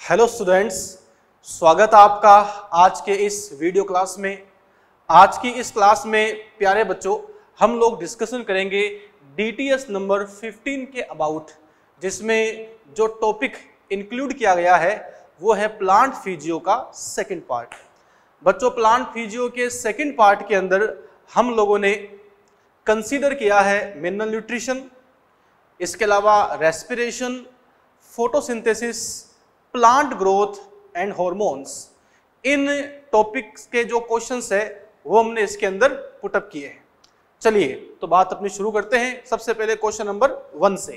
Hello students, स्वागत आपका आज के इस वीडियो क्लास में। आज की इस क्लास में प्यारे बच्चों हम लोग डिस्कशन करेंगे DTS नंबर 15 के अबाउट, जिसमें जो टॉपिक इंक्लूड किया गया है वो है प्लांट फिजियो का सेकंड पार्ट। बच्चों, प्लांट फिजियो के सेकंड पार्ट के अंदर हम लोगों ने कंसीडर किया है मिनरल न्यूट्रिशन, इसके अलावा respiration, photosynthesis, plant growth and hormones. इन टॉपिक्स के जो क्वेश्चंस है वो हमने इसके अंदर पुटअप किए हैं। चलिए तो बात अपनी शुरू करते हैं सबसे पहले क्वेश्चन नंबर 1 से।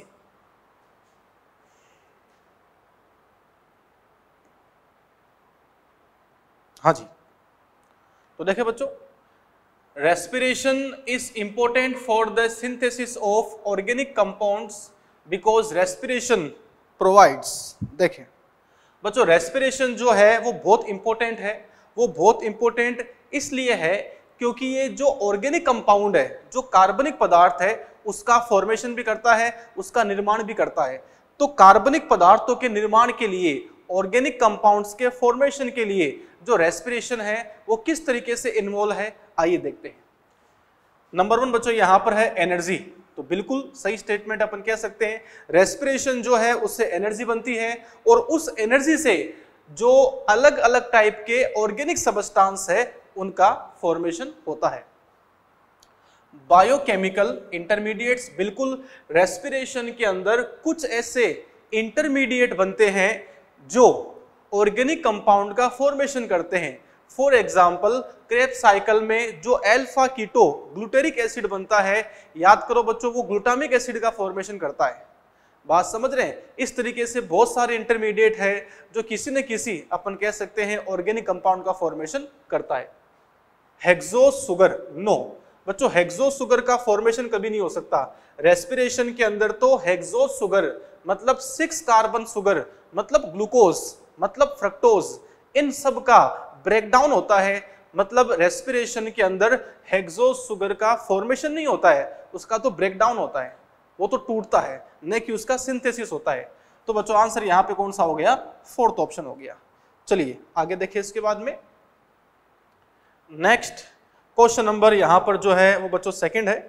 हाँ जी, तो देखिए बच्चों, respiration is important for the synthesis of organic compounds because respiration provides. देखें बच्चों, रेस्पिरेशन जो है वो बहुत इंपॉर्टेंट है। वो बहुत इंपॉर्टेंट इसलिए है क्योंकि ये जो ऑर्गेनिक कंपाउंड है, जो कार्बनिक पदार्थ है, उसका फॉर्मेशन भी करता है, उसका निर्माण भी करता है। तो कार्बनिक पदार्थों के निर्माण के लिए, ऑर्गेनिक कंपाउंड्स के फॉर्मेशन के लिए जो रेस्पिरेशन है वो किस तरीके से इन्वॉल्व है, आइए देखते हैं। नंबर 1 बच्चों यहाँ पर है एनर्जी। तो बिल्कुल सही स्टेटमेंट अपन कह सकते हैं, रेस्पिरेशन जो है उससे एनर्जी बनती है और उस एनर्जी से जो अलग अलग टाइप के ऑर्गेनिक सबस्टांस है उनका फॉर्मेशन होता है। बायोकेमिकल इंटरमीडिएट्स, बिल्कुल रेस्पिरेशन के अंदर कुछ ऐसे इंटरमीडिएट बनते हैं जो ऑर्गेनिक कंपाउंड का फॉर्मेशन करते हैं। फॉर एग्जाम्पल, क्रेब्स साइकिल में जो अल्फा कीटो ग्लूटेरिक एसिड बनता है, याद करो बच्चों, वो ग्लूटामिक एसिड का फॉर्मेशन करता है। बात समझ रहे हैं? इस तरीके से बहुत सारे इंटरमीडिएट है जो किसी न किसी अपन कह सकते हैं ऑर्गेनिक कंपाउंड का फॉर्मेशन करता है। हेक्सोस सुगर, नो बच्चों, हेक्सोस सुगर का फॉर्मेशन कभी नहीं हो सकता। रेस्पिरेशन के अंदर तो हेक्सोस सुगर मतलब 6 कार्बन सुगर, मतलब ग्लूकोज, मतलब फ्रक्टोज, इन सब का ब्रेकडाउन होता है। मतलब रेस्पिरेशन के अंदर हेक्सोस सुगर का फॉर्मेशन नहीं होता है, उसका तो ब्रेकडाउन होता है, वो तो टूटता है, न कि उसका सिंथेसिस होता है। तो बच्चों आंसर यहां पे कौन सा हो गया? 4th ऑप्शन हो गया। चलिए आगे देखिए इसके बाद में। नेक्स्ट क्वेश्चन नंबर यहां पर जो है वो बच्चों सेकंड है।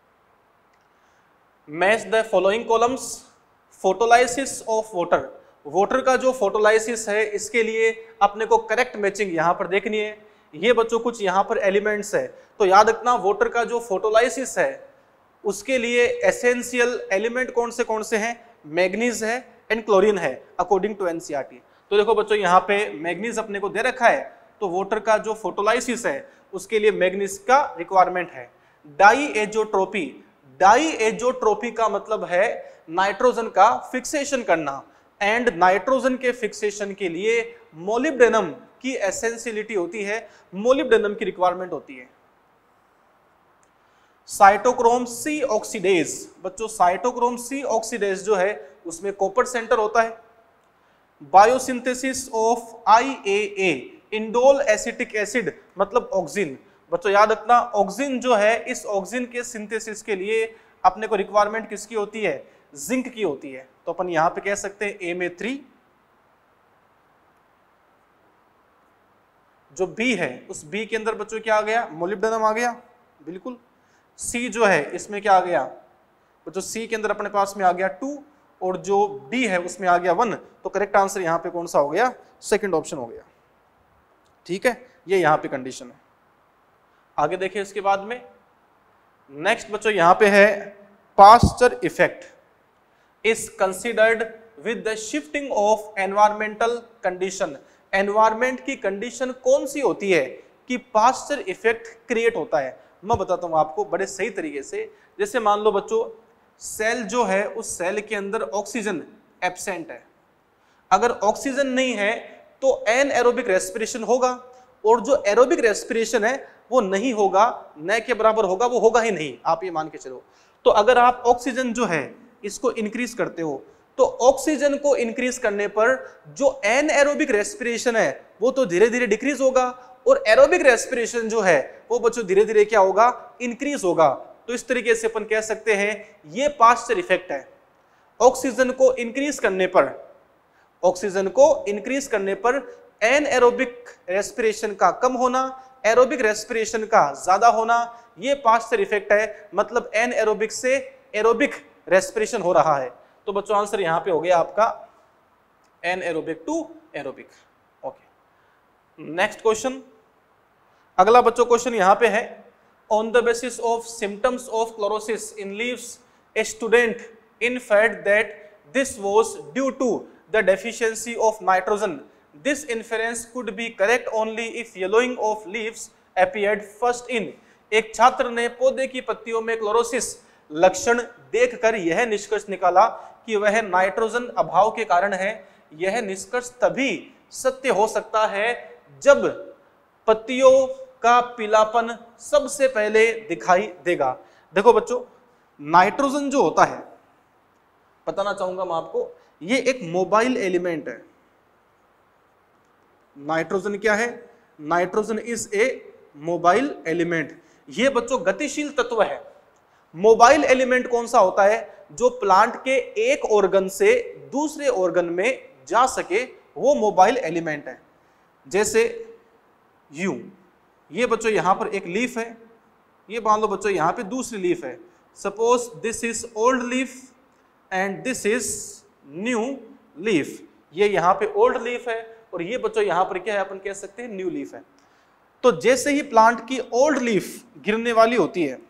Match the following columns. Photolysis of water, water का जो फोटोलाइसिस है इसके लिए अपने को करेक्ट मैचिंग यहां पर देखनी है। ये बच्चों कुछ यहां पर एलिमेंट्स है, तो याद रखना वाटर का जो फोटोलाइसिस है उसके लिए एसेंशियल एलिमेंट कौन से हैं? मैग्नीज है एंड क्लोरीन है अकॉर्डिंग टू NCERT। तो देखो बच्चों यहाँ पे मैग्नीज अपने को दे रखा है, तो वाटर का जो फोटोलाइसिस है उसके लिए मैग्नीज का रिक्वायरमेंट है। डाईएजोट्रोपी, डाईएजोट्रोपी का मतलब है नाइट्रोजन का फिक्सेशन करना, एंड नाइट्रोजन के फिक्सेशन के लिए मोलिब्डेनम की एसेंशियलिटी होती है, मोलिब्डेनम की रिक्वायरमेंट होती है। साइटोक्रोम C ऑक्सीडेज, बच्चों साइटोक्रोम C ऑक्सीडेज जो है उसमें कॉपर सेंटर होता है। Biosynthesis of IAA, indole acetic acid मतलब ऑक्सिन। बच्चों याद रखना, ऑक्सिन जो है, इस ऑक्सिन के सिंथेसिस के लिए अपने को रिक्वायरमेंट किसकी होती है? जिंक की होती है। तो अपन यहां पे कह सकते हैं Ma3। जो B है उस B के अंदर बच्चों क्या आ गया? मोलिब्डेनम आ गया, बिल्कुल। C जो है इसमें क्या आ गया बच्चों? C के अंदर अपने पास में आ गया 2 और जो D है उसमें आ गया 1। तो करेक्ट आंसर यहां पे कौन सा हो गया? सेकंड ऑप्शन हो गया। ठीक है, ये यहां पे कंडीशन है। आगे देखिए इसके बाद में। नेक्स्ट बच्चों यहां पे है Pasteur effect is considered with the shifting of environmental condition। Environment की कंडीशन कौन सी होती है कि पास्चर इफेक्ट क्रिएट होता है? मैं बताता हूं आपको बड़े सही तरीके से। जैसे मान लो बच्चों, सेल जो है उस सेल के अंदर ऑक्सीजन एब्सेंट है। अगर ऑक्सीजन नहीं है तो एनएरोबिक रेस्पिरेशन होगा, और जो एरोबिक रेस्पिरेशन है वो नहीं होगा, न के बराबर होगा, वो होगा ही नहीं, आप ये मान के चलो। तो अगर आप ऑक्सीजन जो है इसको इंक्रीज करते हो तो ऑक्सीजन को इंक्रीज करने पर जो एनएरोबिक रेस्पिरेशन है वो तो धीरे धीरे डिक्रीज होगा, और एरोबिक रेस्पिरेशन जो है वो बच्चों धीरे धीरे क्या होगा? इंक्रीज होगा। तो इस तरीके से अपन कह सकते हैं ये पास्चर इफेक्ट है। ऑक्सीजन को इंक्रीज करने पर ऑक्सीजन को इंक्रीज करने पर एनएरोबिक रेस्पिरेशन का कम होना, एरोबिक रेस्पिरेशन का ज्यादा होना, ये पास्चर इफेक्ट है। मतलब एनएरोबिक से एरोबिक रेस्पिरेशन हो रहा है। तो बच्चों आंसर यहां पे हो गया आपका anaerobic to aerobic. Okay, next question. अगला बच्चों क्वेश्चन यहां पे है, on the basis of symptoms of chlorosis in leaves a student inferred that this was due to the deficiency of nitrogen. This inference could be correct only if yellowing of leaves appeared first in. एक छात्र ने पौधे की पत्तियों में chlorosis लक्षण देखकर यह निष्कर्ष निकाला कि वह नाइट्रोजन अभाव के कारण है। यह निष्कर्ष तभी सत्य हो सकता है जब पत्तियों का पीलापन सबसे पहले दिखाई देगा। देखो बच्चों, नाइट्रोजन जो होता है, बताना चाहूंगा मैं आपको, ये एक मोबाइल एलिमेंट है। नाइट्रोजन क्या है? Nitrogen is a mobile element. ये बच्चों गतिशील तत्व है। मोबाइल एलिमेंट कौन सा होता है? जो प्लांट के एक ऑर्गन से दूसरे ऑर्गन में जा सके, वो मोबाइल एलिमेंट है। जैसे यूं, ये बच्चों यहां पर एक लीफ है, ये मान लो बच्चों यहां पे दूसरी लीफ है। Suppose this is old leaf and this is new leaf. ये यहाँ पे ओल्ड लीफ है और ये बच्चों यहाँ पर क्या है, अपन कह सकते हैं न्यू लीफ है। तो जैसे ही प्लांट की ओल्ड लीफ गिरने वाली होती है,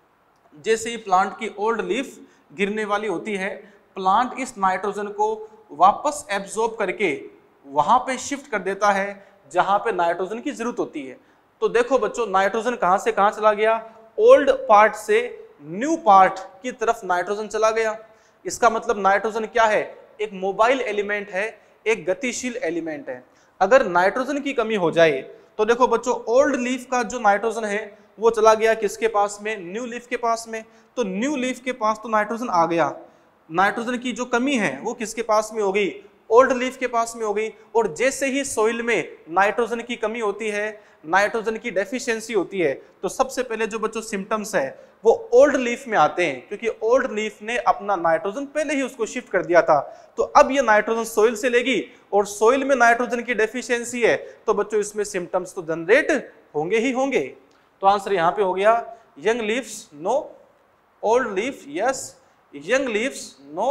जैसे ही प्लांट की ओल्ड लीफ गिरने वाली होती है, प्लांट इस नाइट्रोजन को वापस एब्जॉर्ब करके वहां पे शिफ्ट कर देता है जहां पे नाइट्रोजन की जरूरत होती है। तो देखो बच्चों, नाइट्रोजन कहां से कहां चला गया? ओल्ड पार्ट से न्यू पार्ट की तरफ नाइट्रोजन चला गया। इसका मतलब नाइट्रोजन क्या है? एक मोबाइल एलिमेंट है, एक गतिशील एलिमेंट है। अगर नाइट्रोजन की कमी हो जाए तो देखो बच्चों, ओल्ड लीफ का जो नाइट्रोजन है वो चला गया किसके पास में? न्यू लीफ के पास में। तो न्यू लीफ के पास तो नाइट्रोजन आ गया, नाइट्रोजन की जो कमी है वो किसके पास में हो गई? ओल्ड लीफ के पास में हो गई। और जैसे ही सोइल में नाइट्रोजन की कमी होती है, नाइट्रोजन की डेफिशिएंसी होती है, तो सबसे पहले जो बच्चों सिम्टम्स है वो ओल्ड लीफ में आते हैं, क्योंकि ओल्ड लीफ ने अपना नाइट्रोजन पहले ही उसको शिफ्ट कर दिया था। तो अब ये नाइट्रोजन सोइल से लेगी और सोइल में नाइट्रोजन की डेफिशिएंसी है, तो बच्चों इसमें सिम्टम्स तो जनरेट होंगे ही होंगे। तो आंसर यहां पे हो गया young leaves no, old leaf yes, young leaves no,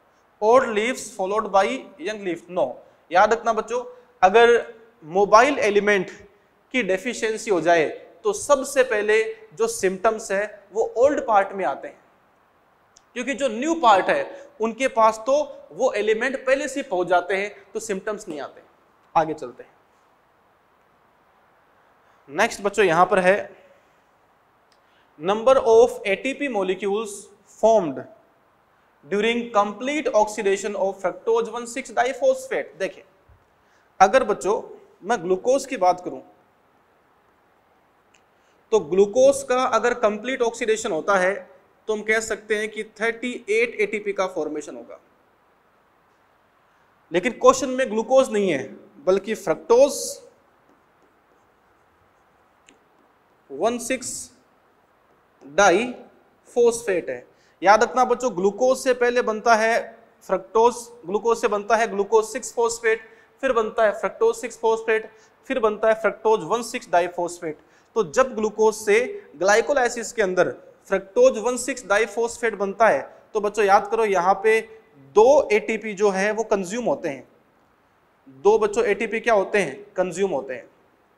old leaves followed by young leaf no. याद रखना बच्चों, अगर मोबाइल एलिमेंट की डेफिशिएंसी हो जाए तो सबसे पहले जो सिम्टम्स है वो ओल्ड पार्ट में आते हैं, क्योंकि जो न्यू पार्ट है उनके पास तो वो एलिमेंट पहले से पहुंच जाते हैं, तो सिम्टम्स नहीं आते। आगे चलते हैं। नेक्स्ट बच्चों यहां पर है, number of ATP molecules formed during complete oxidation of fructose 1,6 diphosphate. देखिए, अगर बच्चों मैं ग्लूकोज की बात करूं तो ग्लूकोज का अगर कंप्लीट ऑक्सीडेशन होता है तो हम कह सकते हैं कि 38 एटीपी का फॉर्मेशन होगा। लेकिन क्वेश्चन में ग्लूकोज नहीं है बल्कि फ्रक्टोज 1,6 डाइफॉस्फेट है। याद रखना बच्चों, ग्लूकोज से पहले बनता है फ्रक्टोज, ग्लूकोज से बनता है ग्लूकोज 6 फॉस्फेट, फिर बनता है फ्रक्टोज 6 फॉस्फेट, फिर बनता है फ्रक्टोज 1,6 डाइफॉस्फेट। तो जब ग्लूकोज से ग्लाइकोलाइसिस के अंदर फ्रक्टोज 1,6 डाइफॉस्फेट बनता है तो बच्चों याद करो, यहाँ पे 2 एटीपी जो है वो कंज्यूम होते हैं। 2 बच्चों एटीपी क्या होते हैं? कंज्यूम होते हैं।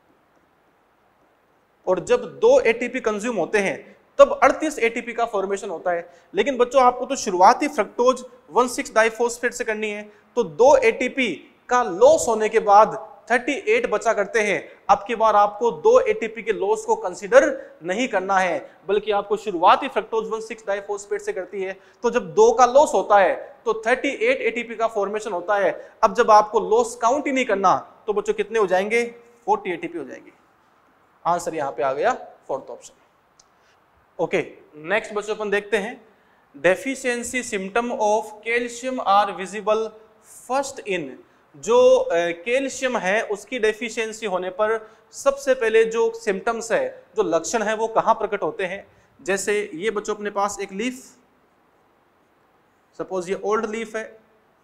और जब 2 एटीपी कंज्यूम होते हैं तब 38 एटीपी का फॉर्मेशन होता है। लेकिन बच्चों आपको तो शुरुआत ही फ्रक्टोज 1,6 डाइफॉस्फेट से करनी है, तो 2 एटीपी का लॉस होने के बाद 38 बचा करते हैं। अब की बार आपको 2 एटीपी के लॉस को कंसीडर नहीं करना है, बल्कि आपको शुरुआत ही फ्रक्टोज 1,6 डाइफॉस्फेट से करती है। तो जब 2 का लॉस होता है तो 38 एटीपी का फॉर्मेशन होता है। अब जब आपको लॉस काउंट ही नहीं करना तो बच्चों कितने हो जाएंगे? 40 एटीपी हो जाएंगे। आंसर यहां पे आ गया फोर्थ ऑप्शन। ओके, नेक्स्ट बच्चों अपन देखते हैं, deficiency symptom of calcium are visible first in. जो कैल्शियम है उसकी डेफिशिएंसी होने पर सबसे पहले जो सिम्टम्स है, जो लक्षण है, वो कहां प्रकट होते हैं? जैसे ये बच्चों अपने पास एक लीफ, सपोज ये ओल्ड लीफ है,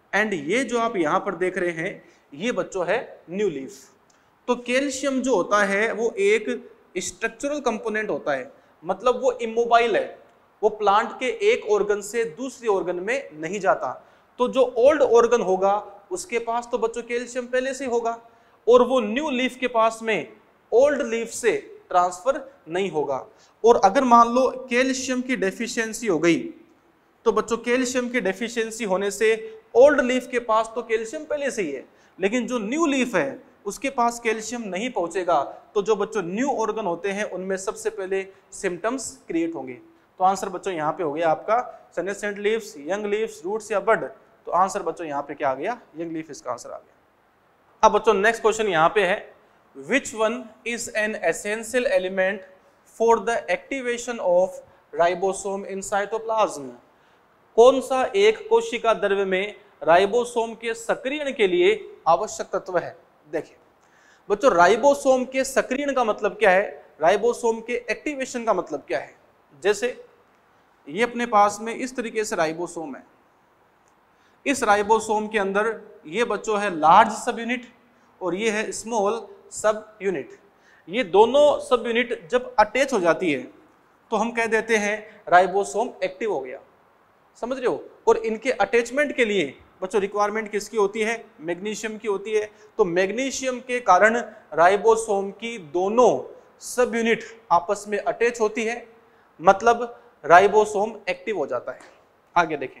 एंड ये जो आप यहां पर देख रहे हैं ये बच्चों है न्यू लीफ। तो कैल्शियम जो होता है वो एक स्ट्रक्चरल कंपोनेंट होता है, मतलब वो इमोबाइल है, वो प्लांट के एक ऑर्गन से दूसरे ऑर्गन में नहीं जाता। तो जो ओल्ड ऑर्गन होगा उसके पास तो बच्चों कैल्शियम पहले से होगा, और वो न्यू लीफ के पास में ओल्ड लीफ से ट्रांसफर नहीं होगा। और अगर मान लो कैल्शियम की डेफिशिएंसी हो गई, तो बच्चों कैल्शियम की डेफिशिएंसी होने से ओल्ड लीफ के पास तो कैल्शियम पहले से ही है, लेकिन जो न्यू लीफ है उसके पास कैल्शियम नहीं पहुंचेगा। तो जो बच्चों न्यू ऑर्गन होते हैं उनमें सबसे पहले सिम्टम्स क्रिएट होंगे। तो आंसर बच्चों यहाँ पे हो गया आपका senescent leaves, young leaves, roots या बड। तो आंसर बच्चों यहाँ पे क्या आ गया, यंग लीफ इसका आंसर आ गया। अब बच्चों नेक्स्ट क्वेश्चन यहाँ पे है, which one is an essential element for the activation of ribosome in cytoplasm. कौन सा एक कोशिका द्रव्य में राइबोसोम के सक्रियण के लिए आवश्यक तत्व है। देखिए बच्चों राइबोसोम के सक्रियण का मतलब क्या है, राइबोसोम के एक्टिवेशन का मतलब क्या है। जैसे ये अपने पास में इस तरीके से राइबोसोम है, इस राइबोसोम के अंदर ये बच्चों है लार्ज सब यूनिट और ये है स्मॉल सब यूनिट। ये दोनों सब यूनिट जब अटैच हो जाती है तो हम कह देते हैं राइबोसोम एक्टिव हो गया, समझ रहे हो। और इनके अटैचमेंट के लिए बच्चों रिक्वायरमेंट किसकी होती है, मैग्नीशियम की होती है। तो मैग्नीशियम के कारण राइबोसोम की दोनों सब यूनिट आपस में अटैच होती है, मतलब राइबोसोम एक्टिव हो जाता है। आगे देखें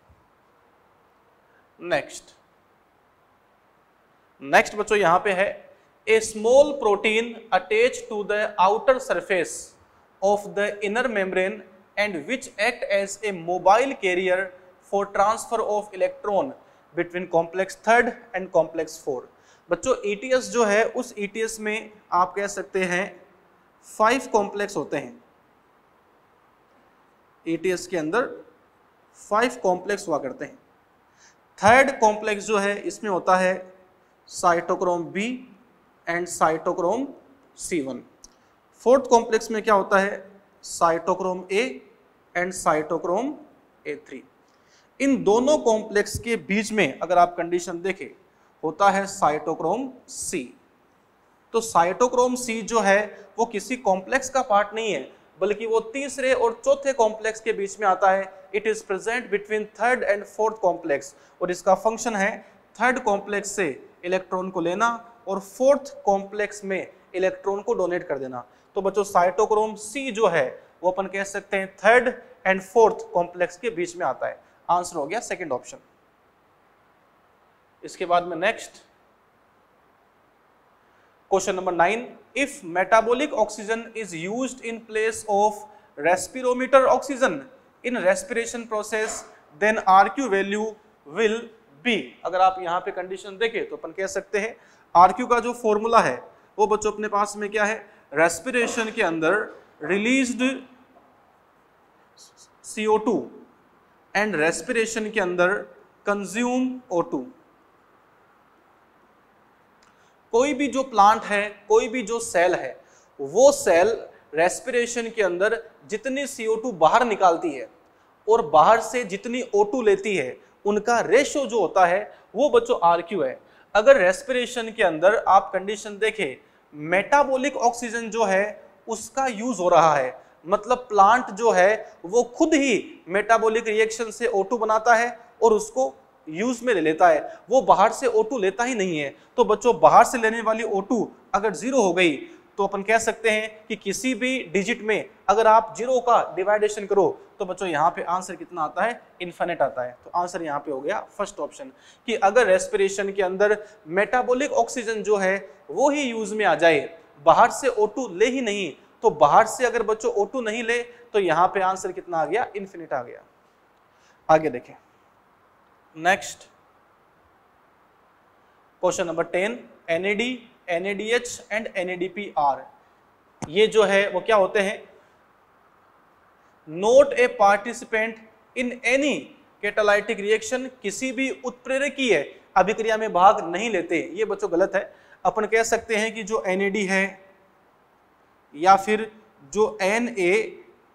नेक्स्ट बच्चों यहां पे है, a small protein attach to the outer surface of the inner membrane and which act as a mobile carrier for transfer of electron between complex 3 and complex 4। बच्चों ईटीएस जो है उस ईटीएस में आप कह सकते हैं 5 कॉम्प्लेक्स होते हैं। ईटीएस के अंदर 5 कॉम्प्लेक्स हुआ करते हैं। 3rd कॉम्प्लेक्स जो है इसमें होता है cytochrome B and cytochrome C1। 4th complex में क्या होता है, cytochrome A and cytochrome A3। इन दोनों कॉम्प्लेक्स के बीच में अगर आप कंडीशन देखें होता है साइटोक्रोम C। तो साइटोक्रोम C जो है वो किसी कॉम्प्लेक्स का पार्ट नहीं है, बल्कि वो तीसरे और चौथे कॉम्प्लेक्स के बीच में आता है। It is present between 3rd and 4th complex, और इसका फंक्शन है 3rd कॉम्प्लेक्स से इलेक्ट्रॉन को लेना और 4th कॉम्प्लेक्स में इलेक्ट्रॉन को डोनेट कर देना। तो बच्चों साइटोक्रोम C जो है वो अपन कह सकते हैं 3rd एंड 4th कॉम्प्लेक्स के बीच में आता है। आंसर हो गया सेकंड ऑप्शन। इसके बाद में next question number 9, if metabolic oxygen is used in place of respirometer oxygen in respiration process then RQ value will be. अगर आप यहां पे कंडीशन देखें तो अपन कह सकते हैं RQ का जो फॉर्मूला है वो बच्चों अपने पास में क्या है, रेस्पिरेशन के अंदर रिलीज्ड CO2 एंड रेस्पिरेशन के अंदर कंज्यूम O2। कोई भी जो प्लांट है, कोई भी जो सेल है, वो सेल रेस्पिरेशन के अंदर जितनी CO2 बाहर निकालती है और बाहर से जितनी O2 लेती है, उनका रेशियो जो होता है वो बच्चों RQ है। अगर रेस्पिरेशन के अंदर आप कंडीशन देखें, मेटाबॉलिक ऑक्सीजन जो है उसका यूज हो रहा है, मतलब प्लांट जो है वो खुद ही मेटाबॉलिक रिएक्शन से O2 बनाता है और उसको यूज में ले लेता है, वो बाहर से O2 लेता ही नहीं है। तो बच्चों बाहर से लेने वाली O2 अगर 0 हो गई तो अपन कह सकते हैं कि किसी भी डिजिट में अगर आप 0 का डिवाइडेशन करो तो बच्चों यहाँ पे आंसर कितना आता है, इन्फिनिट आता है। तो आंसर यहाँ पे हो गया फर्स्ट ऑप्शन, कि अगर रेस्पिरेशन के अंदर मेटाबॉलिक ऑक्सीजन जो है वो ही यूज में आ जाए, बाहर से O2 ले ही नहीं, तो बाहर से अगर बच्चों O2 नहीं ले तो यहाँ पे आंसर कितना आ गया, इन्फिनिट आ गया। आगे देखें next question number 10, NAD, NADH एंड NADPR ये जो है वो क्या होते हैं, not a participant in any catalytic reaction, किसी भी उत्प्रेरकीय अभिक्रिया में भाग नहीं लेते। ये बच्चों गलत है। अपन कह सकते हैं कि जो NAD है या फिर जो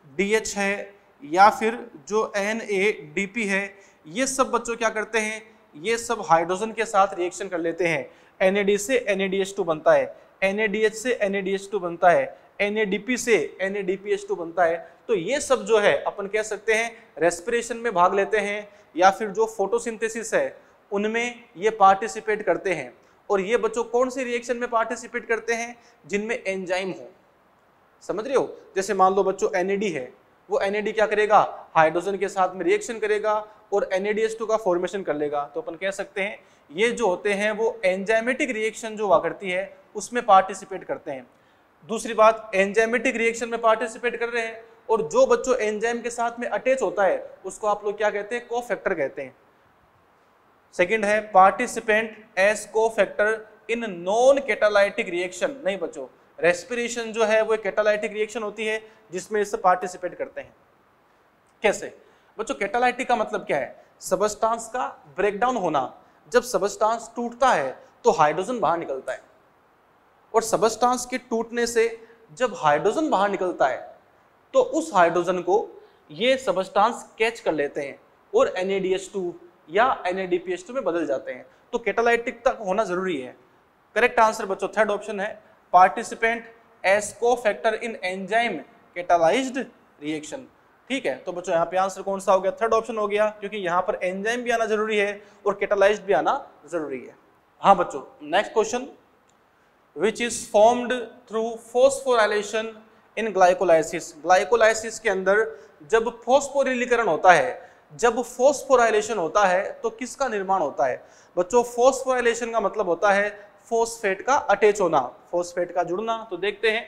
NADH है या फिर जो NADP है, ये सब बच्चों क्या करते हैं, ये सब हाइड्रोजन के साथ रिएक्शन कर लेते हैं। NAD से NADH2 बनता है, NADH से NADH2 बनता है, NADP से NADPH2 बनता है। तो ये सब जो है अपन कह सकते हैं रेस्पिरेशन में भाग लेते हैं, या फिर जो फोटोसिंथेसिस है उनमें ये पार्टिसिपेट करते हैं। और ये बच्चों कौन सी रिएक्शन में पार्टिसिपेट करते हैं? जिनमें एंजाइम हो। समझ रहे हो? जैसे मान लो बच्चों NAD है, वो NAD क्या करेगा? हाइड्रोजन के साथ में रिएक्शन करेगा और NADH2 का फॉर्मेशन कर लेगा। तो अपन कह सकते हैं ये जो होते हैं वो एंजाइमेटिक रिएक्शन जो हुआ करती है उसमें पार्टिसिपेट करते हैं। दूसरी बात, एंजाइमेटिक रिएक्शन में पार्टिसिपेट कर रहे हैं, और जो बच्चों एंजाइम के साथ में अटैच होता है उसको आप लोग क्या कहते हैं? कोफैक्टर कहते हैं। सेकंड है participant as cofactor in non catalytic reaction. नहीं बच्चों, रेस्पिरेशन जो है वो एक कैटालाइटिक रिएक्शन होती है जिसमें इससे पार्टिसिपेट करते हैं। कैसे बच्चों? कैटालाइटिक का मतलब क्या है? सबस्टांस का ब्रेकडाउन होना। जब सबस्टांस टूटता है तो हाइड्रोजन बाहर निकलता है, और सबस्टांस के टूटने से जब हाइड्रोजन बाहर निकलता है तो उस हाइड्रोजन को ये सबस्टांस कैच कर लेते हैं और NADH2 या NADPH2 में बदल जाते हैं। तो कैटालाइटिक तक होना जरूरी है। करेक्ट आंसर बच्चों थर्ड ऑप्शन है, participant as cofactor in enzyme catalysed reaction. ठीक है, तो बच्चों यहाँ पे आंसर कौन सा हो गया? थर्ड ऑप्शन हो गया, क्योंकि यहाँ पर एंजाइम भी आना जरूरी है और कैटालाइज्ड भी आना जरूरी है। हाँ बच्चों, next question, which is formed through phosphorylation in glycolysis. Glycolysis के अंदर जब फॉस्फोरिलीकरण होता है, जब फॉस्फोराइलेशन होता है तो किसका निर्माण होता है? बच्चों फॉस्फोराइलेशन का मतलब होता है फॉस्फेट का अटैच होना, फॉस्फेट का जुड़ना। तो देखते हैं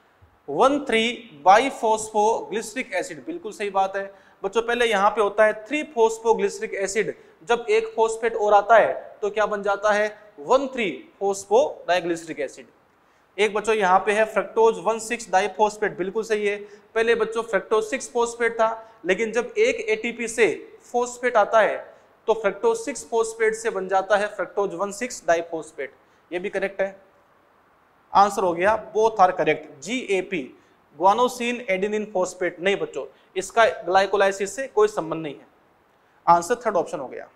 1,3-बाइफॉस्फोग्लिसरिक एसिड, बिल्कुल सही बात है बच्चों। पहले यहाँ पे होता है 3-फॉस्फोग्लिसरिक एसिड, जब एक फॉस्फेट और आता है तो क्या बन जाता है? One three phosphodiglyceric acid. एक बच्चों यहाँ पे है फ्रक्टोज 1,6-डाइफॉस्फेट, बिल्कुल सही है। पहले बच्चों फ्रक्टोज 6-फॉस्फेट था, लेकिन जब एक ATP से फॉस्फेट आता है तो फ्रक्टोज 6-फॉस्फेट से बन जाता है फ्रक्टोज 1,6-डाइफॉस्फेट। ये भी करेक्ट है। आंसर हो गया both are correct. GAP guanosine adenine phosphate नहीं बच्चों, इसका ग्लाइकोलाइसिस से कोई संबंध नहीं है। आंसर थर्ड ऑप्शन हो गया।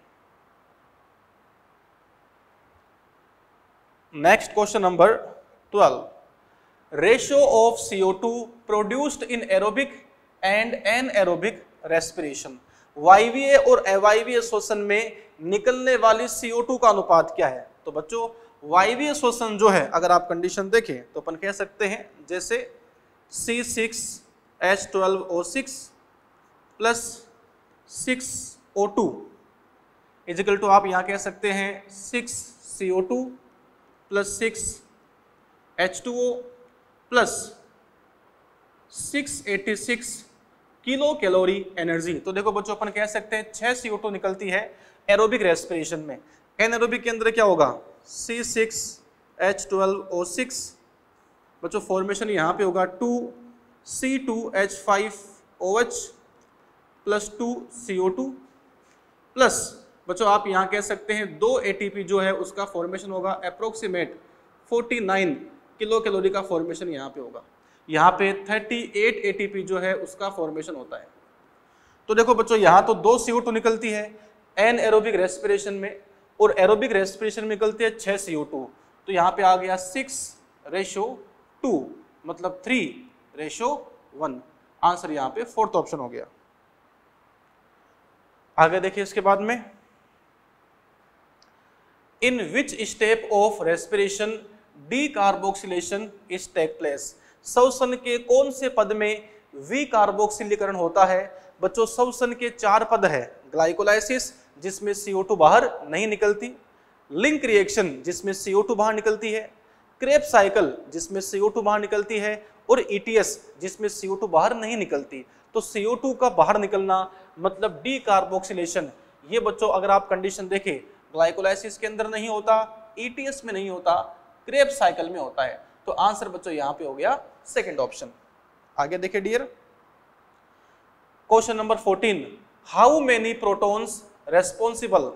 Next question number 12, ratio of CO2 produced in aerobic and anaerobic respiration. वायवीय और अवायवीय श्वसन में निकलने वाली CO2 का अनुपात क्या है? तो बच्चों वायवीय श्वसन जो है, अगर आप कंडीशन देखें तो अपन कह सकते हैं जैसे C6H12O6 plus 6O2 is equal to आप यहाँ कह सकते हैं 6CO2 plus 6H2O plus 686 kilo calorie energy. तो देखो बच्चों अपन कह सकते हैं 6 CO2 निकलती है एरोबिक रेस्पिरेशन में। एनएरोबिक के अंदर क्या होगा? C6H12O6 बच्चों फॉर्मेशन यहाँ पे होगा 2C2H5OH प्लस 2CO2 प्लस बच्चों आप यहाँ कह सकते हैं 2 ATP जो है उसका फॉर्मेशन होगा अप्रोक्सीमेट 49 किलो कैलोरी का फॉर्मेशन यहाँ पे होगा। यहाँ पे 38 ATP जो है उसका फॉर्मेशन होता है। तो देखो बच्चों यहाँ तो 2 CO2 निकलती है एनएरोबिक रेस्पिरेशन में, और एरोबिक रेस्पिरेशन में निकलती है 6 CO2। तो यहाँ पे आ गया 6:2 मतलब 3:1। आंसर यहाँ पे फोर्थ ऑप्शन हो गया। आगे देखिए इसके बाद में, in which step of respiration decarboxylation is take place. श्वसन के कौन से पद में विकार्बोक्सिलीकरण होता है? बच्चों श्वसन के 4 पद है, ग्लाइकोलाइसिस जिसमें CO2 बाहर नहीं निकलती, लिंक रिएक्शन जिसमें CO2 बाहर निकलती है, क्रेब्स साइकिल जिसमें CO2 बाहर निकलती है, और ETS जिसमें CO2 बाहर नहीं निकलती। तो CO2 का बाहर निकलना मतलब डीकार्बोक्सिलेशन। ये बच्चों अगर आप कंडीशन देखें ग्लाइकोलाइसिस के अंदर नहीं होता, ETS में नहीं होता, क्रेब्स साइकिल में होता है। तो आंसर बच्चों यहाँ पे हो गया सेकंड ऑप्शन। आगे देखिए dear, question number 14, how many protons responsible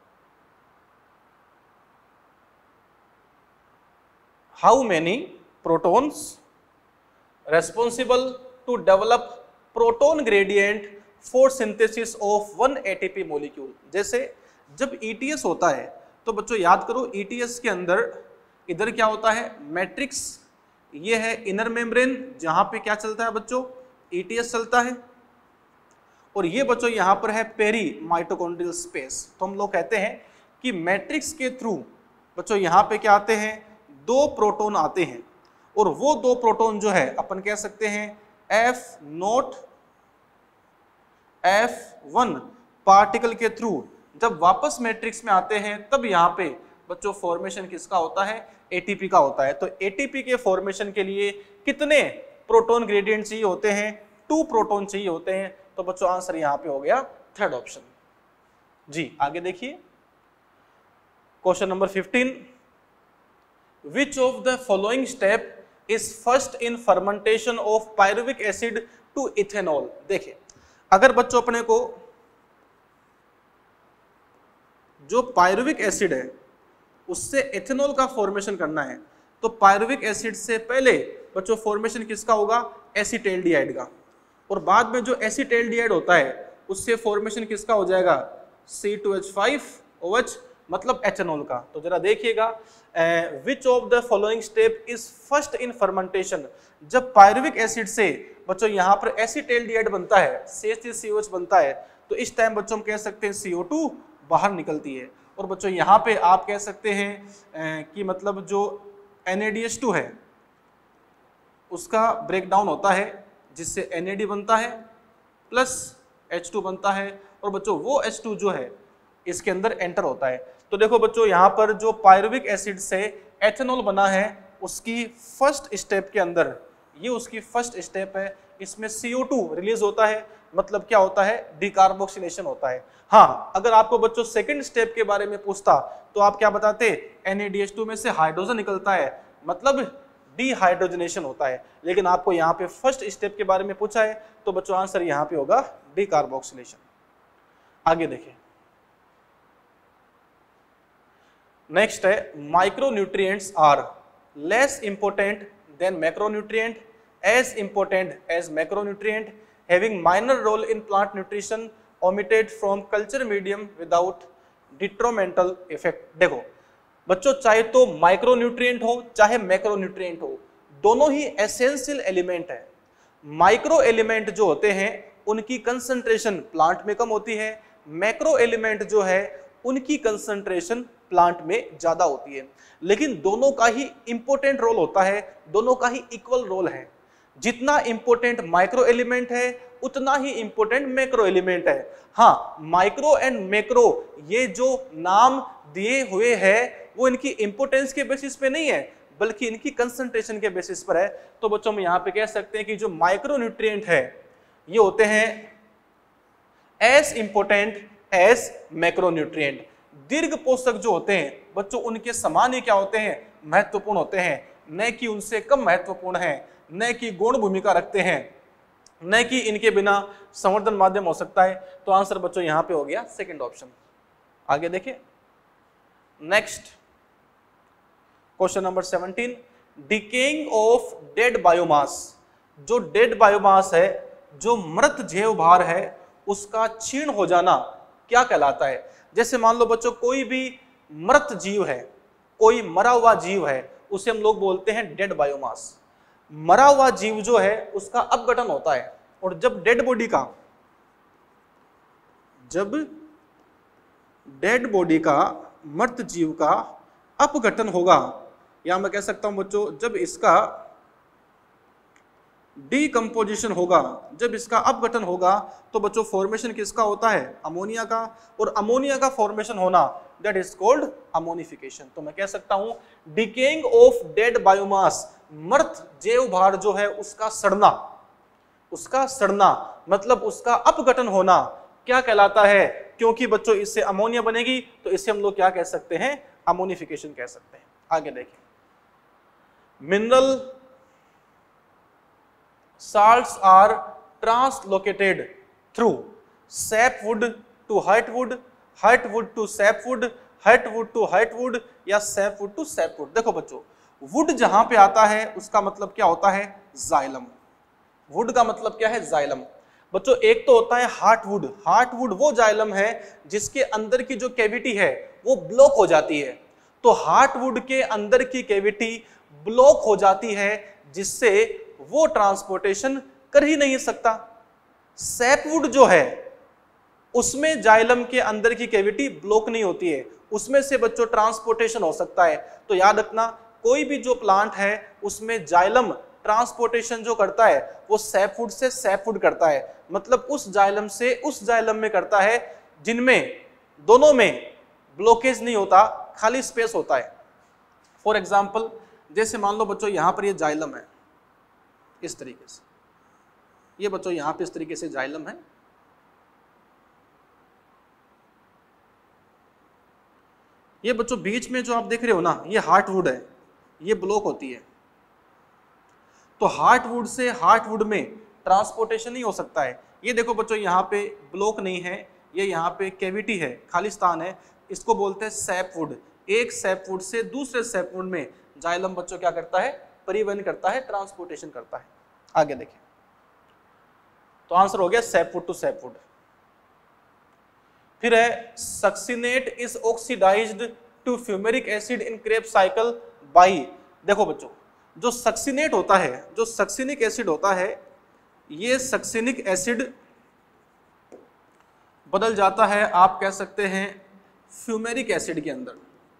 to develop proton gradient for synthesis of one ATP molecule। जैसे जब ETS होता है तो बच्चों याद करो ETS के अंदर इधर क्या होता है, मैट्रिक्स, ये है इनर मेम्ब्रेन जहां पे क्या चलता है बच्चों, ETS चलता है, और ये बच्चों यहां पर है पेरी माइटोकॉन्ड्रियल स्पेस। तो हम लोग कहते हैं कि मैट्रिक्स के थ्रू बच्चों यहां पे क्या आते हैं, 2 प्रोटॉन आते हैं, और वो 2 प्रोटॉन जो है अपन कह सकते हैं F0 F1 पार्टिकल के थ्रू जब वापस मैट्रिक्स में आते हैं तब यहाँ पे बच्चों फॉर्मेशन किसका होता है, एटीपी का होता है। तो एटीपी के फॉर्मेशन के लिए कितने प्रोटॉन ग्रेडियंट चाहिए होते हैं, 2 प्रोटॉन चाहिए होते हैं। तो बच्चों आंसर यहाँ पे हो गया 3rd ऑप्शन। जी आगे देखिए question number 15, which of the following step is first in fermentation of pyruvic acid to ethanol. देखिए अगर बच्चों अपने को जो पायरुविक एसिड है उससे एथेनॉल का फॉर्मेशन करना है, तो पायरुविक एसिड से पहले बच्चों फॉर्मेशन किसका होगा, एसीटैल्डिहाइड का, और बाद में जो एसीटैल्डिहाइड होता है उससे फॉर्मेशन किसका हो जाएगा, C2H5OH, मतलब एथेनॉल का। तो जरा देखिएगा, which of the following step is first in fermentation. जब पायरुविक एसिड से बच्चों यहाँ पर एसीटैल्डिहाइड बनता है, CH3COH बनता है, तो इस टाइम बच्चों हम कह सकते हैं CO2 बाहर निकलती है, और बच्चों यहाँ पे आप कह सकते हैं कि मतलब जो NADH2 है उसका ब्रेकडाउन होता है जिससे NAD बनता है प्लस H2 बनता है, और बच्चों वो H2 जो है इसके अंदर एंटर होता है। तो देखो बच्चों यहाँ पर जो पायरुविक एसिड से एथेनॉल बना है उसकी फर्स्ट स्टेप के अंदर, ये उसकी फर्स्ट स्टेप है, इसमें CO2 रिलीज होता है, मतलब क्या होता है, डिकार्बोक्सिलेशन होता है। हाँ अगर आपको बच्चों सेकंड स्टेप के बारे में पूछता तो आप क्या बताते, NADH2 में से हाइड्रोजन निकलता है, मतलब डिहाइड्रोजनेशन होता है, लेकिन आपको यहाँ पे फर्स्ट स्टेप के बारे में पूछा है तो बच्चों आंसर यहाँ पे होगा डिकार्बोक्सिलेशन। आगे देखिए नेक्स्ट है, micronutrients are less important than macronutrient, as important as macronutrient, having minor role in plant nutrition, omitted from culture medium without detrimental effect। देखो बच्चों चाहे तो माइक्रोन्यूट्रिएंट हो चाहे मैक्रोन्यूट्रिएंट हो, दोनों ही एसेंशियल एलिमेंट है। माइक्रो एलिमेंट जो होते हैं उनकी कंसंट्रेशन प्लांट में कम होती है, मैक्रो एलिमेंट जो है उनकी कंसंट्रेशन प्लांट में ज्यादा होती है, लेकिन दोनों का ही इंपॉर्टेंट रोल होता है, दोनों का ही इक्वल रोल है। जितना इंपॉर्टेंट माइक्रो एलिमेंट है उतना ही इंपॉर्टेंट मैक्रो एलिमेंट है। हाँ माइक्रो एंड मैक्रो ये जो नाम दिए हुए हैं वो इनकी इंपॉर्टेंस के बेसिस पे नहीं है बल्कि इनकी कंसंट्रेशन के बेसिस पर है। तो बच्चों हम यहाँ पे कह सकते हैं कि जो माइक्रो न्यूट्रिएंट है ये होते हैं as important as macro nutrient. दीर्घ पोषक जो होते हैं बच्चों उनके समान ही क्या होते हैं, महत्वपूर्ण होते हैं, न कि उनसे कम महत्वपूर्ण है, न कि गौण भूमिका रखते हैं, न कि इनके बिना संवर्धन माध्यम हो सकता है। तो आंसर बच्चों यहां पे हो गया सेकंड ऑप्शन। आगे देखिए next question number 17, decaying of dead biomass. जो डेड बायोमास है, जो मृत जैव भार है, उसका क्षीण हो जाना क्या कहलाता है। जैसे मान लो बच्चों कोई भी मृत जीव है, कोई मरा हुआ जीव है, उसे हम लोग बोलते हैं डेड बायोमास। मरा हुआ जीव जो है उसका अपघटन होता है, और जब डेड बॉडी का मृत जीव का अपघटन होगा, या मैं कह सकता हूं बच्चों जब इसका डीकंपोजिशन होगा, जब इसका अपघटन होगा, तो बच्चों फॉर्मेशन किसका होता है, अमोनिया का, और अमोनिया का फॉर्मेशन होना दैट इज कॉल्ड अमोनिफिकेशन। तो मैं कह सकता हूं डिकेइंग ऑफ डेड बायोमास, मृत जैव भार जो है उसका सड़ना मतलब उसका अपघटन होना क्या कहलाता है। क्योंकि बच्चों इससे अमोनिया बनेगी तो इसे हम लोग क्या कह सकते हैं, अमोनिफिकेशन कह सकते हैं। आगे देखिए, mineral salts are translocated through sapwood to heartwood, heartwood to sapwood, heartwood to heartwood या sapwood to sapwood। देखो बच्चों वुड जहां पे आता है उसका मतलब क्या होता है, जाइलम। वुड का मतलब क्या है, जाइलम। बच्चों एक तो होता है हार्टवुड। हार्टवुड वो जाइलम है जिसके अंदर की जो कैविटी है वो ब्लॉक हो जाती है। तो हार्टवुड के अंदर की कैविटी ब्लॉक हो जाती है जिससे वो ट्रांसपोर्टेशन कर ही नहीं सकता। सैपवुड जो है उसमें जाइलम के अंदर की कैविटी ब्लॉक नहीं होती है, उसमें से बच्चों ट्रांसपोर्टेशन हो सकता है। तो याद रखना कोई भी जो प्लांट है उसमें जाइलम ट्रांसपोर्टेशन जो करता है वो सैपवुड से सैपवुड करता है, मतलब उस जाइलम से उस जाइलम में करता है जिनमें दोनों में ब्लॉकेज नहीं होता, खाली स्पेस होता है। फॉर एग्जाम्पल जैसे मान लो बच्चों यहां पर ये जाइलम है इस तरीके से, ये बच्चों यहां पे इस तरीके से जाइलम है, ये बच्चों बीच में जो आप देख रहे हो ना ये हार्टवुड है, ये ब्लॉक होती है। तो हार्टवुड से हार्टवुड में ट्रांसपोर्टेशन नहीं हो सकता है। ये देखो बच्चों यहाँ पे ब्लॉक नहीं है, ये यहाँ पे कैविटी है, खाली स्थान है, इसको बोलते हैं सैपवुड। एक सैपवुड से दूसरे सैपवुड में जाइलम बच्चों क्या करता है, परिवहन करता है, ट्रांसपोर्टेशन करता है। आगे देखें तो आंसर हो गया सैपवुड टू सैपवुड। फिर है succinate is oxidised to fumaric acid in Krebs cycle by. देखो बच्चों जो सक्सिनेट होता है, जो सक्सिनिक एसिड होता है, ये सक्सिनिक एसिड बदल जाता है आप कह सकते हैं फ्यूमेरिक एसिड के अंदर।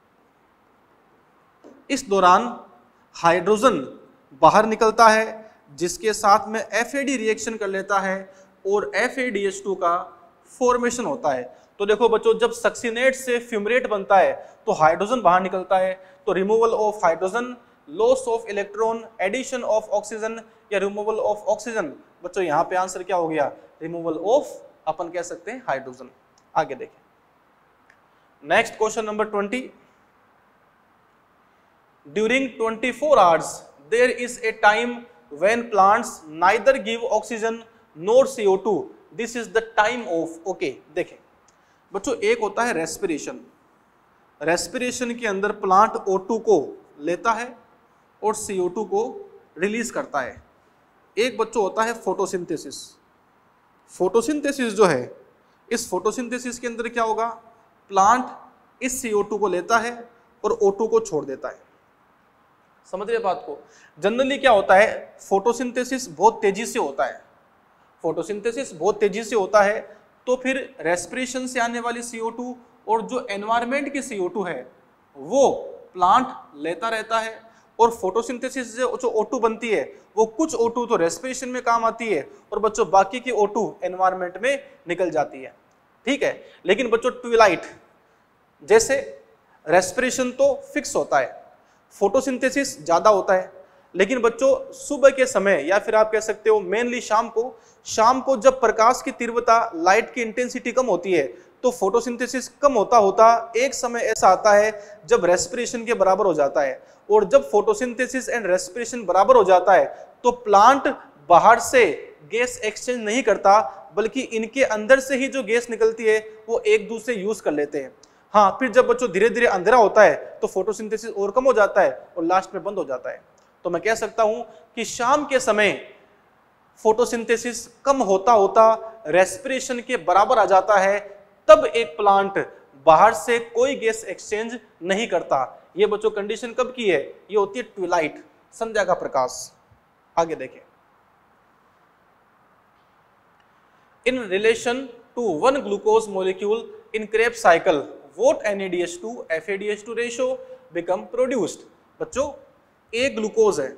इस दौरान हाइड्रोजन बाहर निकलता है जिसके साथ में FAD रिएक्शन कर लेता है और FADH2 का फॉर्मेशन होता है। तो देखो बच्चों जब सक्सिनेट से फ्यूमरेट बनता है तो हाइड्रोजन बाहर निकलता है, तो removal of hydrogen, loss of electron, addition of oxygen या रिमूवल ऑफ ऑक्सीजन। बच्चों यहाँ पे आंसर क्या हो गया, रिमूवल ऑफ अपन कह सकते हैं हाइड्रोजन। आगे देखें next question number 20। During 24 hours there is a time when plants neither give oxygen nor CO2, this is the time of. Okay देखें बच्चों एक होता है रेस्पिरेशन, रेस्पिरेशन के अंदर प्लांट O2 को लेता है और CO2 को रिलीज करता है। एक बच्चों होता है फोटोसिंथेसिस। फोटोसिंथेसिस जो है, इस फोटोसिंथेसिस के अंदर क्या होगा, प्लांट इस CO2 को लेता है और O2 को छोड़ देता है। समझ रहे बात को। जनरली क्या होता है, फोटोसिंथेसिस बहुत तेजी से होता है, फोटोसिंथेसिस बहुत तेजी से होता है, तो फिर रेस्पिरेशन से आने वाली CO2 और जो एनवायरमेंट की CO2 है वो प्लांट लेता रहता है, और फोटोसिंथेसिस से जो O2 बनती है वो कुछ O2 तो रेस्पिरेशन में काम आती है और बच्चों बाकी की O2 एनवायरमेंट में निकल जाती है। ठीक है, लेकिन बच्चों ट्विलाइट जैसे रेस्पिरेशन तो फिक्स होता है, फोटोसिंथेसिस ज्यादा होता है, लेकिन बच्चों सुबह के समय या फिर आप कह सकते हो मेनली शाम को जब प्रकाश की तीव्रता, लाइट की इंटेंसिटी कम होती है तो फोटोसिंथेसिस कम होता एक समय ऐसा आता है जब रेस्पिरेशन के बराबर हो जाता है, और जब फोटोसिंथेसिस एंड रेस्पिरेशन बराबर हो जाता है तो प्लांट बाहर से गैस एक्सचेंज नहीं करता, बल्कि इनके अंदर से ही जो गैस निकलती है वो एक दूसरे यूज कर लेते हैं। हाँ, फिर जब बच्चों धीरे धीरे अंधेरा होता है तो फोटोसिंथेसिस और कम हो जाता है और लास्ट में बंद हो जाता है। तो मैं कह सकता हूं कि शाम के समय फोटोसिंथेसिस कम होता रेस्पिरेशन के बराबर आ जाता है, तब एक प्लांट बाहर से कोई गैस एक्सचेंज नहीं करता। ये बच्चों कंडीशन कब की है, ये होती है ट्विलाइट, संध्या का प्रकाश। आगे देखें in relation to one glucose molecule in Krebs cycle what NADH2 FADH2 ratio become produced. बच्चों एक ग्लूकोज है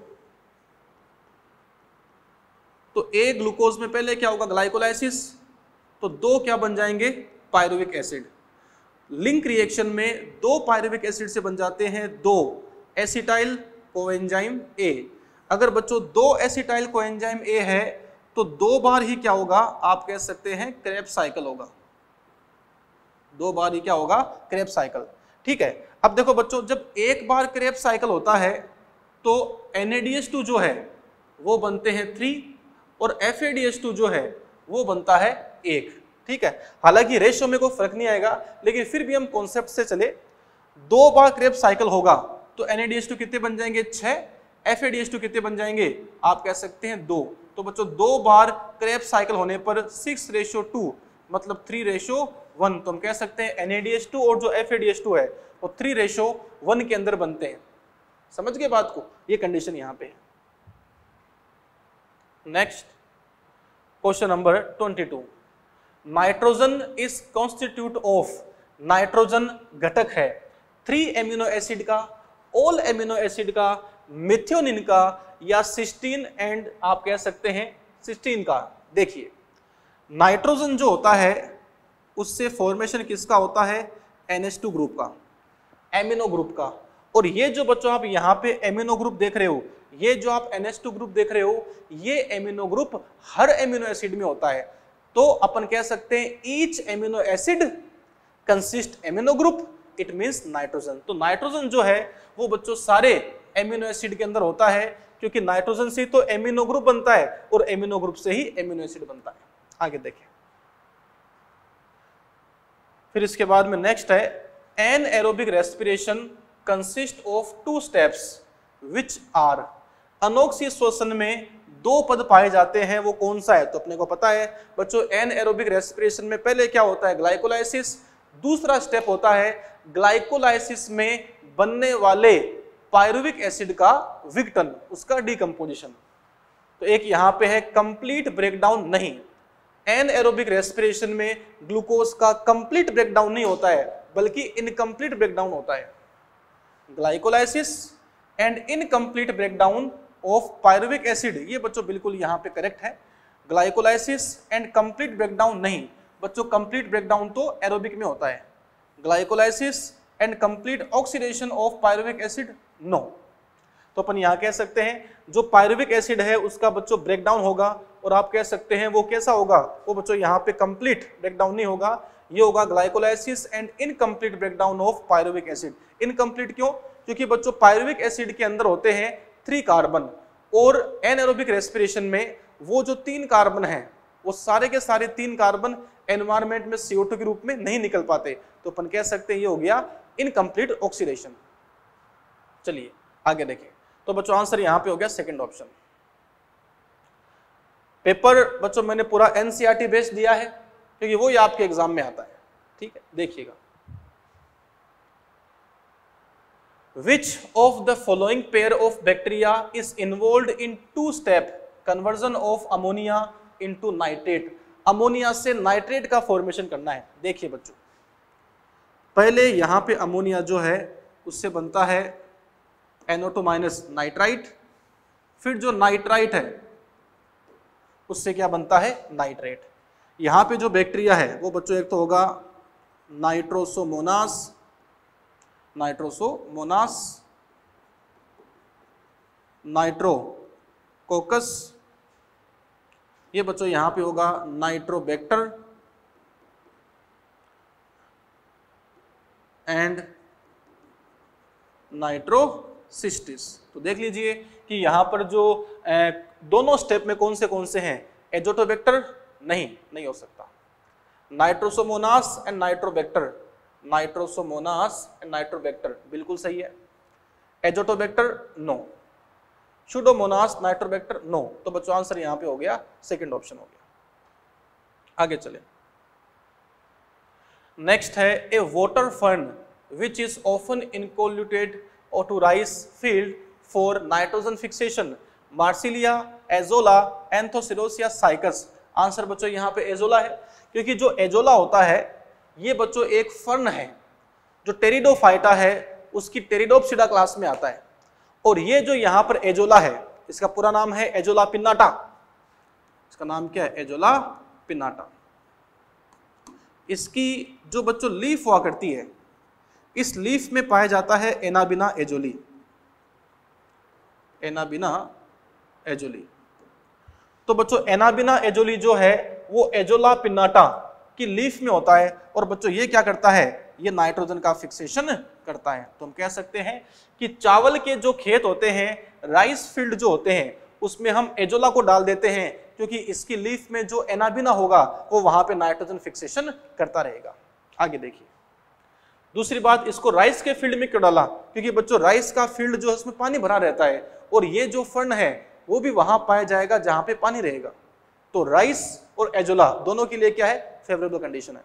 तो एक ग्लूकोज में पहले क्या होगा, ग्लाइकोलाइसिस, तो दो क्या बन जाएंगे, पायरुविक एसिड। लिंक रिएक्शन में दो पायरुविक एसिड से बन जाते हैं दो एसिटाइल कोएंजाइम A। अगर बच्चों दो एसिटाइल कोएंजाइम A है तो दो बार ही क्या होगा, आप कह सकते हैं क्रेब्स साइकिल होगा, दो बार ही क्या होगा, क्रेब्स साइकिल। ठीक है, अब देखो बच्चों जब एक बार क्रेब्स साइकिल होता है तो NADH2 जो है वो बनते हैं 3 और FADH2 जो है वो बनता है 1। ठीक है, हालांकि रेशियो में कोई फर्क नहीं आएगा, लेकिन फिर भी हम कॉन्सेप्ट से चले, दो बार क्रेब्स साइकिल होगा तो NADH2 कितने बन जाएंगे, 6, FADH2 कितने बन जाएंगे, आप कह सकते हैं 2। तो बच्चों 2 बार क्रेब्स साइकिल होने पर 6:2 मतलब 3:1, तो हम कह सकते हैं NADH2 और जो FADH2 है वो 3:1 के अंदर बनते हैं। समझ गए बात को, ये कंडीशन यहां पे है। Next question number 22, nitrogen is constitute of, nitrogen घटक है 3 एमिनो एसिड का, ऑल एमिनो एसिड का, मेथियोनिन का, या सिस्टीन एंड आप कह सकते हैं सिस्टीन का। देखिए नाइट्रोजन जो होता है उससे फॉर्मेशन किसका होता है, NH2 ग्रुप का, एमिनो ग्रुप का। और ये जो बच्चों आप यहाँ पे एमिनो ग्रुप देख रहे हो, ये जो आप NH2 ग्रुप देख रहे हो, ये एमिनो ग्रुप हर एमिनो एसिड में होता है। तो अपन कह सकते हैं each amino acid consist amino group, it means nitrogen. तो नाइट्रोजन जो है वो बच्चों सारे एमिनो एसिड के अंदर होता है, क्योंकि नाइट्रोजन से तो एमिनो ग्रुप बनता है और एमिनो ग्रुप से ही एमिनो एसिड बनता है। आगे देखें, फिर इसके बाद में नेक्स्ट है anaerobic respiration consist of 2 steps which are, अनोक्सी श्वसन में 2 पद पाए जाते हैं, वो कौन सा है, तो अपने को पता है बच्चों एनएरोबिक रेस्पिरेशन में पहले क्या होता है, ग्लाइकोलाइसिस, दूसरा स्टेप होता है ग्लाइकोलाइसिस में बनने वाले पायरुविक एसिड का विघटन, उसका डिकम्पोजिशन। तो एक यहां पे है कंप्लीट ब्रेकडाउन नहीं, एनएरोबिक रेस्पिरेशन में ग्लूकोज का कंप्लीट ब्रेकडाउन नहीं होता है बल्कि इनकम्प्लीट ब्रेकडाउन होता है। Glycolysis and incomplete breakdown of pyruvic acid, ये बच्चों बिल्कुल यहां पे करेक्ट है। ग्लाइकोलाइसिस एंड कंप्लीट ब्रेकडाउन नहीं बच्चों, कंप्लीट ब्रेकडाउन तो एरोबिक में होता है। Glycolysis and complete oxidation of pyruvic acid no. तो अपन यहां कह सकते हैं जो पायरुविक एसिड है उसका बच्चों ब्रेकडाउन होगा, और आप कह सकते हैं वो कैसा होगा, वो बच्चों यहाँ पे कंप्लीट ब्रेकडाउन नहीं होगा, ये होगा glycolysis and incomplete breakdown of pyruvic acid. Incomplete क्यों, क्योंकि बच्चों पायरुविक एसिड के अंदर होते हैं 3 कार्बन, और एनएरोबिक रेस्पिरेशन में वो जो 3 कार्बन हैं वो सारे के सारे 3 कार्बन एनवायरमेंट में CO2 के रूप में नहीं निकल पाते, तो अपन कह सकते हैं ये हो गया इनकम्प्लीट ऑक्सीडेशन। चलिए आगे देखें, तो बच्चों आंसर यहां पे हो गया सेकंड ऑप्शन। पेपर बच्चों मैंने पूरा NCERT बेस्ड दिया है क्योंकि वो ही आपके एग्जाम में आता है, ठीक है। देखिएगा, Which of the following pair of bacteria is involved in 2-step conversion of ammonia into nitrate? Ammonia से नाइट्रेट का फॉर्मेशन करना है। देखिए बच्चों, पहले यहां पे अमोनिया जो है उससे बनता है NO2- नाइट्राइट, फिर जो नाइट्राइट है उससे क्या बनता है, नाइट्रेट। यहां पे जो बैक्टीरिया है वो बच्चों एक तो होगा नाइट्रोसोमोनास, नाइट्रोकोकस, ये बच्चों यहां पे होगा नाइट्रोबैक्टर एंड नाइट्रोसिस्टिस। तो देख लीजिए कि यहां पर जो दोनों स्टेप में कौन से हैं, एजोटोबैक्टर नहीं हो सकता, Nitrosomonas and Nitrobacter, Nitrosomonas and Nitrobacter बिल्कुल सही है। Azotobacter no, Pseudomonas Nitrobacter no. तो बच्चों आंसर यहां पे हो गया सेकंड ऑप्शन हो गया। आगे चले, नेक्स्ट है a water fern which is often inoculated to rice field for nitrogen fixation, Marsilea, Azolla, Anthoceros, Cycas. Answer बच्चों यहां पे एजोला है, क्योंकि जो एजोला होता है ये बच्चों एक फर्न है जो टेरिडोफाइटा है उसकी टेरिडोप्सिडा क्लास में आता है, और ये जो यहां पर एजोला है इसका पूरा नाम है एजोला पिन्नाटा। इसका नाम क्या है, एजोला पिन्नाटा। इसकी जो बच्चों लीफ हुआ करती है, इस लीफ में पाया जाता है एनाबिना एजोली, एनाबिना एजोली। तो बच्चों एनाबिना एजोली जो है वो एजोला पिन्नाटा की लीफ में होता है, और बच्चों ये क्या करता है, ये नाइट्रोजन का फिक्सेशन करता है। तो हम कह सकते हैं कि चावल के जो खेत होते हैं, राइस फील्ड जो होते हैं, उसमें हम एजोला को डाल देते हैं, क्योंकि इसकी लीफ में जो एनाबिना होगा वो वहां पे नाइट्रोजन फिक्सेशन करता रहेगा। आगे देखिए, दूसरी बात, इसको राइस के फील्ड में क्यों डाला, क्योंकि बच्चों राइस का फील्ड जो है उसमें पानी भरा रहता है, और ये जो फर्न है वो भी वहां पाया जाएगा जहां पे पानी रहेगा। तो राइस और एजोला दोनों के लिए क्या है, फेवरेबल कंडीशन है।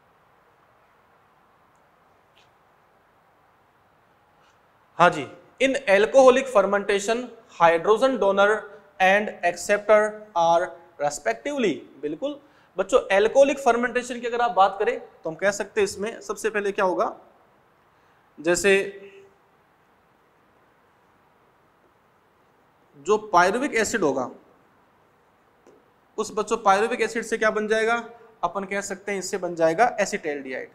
हाँ जी, in alcoholic fermentation hydrogen donor and acceptor are respectively. बिल्कुल बच्चों, एल्कोहलिक फर्मेंटेशन की अगर आप बात करें तो हम कह सकते हैं इसमें सबसे पहले क्या होगा, जैसे जो पायरुविक एसिड होगा उस बच्चों पायरुविक एसिड से क्या बन जाएगा, अपन कह सकते हैं इससे बन जाएगा एसिटाल्डिहाइड।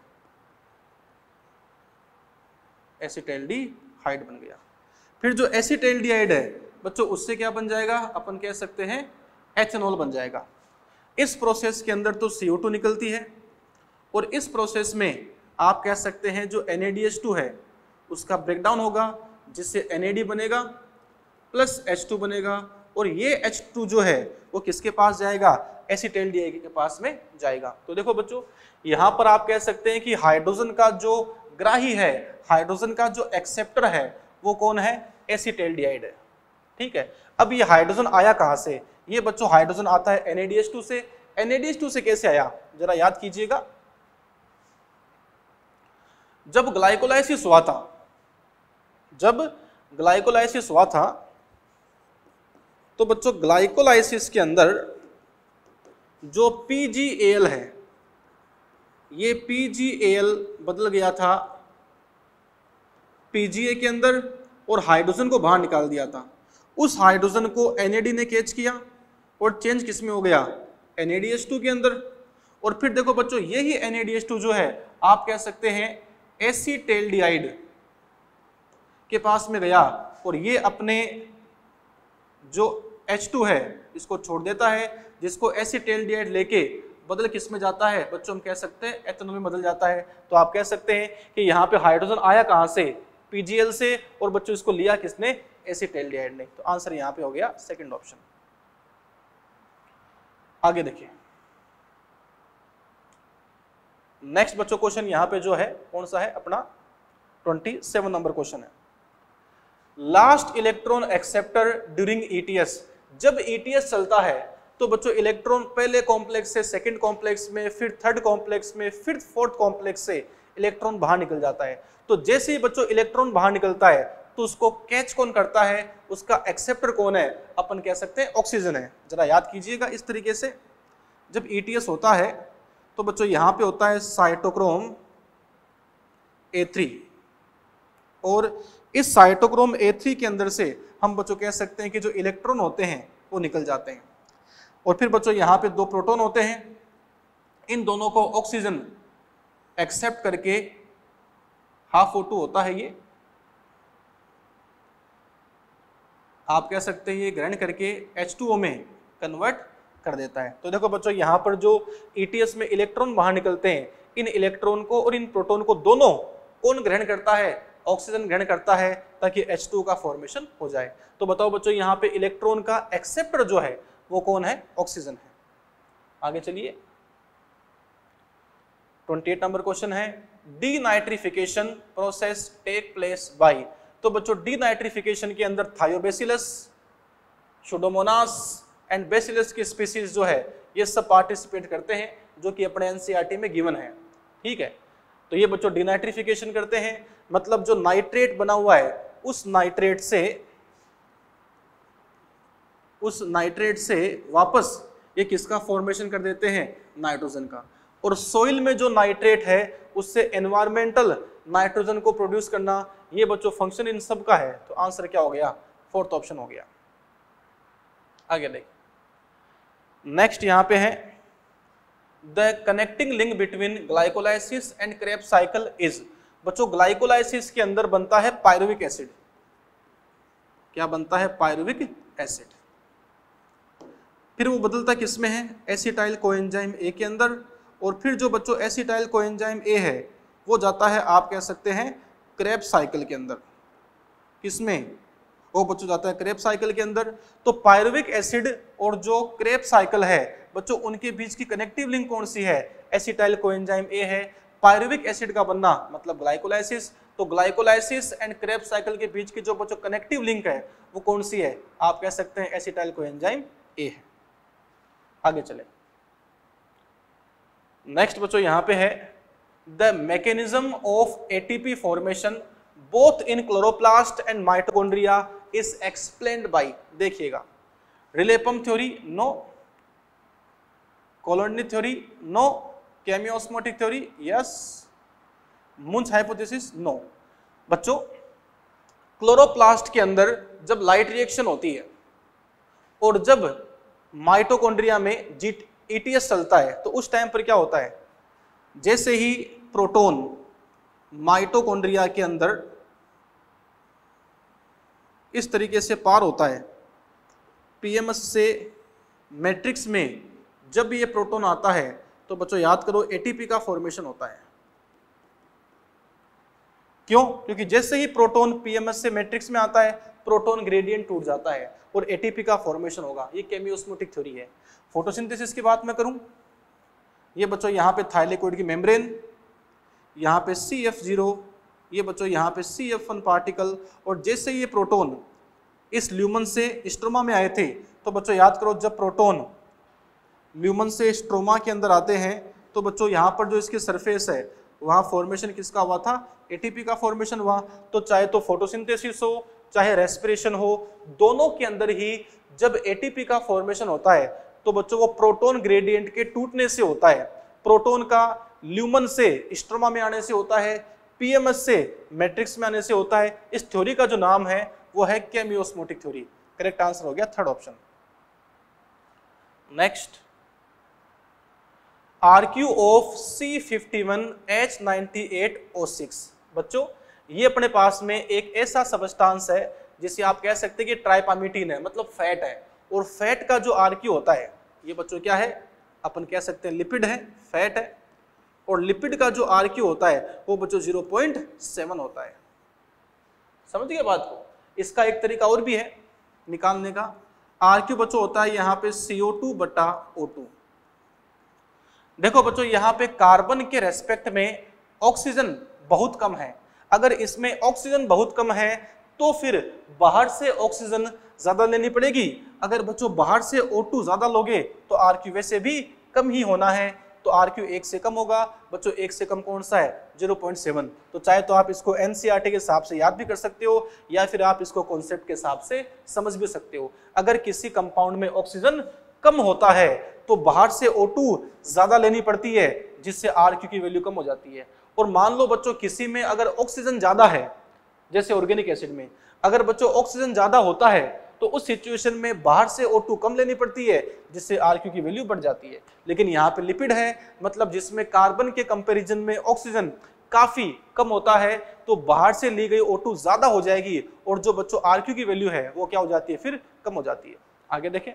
एसिटाल्डिहाइड बन गया। फिर जो एसिटाल्डिहाइड है बच्चों उससे क्या बन जाएगा, अपन कह सकते हैं एथेनॉल बन जाएगा। इस प्रोसेस के अंदर तो CO2 निकलती है और इस प्रोसेस में आप कह सकते हैं जो NADH2 है उसका ब्रेकडाउन होगा जिससे NAD बनेगा प्लस H2 बनेगा और ये H2 जो है वो किसके पास जाएगा, एसिटाल्डिहाइड के पास में जाएगा। तो देखो बच्चों, यहाँ पर आप कह सकते हैं कि हाइड्रोजन का जो ग्राही है, हाइड्रोजन का जो एक्सेप्टर है वो कौन है, एसिटाल्डिहाइड है। ठीक है, अब ये हाइड्रोजन आया कहां से, ये बच्चों हाइड्रोजन आता है NADH2 से। NADH2 से कैसे आया, जरा याद कीजिएगा। जब ग्लाइकोलाइसिस हुआ था, जब ग्लाइकोलाइसिस हुआ था तो बच्चों ग्लाइकोलाइसिस के अंदर जो PgAl है, ये PgAl बदल गया था PGA के अंदर और हाइड्रोजन को बाहर निकाल दिया था। उस हाइड्रोजन को NAD ने कैच किया और चेंज किस में हो गया, NADH2 के अंदर। और फिर देखो बच्चों, यही NADH2 जो है आप कह सकते हैं एसिटाल्डिहाइड के पास में गया और ये अपने जो H2 है इसको छोड़ देता है, जिसको एसिटाल्डिहाइड लेके बदल किस में जाता है बच्चों, हम कह सकते हैं एथेनॉल में बदल जाता है। तो आप कह सकते हैं कि यहाँ पे हाइड्रोजन आया कहां से, PGL से, और बच्चों इसको लिया किसने, एसिटाल्डिहाइड ने। तो आंसर यहाँ पे हो गया सेकंड ऑप्शन। आगे देखिए नेक्स्ट बच्चों, क्वेश्चन यहाँ पे जो है कौन सा है अपना 27 नंबर क्वेश्चन है। Last electron acceptor during ETS। जब ETS चलता है तो बच्चों इलेक्ट्रॉन पहले कॉम्प्लेक्स से सेकंड कॉम्प्लेक्स में, फिर थर्ड कॉम्प्लेक्स में, फिर फोर्थ कॉम्प्लेक्स से इलेक्ट्रॉन बाहर निकल जाता है। तो जैसे ही बच्चों इलेक्ट्रॉन बाहर निकलता है तो उसको कैच कौन करता है, उसका एक्सेप्टर कौन है, अपन कह सकते हैं ऑक्सीजन है। जरा याद कीजिएगा इस तरीके से, जब ETS होता है तो बच्चों यहाँ पे होता है साइटोक्रोम A3 और इस साइटोक्रोम A3 के अंदर से हम बच्चों कह सकते हैं कि जो इलेक्ट्रॉन होते हैं वो निकल जाते हैं। और फिर बच्चों यहाँ पे दो प्रोटॉन होते हैं, इन दोनों को ऑक्सीजन एक्सेप्ट करके O2 होता है, ये आप कह सकते हैं ये ग्रहण करके H2O में कन्वर्ट कर देता है। तो देखो बच्चों यहाँ पर जो ETS में इलेक्ट्रॉन बाहर निकलते हैं, इन इलेक्ट्रॉन को और इन प्रोटॉन को दोनों कौन ग्रहण करता है, ऑक्सीजन ग्रहण करता है, ताकि H2 का फॉर्मेशन हो जाए। तो बताओ बच्चों यहाँ पे इलेक्ट्रॉन का एक्सेप्टर जो है वो कौन है, ऑक्सीजन है। आगे चलिए 28 नंबर क्वेश्चन है, denitrification process take place by. तो बच्चों डीनाइट्रिफिकेशन के अंदर थायोबैसिलस, सुडोमोनास एंड बैसिलस की स्पीसीज जो है ये सब पार्टिसिपेट करते हैं, जो कि अपने NCERT में गिवन है। ठीक है, तो ये बच्चों डीनाइट्रिफिकेशन करते हैं, मतलब जो नाइट्रेट बना हुआ है उस नाइट्रेट से वापस ये किसका फॉर्मेशन कर देते हैं, नाइट्रोजन का। और सोइल में जो नाइट्रेट है उससे एनवायरमेंटल नाइट्रोजन को प्रोड्यूस करना, ये बच्चों फंक्शन इन सब का है। तो आंसर क्या हो गया, फोर्थ ऑप्शन हो गया। आगे देखिए नेक्स्ट यहाँ पे है, the connecting link between glycolysis and Krebs cycle is. बच्चों ग्लाइकोलाइसिस के अंदर बनता है पायरुविक एसिड। क्या बनता है, पायरुविक एसिड। फिर वो बदलता किसमें है, एसिटाइल कोएंजाइम ए के अंदर। और फिर जो बच्चों एसिटाइल कोएंजाइम ए है वो जाता है आप कह सकते हैं क्रेब्स साइकिल के अंदर। किसमें, वो बच्चों जाता है क्रेब्स साइकिल के अंदर। तो पायरुविक एसिड और जो क्रेब्स साइकिल है बच्चों उनके बीच की कनेक्टिव लिंक कौन सी है, एसिटाइल कोएंजाइम ए है। पायरुविक एसिड का बनना मतलब ग्लाइकोलाइसिस, तो ग्लाइकोलाइसिस एंड क्रेब्स साइकिल के बीच की जो बच्चों कनेक्टिव लिंक है वो कौन सी है? आप कह सकते हैं एसिटाइल कोएंजाइम ए है। आगे चले, नेक्स्ट बच्चों यहां पे है the mechanism of ATP formation both in chloroplast and mitochondria is explained by, देखिएगा, रिलेपम theory no, colony theory no, chemiosmotic theory yes, Munch hypothesis no. बच्चों क्लोरोप्लास्ट के अंदर जब लाइट रिएक्शन होती है और जब माइटोकॉन्ड्रिया में ईटीएस चलता है तो उस टाइम पर क्या होता है, जैसे ही प्रोटॉन माइटोकॉन्ड्रिया के अंदर इस तरीके से पार होता है पीएमएस से मैट्रिक्स में, जब ये प्रोटॉन आता है तो बच्चों याद करो एटीपी का फॉर्मेशन होता है। क्यों? क्योंकि जैसे ही प्रोटॉन पीएमएस से मैट्रिक्स में आता है प्रोटॉन ग्रेडियंट टूट जाता है और एटीपी का फॉर्मेशन होगा। ये केमियोस्मोटिक थ्योरी है। फोटोसिंथेसिस की बात मैं करूं, ये बच्चों यहाँ पे थाइलेकोइड की मेम्ब्रेन, यहाँ पे CF0, ये बच्चों यहाँ पे CF1 पार्टिकल, और जैसे ये प्रोटॉन इस ल्यूमन से स्ट्रोमा में आए थे तो बच्चों याद करो जब प्रोटॉन ल्यूमन से स्ट्रोमा के अंदर आते हैं तो बच्चों यहाँ पर जो इसकी सरफेस है वहाँ फॉर्मेशन किसका हुआ था? एटीपी का फॉर्मेशन हुआ। तो चाहे तो फोटोसिंथेसिस हो चाहे रेस्पिरेशन हो, दोनों के अंदर ही जब एटीपी का फॉर्मेशन होता है तो बच्चों वो प्रोटॉन ग्रेडियंट के टूटने से होता है। प्रोटॉन का ल्यूमन से स्ट्रोमा में आने से होता है, पीएमएस से मैट्रिक्स में आने से होता है। इस थ्योरी का जो नाम है वो है केमियोस्मोटिक थ्योरी। करेक्ट आंसर हो गया third option. Next, RQ of C51H98O6। बच्चों ये अपने पास में एक ऐसा सबस्टांस है जिसे आप कह सकते हैं कि ट्राइपामिटीन है, मतलब फैट है, और फैट का जो RQ होता है ये बच्चों क्या है? अपन कह सकते हैं लिपिड है, फैट है, और लिपिड का जो RQ होता है वो बच्चों 0.7 होता है। समझ गए बात को? इसका एक तरीका और भी है निकालने का। RQ बच्चों होता है यहाँ पे CO2/O2। देखो बच्चों यहाँ पे कार्बन के रेस्पेक्ट में ऑक्सीजन बहुत कम है। अगर इसमें ऑक्सीजन बहुत कम है तो फिर बाहर से ऑक्सीजन ज्यादा लेनी पड़ेगी। अगर बच्चों बाहर से O2 ज्यादा लोगे तो RQ वैसे भी कम ही होना है, तो RQ 1 से कम होगा। बच्चों 1 से कम कौन सा है? 0.7। तो चाहे तो आप इसको NCERT के हिसाब से याद भी कर सकते हो या फिर आप इसको कॉन्सेप्ट के हिसाब से समझ भी सकते हो। अगर किसी कंपाउंड में ऑक्सीजन कम होता है तो बाहर से O2 ज्यादा लेनी पड़ती है, जिससे RQ की वैल्यू कम हो जाती है। और मान लो बच्चों किसी में अगर ऑक्सीजन ज्यादा है, जैसे ऑर्गेनिक एसिड में अगर बच्चों ऑक्सीजन ज्यादा होता है तो उस सिचुएशन में बाहर से O2 कम लेनी पड़ती है, जिससे RQ की वैल्यू बढ़ जाती है। लेकिन यहाँ पे लिपिड है, मतलब जिसमें कार्बन के कंपैरिजन में ऑक्सीजन काफी कम होता है, तो बाहर से ली गई O2 ज्यादा हो जाएगी और जो बच्चों RQ की वैल्यू है वो क्या हो जाती है? फिर कम हो जाती है। आगे देखें,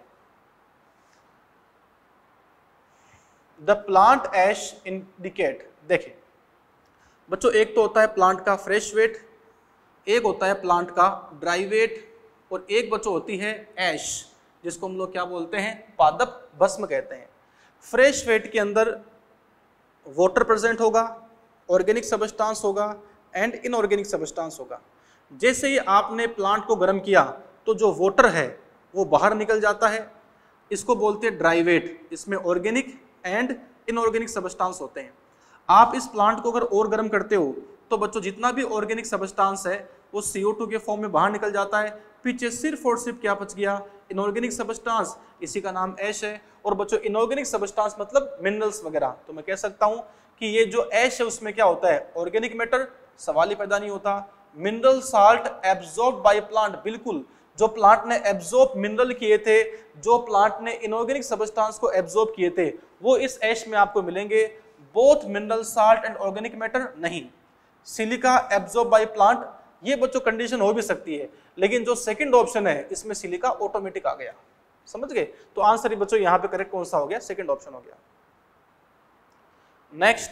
द प्लांट ऐश इंडिकेट। देखें बच्चों एक तो होता है प्लांट का फ्रेश वेट, एक होता है प्लांट का ड्राई वेट, और एक बच्चों होती है ऐश, जिसको हम लोग क्या बोलते हैं? पादप भस्म कहते हैं। फ्रेश वेट के अंदर वाटर प्रेजेंट होगा, ऑर्गेनिक सब्सटेंस होगा एंड इनऑर्गेनिक सब्सटेंस होगा। जैसे ही आपने प्लांट को गर्म किया तो जो वाटर है वो बाहर निकल जाता है, इसको बोलते हैं ड्राई वेट। इसमें ऑर्गेनिक एंड इनऑर्गेनिक सब्सटेंस होते हैं। आप इस प्लांट को अगर और गर्म करते हो तो बच्चों जितना भी ऑर्गेनिक सब्सटेंस है वो CO2 के फॉर्म में बाहर निकल जाता है। पीछे सिर्फ और सिर्फ क्या बच गया? इनऑर्गेनिक सब्सटेंस, इसी का नाम ऐश है। और बच्चों इनऑर्गेनिक सब्सटेंस मतलब मिनरल्स वगैरह। तो मैं कह सकता हूं कि ये जो ऐश है उसमें क्या होता है? ऑर्गेनिक मैटर, सवाल ही पैदा नहीं होता। Mineral salt absorb by plant, बिल्कुल जो प्लांट ने एब्जॉर्ब मिनरल किए थे, जो प्लांट ने इनऑर्गेनिक सब्सटेंस को एब्जॉर्ब किए थे, वो इस ऐश में आपको मिलेंगे। Both mineral salt and organic matter नहीं। सिलिका एब्जॉर्ब बाय प्लांट, ये बच्चों कंडीशन हो भी सकती है, लेकिन जो सेकंड ऑप्शन है इसमें सिलिका ऑटोमेटिक आ गया। समझ गए? तो आंसर ही बच्चों यहां पे करेक्ट कौन सा हो गया? सेकंड ऑप्शन हो गया। Next,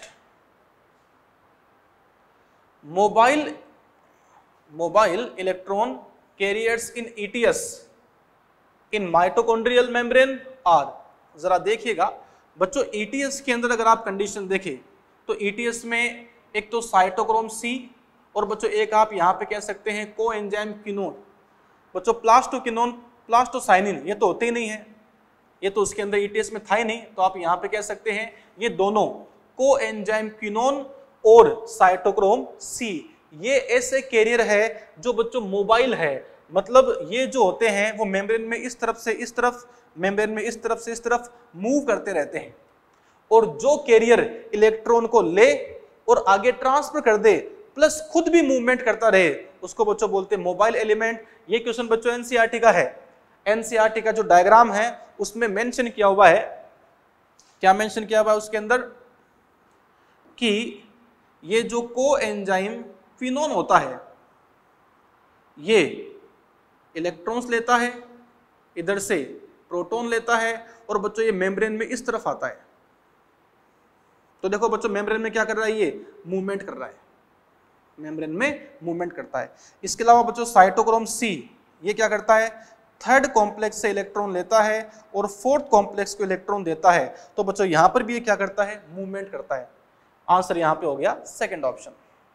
mobile electron carriers in ETS in mitochondrial membrane are. जरा देखिएगा बच्चों, ETS के अंदर अगर आप कंडीशन देखें तो ETS में एक तो साइटोक्रोम C और बच्चों एक आप यहाँ पे कह सकते हैं को एंजाइम क्विनोन। बच्चों प्लास्टोक्विनोन प्लास्टोसाइनिन ये तो होते ही नहीं है, ये तो उसके अंदर ईटीएस में था ही नहीं, तो आप यहाँ पे कह सकते हैं ये दोनों को एंजाइम क्विनोन और साइटोक्रोम सी ये ऐसे कैरियर है जो बच्चों मोबाइल है, मतलब ये जो होते हैं वो मेम्ब्रेन में इस तरफ से इस तरफ, मेम्ब्रेन में इस तरफ से इस तरफ मूव करते रहते हैं, और जो कैरियर इलेक्ट्रॉन को ले और आगे ट्रांसफर कर दे प्लस खुद भी मूवमेंट करता रहे उसको बच्चों बोलते हैं मोबाइल एलिमेंट। ये क्वेश्चन बच्चों एनसीईआरटी का है। एनसीईआरटी का जो डायग्राम है उसमें मेंशन किया हुआ है, क्या मेंशन किया हुआ है उसके अंदर कि ये जो को एंजाइम क्विनोन होता है ये इलेक्ट्रॉन्स लेता है, इधर से प्रोटॉन लेता है, और बच्चों ये मेम्ब्रेन में इस तरफ आता है। तो देखो बच्चों मेम्ब्रेन में क्या कर रहा है, ये मूवमेंट कर रहा है, मेम्ब्रेन में मूवमेंट करता है। इसके अलावा बच्चों साइटोक्रोम सी ये क्या करता है, थर्ड कॉम्प्लेक्स से इलेक्ट्रॉन लेता है और फोर्थ कॉम्प्लेक्स को इलेक्ट्रॉन देता है। तो बच्चों यहां पर भी ये क्या करता है, मूवमेंट करता है। आंसर यहां पे हो गया सेकंड ऑप्शन।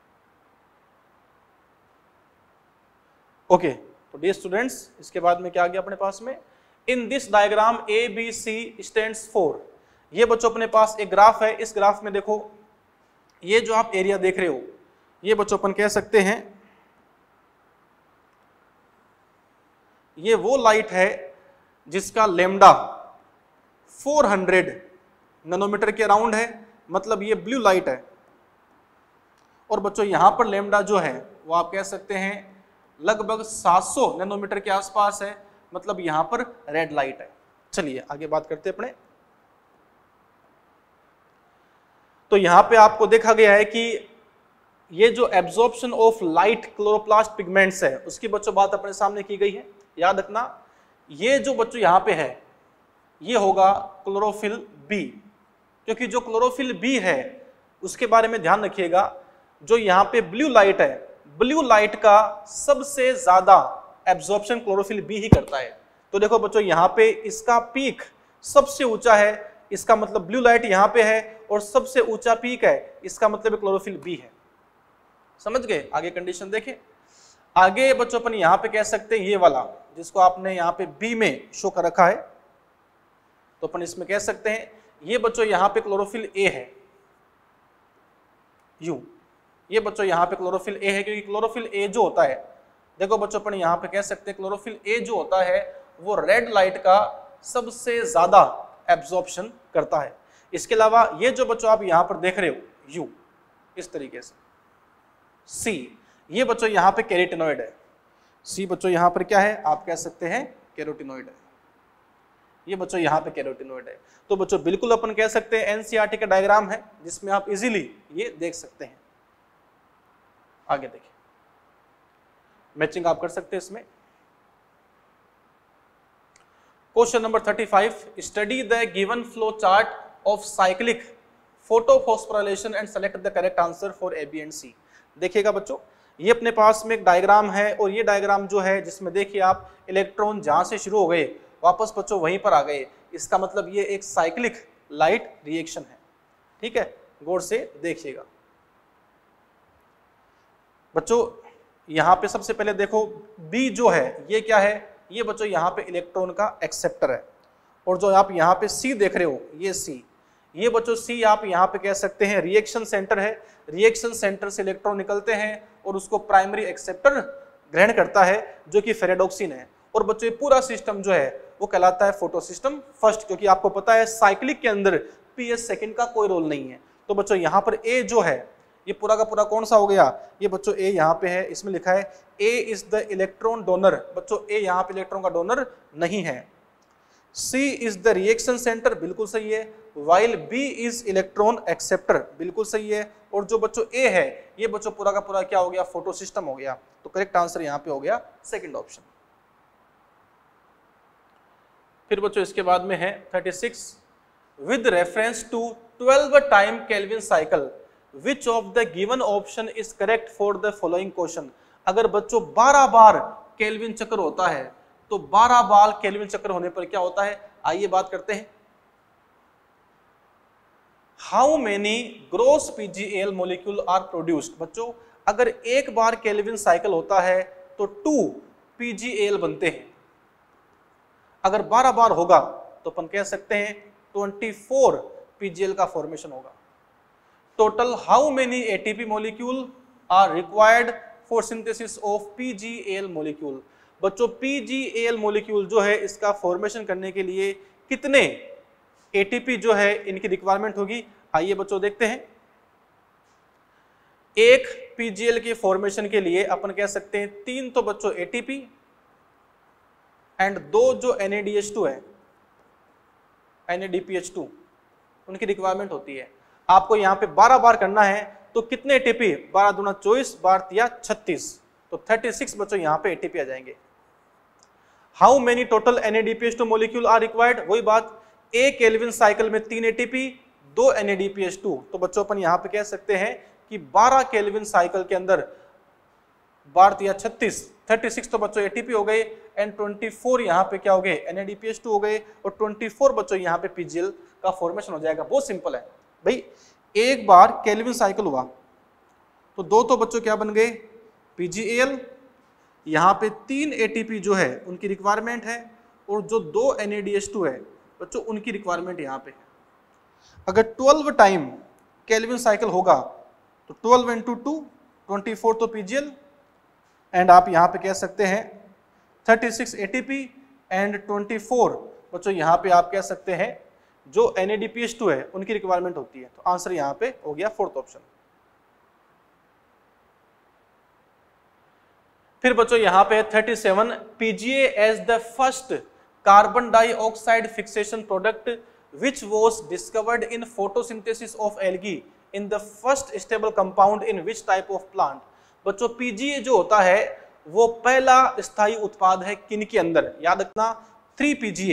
ओके, तो डियर स्टूडेंट्स इसके बाद में क्या आ गया अपने पास में, in this diagram A B C stands for. ये बच्चों अपने पास एक ग्राफ है, इस ग्राफ में देखो ये जो आप एरिया देख रहे हो ये बच्चों अपन कह सकते हैं ये वो लाइट है जिसका लेमडा 400 नैनोमीटर के अराउंड है, मतलब ये ब्लू लाइट है। और बच्चों यहां पर लेमडा जो है वो आप कह सकते हैं लगभग 700 नैनोमीटर के आसपास है, मतलब यहां पर रेड लाइट है। चलिए आगे बात करते हैं अपने। तो यहां पे आपको देखा गया है कि ये जो absorption of light chloroplast pigments है उसकी बच्चों बात अपने सामने की गई है। याद रखना ये जो बच्चों यहां पे है ये होगा क्लोरोफिल बी, क्योंकि जो क्लोरोफिल बी है उसके बारे में ध्यान रखिएगा, जो यहाँ पे ब्लू लाइट है, ब्लू लाइट का सबसे ज्यादा एब्जॉर्प्शन क्लोरोफिल बी ही करता है। तो देखो बच्चों यहाँ पे इसका पीक सबसे ऊंचा है, इसका मतलब ब्लू लाइट यहाँ पे है और सबसे ऊंचा पीक है, इसका मतलब क्लोरोफिल बी है। समझ गए? आगे कंडीशन देखें। आगे बच्चों अपन यहाँ पे कह सकते हैं ये वाला जिसको आपने यहाँ पे बी में शो कर रखा है, तो अपन इसमें कह सकते हैं ये बच्चों यहाँ पे क्लोरोफिल ए है, यू ये बच्चों यहाँ पे क्लोरोफिल ए है, क्योंकि क्लोरोफिल ए जो होता है, देखो बच्चों अपन यहाँ पे कह सकते हैं क्लोरोफिल ए जो होता है वो रेड लाइट का सबसे ज्यादा एब्जॉर्प्शन करता है। इसके अलावा ये जो बच्चों आप यहाँ पर देख रहे हो यू इस तरीके से, सी ये बच्चों यहाँ पे कैरोटिनॉइड है, सी बच्चों यहाँ पर क्या है आप कह सकते हैं कैरोटिनॉइड है, ये बच्चों यहाँ पे कैरोटिनॉइड है। तो बच्चों बिल्कुल अपन कह सकते हैं एनसीईआरटी का डायग्राम है जिसमें आप इजीली ये देख सकते हैं। आगे देखिए, मैचिंग आप कर सकते हैं इसमें। Question number 35, study the given flow chart of cyclic photophosphorylation and select the correct answer for A B and C. देखिएगा बच्चों ये अपने पास में एक डायग्राम है, और ये डायग्राम जो है जिसमें देखिए आप इलेक्ट्रॉन जहां से शुरू हो गए वापस बच्चों वहीं पर आ गए, इसका मतलब ये एक साइक्लिक लाइट रिएक्शन है। ठीक है, गौर से देखिएगा बच्चों। यहां पे सबसे पहले देखो बी जो है ये क्या है, ये बच्चों यहाँ पे इलेक्ट्रॉन का एक्सेप्टर है, और जो आप यहाँ पे सी देख रहे हो ये सी, ये बच्चों सी आप यहाँ पे कह सकते हैं रिएक्शन सेंटर है। रिएक्शन सेंटर से इलेक्ट्रॉन निकलते हैं और उसको प्राइमरी एक्सेप्टर ग्रहण करता है जो कि फेरेडोक्सिन है। और बच्चों ये पूरा सिस्टम जो है वो कहलाता है फोटो सिस्टम फर्स्ट, क्योंकि आपको पता है साइक्लिक के अंदर पीएस सेकंड का कोई रोल नहीं है। तो बच्चों यहाँ पर ए जो है ये पूरा का पूरा कौन सा हो गया, ये बच्चों ए यहाँ पे है, इसमें लिखा है A is the electron donor. बच्चों ए यहाँ पे इलेक्ट्रॉन का डोनर नहीं है। C is the reaction centre, बिल्कुल सही है। While B is electron acceptor, बिल्कुल सही है। और जो बच्चों ए है ये बच्चों पूरा का पूरा क्या हो गया, फोटो सिस्टम हो गया। तो करेक्ट आंसर यहाँ पे हो गया सेकंड ऑप्शन। फिर बच्चों इसके बाद में है 36, with reference to 12 time Calvin cycle which of the given option is correct for the following question. अगर बच्चों 12 बार केल्विन चक्र होता है तो 12 बार केल्विन चक्र होने पर क्या होता है, आइए बात करते हैं। How many gross PGAL molecule are produced. बच्चों अगर एक बार केल्विन साइकिल होता है तो 2 PgAl बनते हैं, अगर 12 बार होगा तो अपन कह सकते हैं 24 PgAl का फॉर्मेशन होगा। Total how many ATP molecule are required for synthesis of PgAl molecule. बच्चों PgAl मॉलिक्यूल जो है इसका फॉर्मेशन करने के लिए कितने ATP जो है इनकी रिक्वायरमेंट होगी, आइए बच्चों देखते हैं। एक PgAl के फॉर्मेशन के लिए अपन कह सकते हैं 3 तो बच्चों ATP एंड 2 जो NADH2 है, NADPH2, उनकी रिक्वायरमेंट होती है। आपको यहाँ पे 12 बार करना है तो कितने ATP, 12 दूना 24, 12 36, तो 36 बच्चों यहाँ पे ATP आ जाएंगे। How many total NADPH2 molecule are required, वही बात, एक केल्विन साइकिल में 3 ATP 2 NADPH2, तो बच्चों अपन यहाँ पे कह सकते हैं कि 12 केल्विन साइकिल के अंदर 12 36 तो बच्चों ATP हो गए एंड 24 यहाँ पे क्या हो गए, NADPH2 हो गए, और 24 बच्चों यहाँ पे PgAl का फॉर्मेशन हो जाएगा। बहुत सिंपल है भाई, एक बार केल्विन साइकिल हुआ तो 2 तो बच्चों क्या बन गए PgAl, यहाँ पे 3 ATP जो है उनकी रिक्वायरमेंट है, और जो 2 NADH2 है बच्चों उनकी रिक्वायरमेंट यहाँ पे। अगर 12 टाइम केल्विन साइकिल होगा तो 12 इंटू 2 24 तो PgAl, एंड आप यहाँ पे कह सकते हैं 36 ATP एंड 24 बच्चों यहाँ पे आप कह सकते हैं जो NADPH2 है उनकी रिक्वायरमेंट होती है। तो आंसर यहाँ पे हो गया 4th ऑप्शन। फिर बच्चों यहाँ पे 37 PgA as the first carbon dioxide fixation product which was discovered in photosynthesis of algae in the first stable compound in which type of plant. बच्चों PgA जो होता है वो पहला स्थायी उत्पाद है किन के अंदर, याद रखना 3-PGA,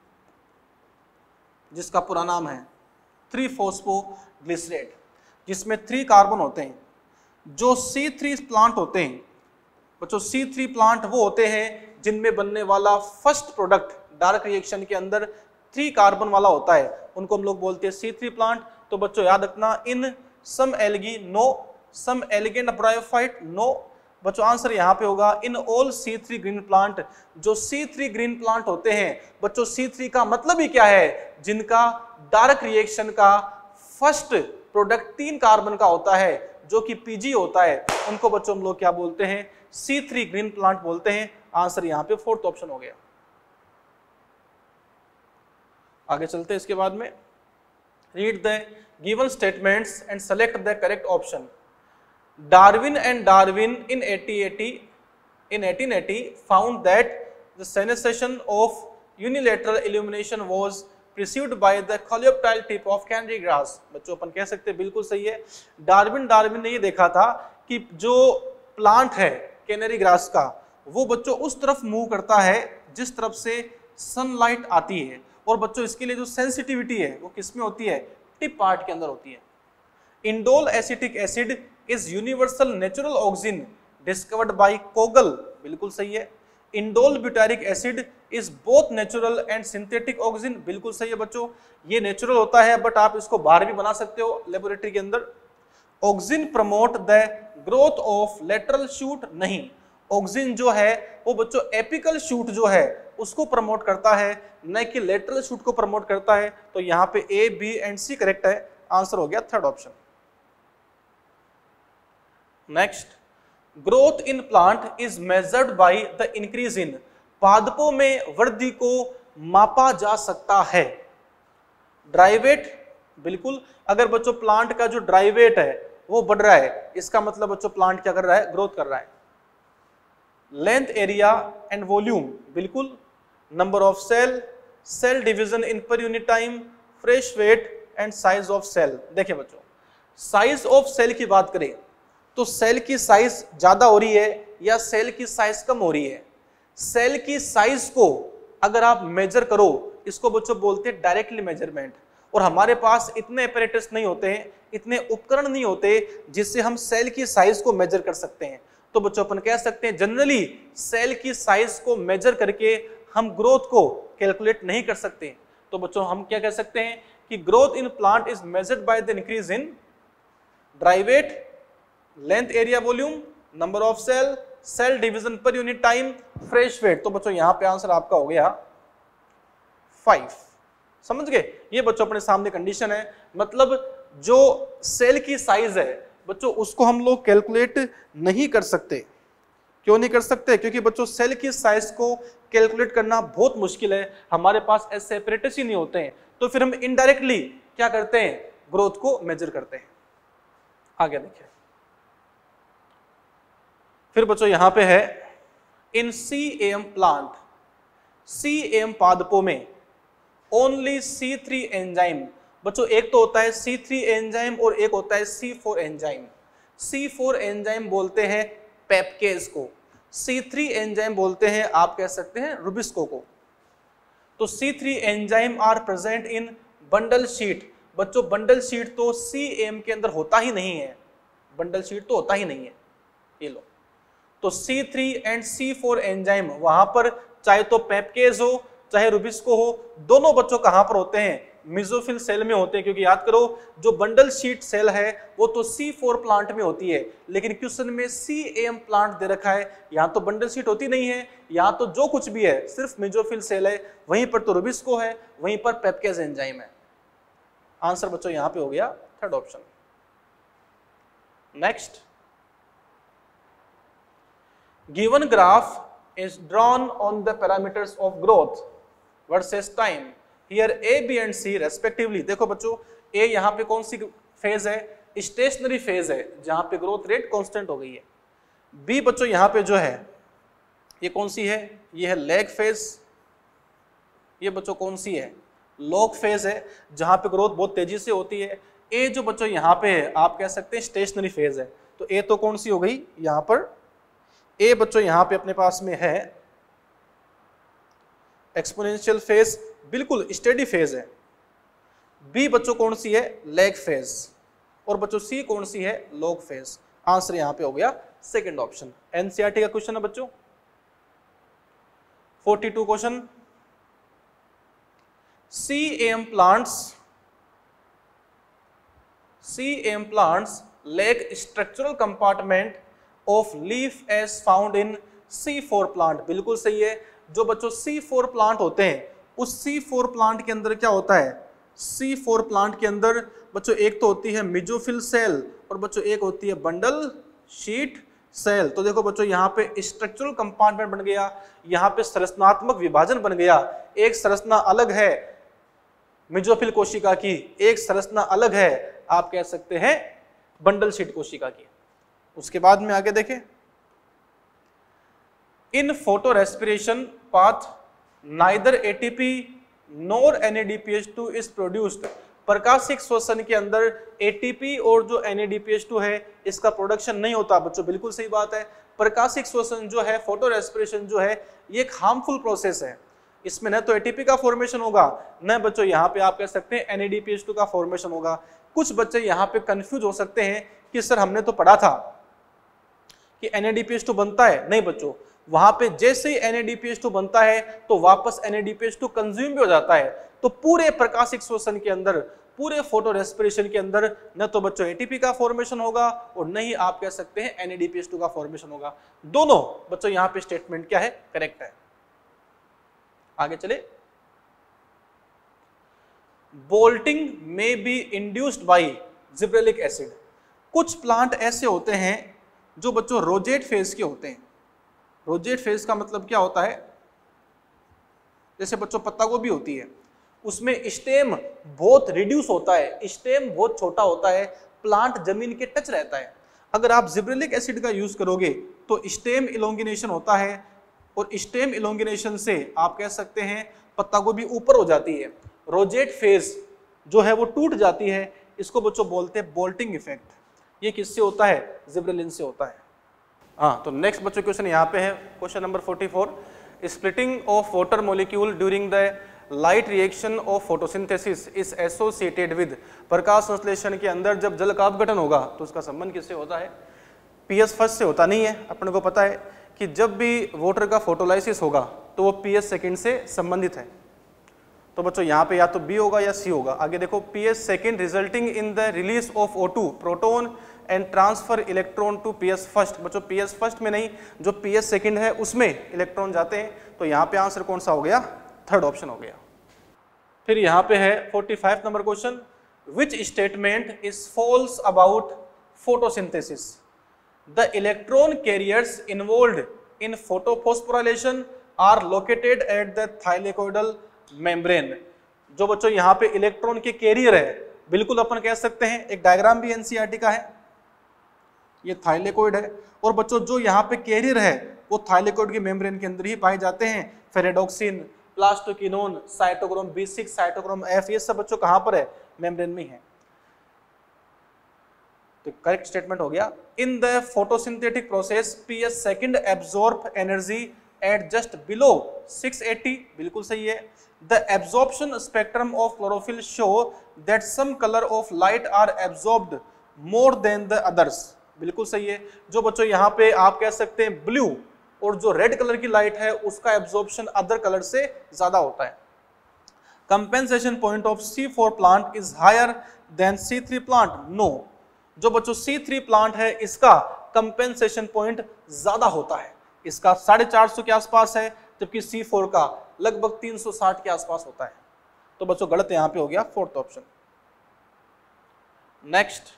जिसका पूरा नाम है 3-फॉस्फोग्लिसरेट, जिसमें 3 कार्बन होते हैं। जो C3 प्लांट होते हैं बच्चों, C3 प्लांट वो होते हैं जिनमें बनने वाला फर्स्ट प्रोडक्ट डार्क रिएक्शन के अंदर 3 कार्बन वाला होता है, उनको हम लोग बोलते हैं C3 प्लांट। तो बच्चों याद रखना in some algae no, some elegant bryophyte no. बच्चों आंसर यहाँ पे होगा in all C3 green plant. जो C3 ग्रीन प्लांट होते हैं बच्चों, C3 का मतलब ही क्या है, जिनका डार्क रिएक्शन का फर्स्ट प्रोडक्ट 3 कार्बन का होता है जो कि PG होता है, उनको बच्चों हम लोग क्या बोलते हैं, C3 ग्रीन प्लांट बोलते हैं। आंसर यहाँ पे 4th ऑप्शन हो गया। आगे चलते हैं इसके बाद में, read the given statements and select the correct option. Darwin in 1880 found that the sensation of unilateral illumination was perceived by the coleoptile tip of canary grass। बच्चों अपन कह सकते हैं बिल्कुल सही है। डार्विन ने ये देखा था कि जो प्लांट है कैनरी ग्रास का, वो बच्चों उस तरफ मूव करता है जिस तरफ से सनलाइट आती है, और बच्चों इसके लिए जो सेंसिटिविटी है वो किसमें होती है, टिप पार्ट के अंदर होती है। Indole acetic acid is universal natural auxin discovered by Kogl, बिल्कुल सही है। Indole butyric acid is both natural and synthetic auxin, बिल्कुल सही है बच्चों। ये नेचुरल होता है बट आप इसको बाहर भी बना सकते हो लेबोरेटरी के अंदर। Auxin promote the growth of lateral shoot, नहीं, ऑक्सीजन जो है वो बच्चों एपिकल शूट जो है उसको प्रमोट करता है, न कि लेटरल शूट को प्रमोट करता है। तो यहाँ पे A, B and C correct है। आंसर हो गया 3rd option. Next, growth in plant is measured by the increase in, पादपों में वृद्धि को मापा जा सकता है। ड्राई वेट, बिल्कुल, अगर बच्चों प्लांट का जो ड्राई वेट है वो बढ़ रहा है, इसका मतलब बच्चों प्लांट क्या कर रहा है, ग्रोथ कर रहा है। लेंथ, एरिया एंड वॉल्यूम, बिल्कुल। Number of cell, cell division in per unit time, fresh weight and size of cell. देखिए बच्चों, साइज ऑफ सेल की बात करें तो सेल की साइज ज्यादा हो रही है या सेल की साइज कम हो रही है। सेल की साइज को अगर आप मेजर करो, इसको बच्चों बोलते हैं डायरेक्टली मेजरमेंट, और हमारे पास इतने एपरेटस नहीं होते हैं, इतने उपकरण नहीं होते जिससे हम सेल की साइज को मेजर कर सकते हैं। तो बच्चों अपन कह सकते हैं जनरली सेल की साइज को मेजर करके हम ग्रोथ को कैलकुलेट नहीं कर सकते। तो बच्चों हम क्या कह सकते हैं कि growth in plant is measured by the increase in dry weight, length area volume, number of cell, cell division per unit time, fresh weight. तो बच्चों यहां पे आंसर आपका हो गया 5। समझ गए? ये बच्चों अपने सामने कंडीशन है, मतलब जो सेल की साइज है बच्चों उसको हम लोग कैलकुलेट नहीं कर सकते। क्यों नहीं कर सकते? क्योंकि बच्चों सेल की साइज को कैलकुलेट करना बहुत मुश्किल है, हमारे पास ऐसे एपरेटस ही नहीं होते हैं। तो फिर हम इनडायरेक्टली क्या करते हैं, ग्रोथ को मेजर करते हैं। आगे देखिए, फिर बच्चों यहां पे है इन CAM प्लांट, CAM पादपों में ओनली C3 एंजाइम। बच्चों एक तो होता है C3 एंजाइम और एक होता है C4 एंजाइम। C4 एंजाइम बोलते हैं पेप्केज को, C3 एंजाइम बोलते हैं आप कह सकते हैं रुबिस्को को। तो C3 enzyme are present in bundle sheath. बच्चों बंडल शीट तो CAM के अंदर होता ही नहीं है, बंडल शीट तो होता ही नहीं है, ये लो। तो C3 एंड C4 एंजाइम वहां पर चाहे तो पेप्केज हो चाहे रुबिस्को हो, दोनों बच्चों कहां पर होते हैं, मेसोफिल सेल में होते हैं। क्योंकि याद करो जो बंडल शीट सेल है वो तो C4 प्लांट में होती है, लेकिन क्वेश्चन में CAM प्लांट दे रखा है, यहां तो बंडल शीट होती नहीं है, यहां तो जो कुछ भी है सिर्फ मेसोफिल सेल है, वहीं पर तो रुबिस्को है, वहीं पर पेप्केज एंजाइम है। आंसर बच्चों यहां पे हो गया third option. Next, given graph is drawn on the parameters of growth versus time, here A, B and C respectively। देखो बच्चों A यहाँ पे कौन सी फेज है, स्टेशनरी फेज है जहां पे ग्रोथ रेट कांस्टेंट हो गई है। B बच्चों यहाँ पे जो है ये कौन सी है, ये है लैग फेज। ये बच्चों कौन सी है, लॉग फेज है जहां पे ग्रोथ बहुत तेजी से होती है। A जो बच्चों यहाँ पे है आप कह सकते हैं स्टेशनरी फेज है। तो A तो कौन सी हो गई यहाँ पर, ए बच्चों यहां पे अपने पास में है एक्सपोनेंशियल फेज, बिल्कुल स्टेडी फेज है। बी बच्चों कौन सी है, लैग फेज। और बच्चों सी कौन सी है, लॉग फेज। आंसर यहां पे हो गया सेकंड ऑप्शन। एनसीईआरटी का क्वेश्चन है बच्चों 42 question. CAM plants lack structural compartment of leaf as found in C4 plant. बिल्कुल सही है। जो बच्चों C4 प्लांट होते हैं उस C4 प्लांट के अंदर क्या होता है, C4 प्लांट के अंदर बच्चों एक तो होती है मेसोफिल सेल और बच्चों एक होती है बंडल शीट सेल। तो देखो बच्चों यहाँ पे स्ट्रक्चरल कंपार्टमेंट बन गया, यहाँ पे संरचनात्मक विभाजन बन गया। एक संरचना अलग है मेसोफिल कोशिका की, एक संरचना अलग है आप कह सकते हैं बंडल शीट कोशिका की। उसके बाद में आगे देखें, in photorespiration path neither ATP nor NADPH2 is produced. प्रकाशिक श्वसन के अंदर एटीपी और जो NADPH2 है इसका प्रोडक्शन नहीं होता। बच्चों बिल्कुल सही बात है। प्रकाशिक श्वसन जो है, फोटो रेस्पिरेशन जो है, ये एक हार्मफुल प्रोसेस है। इसमें न तो एटीपी का फॉर्मेशन होगा न बच्चों यहाँ पे आप कह सकते हैं NADPH2 का फॉर्मेशन होगा। कुछ बच्चे यहाँ पे कंफ्यूज हो सकते हैं कि सर हमने तो पढ़ा था कि NADPH2 बनता है। नहीं बच्चों, वहां पे जैसे ही NADPH2 बनता है तो वापस NADPH2 कंज्यूम भी हो जाता है। तो पूरे प्रकाशिक श्वसन के अंदर, पूरे फोटो रेस्पिरेशन के अंदर न तो बच्चों एटीपी का फॉर्मेशन होगा और न ही आप कह सकते हैं NADPH2 का फॉर्मेशन होगा। दोनों बच्चों यहाँ पे स्टेटमेंट क्या है, करेक्ट है। आगे चले, bolting may be induced by gibberellic acid. कुछ प्लांट ऐसे होते हैं जो बच्चों रोजेट फेज के होते हैं। रोजेट फेज का मतलब क्या होता है, जैसे बच्चों पत्ता गोभी होती है, उसमें स्टेम बहुत रिड्यूस होता है, स्टेम बहुत छोटा होता है, प्लांट जमीन के टच रहता है। अगर आप जिब्रेलिक एसिड का यूज करोगे तो स्टेम इलोंगिनेशन होता है और स्टेम इलोंगिनेशन से आप कह सकते हैं पत्ता गोभी ऊपर हो जाती है, रोजेट फेज जो है वो टूट जाती है। इसको बच्चों बोलते हैं बोल्टिंग इफेक्ट। ये किससे होता है, जिब्रेलिन से होता है। हाँ, तो नेक्स्ट बच्चों क्वेश्चन यहाँ पे है, question number 44। Splitting of water molecule during the light reaction of photosynthesis is associated with. प्रकाश संश्लेषण के अंदर जब जल का अपघटन होगा तो उसका संबंध किससे होता है, पीएच फर्स्ट से होता नहीं है। अपने को पता है कि जब भी वाटर का फोटोलाइसिस होगा तो वो पीएच सेकेंड से संबंधित है। तो बच्चों यहाँ पे या तो बी होगा या सी होगा। आगे देखो, PS second resulting in the release of O2 proton and transfer electron to PS first. बच्चों पीएस फर्स्ट में नहीं, जो पीएस सेकंड है उसमें इलेक्ट्रॉन जाते हैं। तो यहाँ पे आंसर कौन सा हो गया? थर्ड ऑप्शन हो गया। फिर यहाँ पे है 45 number question, which statement is false about photosynthesis? The electron carriers involved in photophosphorylation are located at the thylakoidal membrane. जो बच्चों यहाँ पे इलेक्ट्रॉन के कैरियर है, बिल्कुल अपन कह सकते हैं, एक डायग्राम भी एनसीईआरटी का है, ये थाइलेकोइड है, और बच्चों जो यहाँ पे कैरियर है वो थाइलेकोइड के मेम्ब्रेन के अंदर ही पाए जाते हैं। Ferredoxin, plastoquinone, cytochrome B6, cytochrome F, ये सब बच्चों कहां पर है? मेम्ब्रेन में है। तो करेक्ट स्टेटमेंट हो गया, in the photosynthetic process PS second absorb energy at just below 680, बिल्कुल सही है। The absorption spectrum of chlorophyll show that some colour of light are absorbed more than the others, बिल्कुल सही है। जो बच्चों यहाँ पे आप कह सकते हैं ब्लू और जो रेड कलर की लाइट है उसका एब्जॉर्प्शन अदर कलर से ज्यादा होता है। Compensation point of C4 plant is higher than C3 plant, no. जो बच्चों C3 प्लांट है इसका कंपेंसेशन पॉइंट ज्यादा होता है, इसका 450 के आसपास है, जबकि C4 का लगभग 360 के आसपास होता है। तो बच्चों गलत यहां पे हो गया fourth option. Next,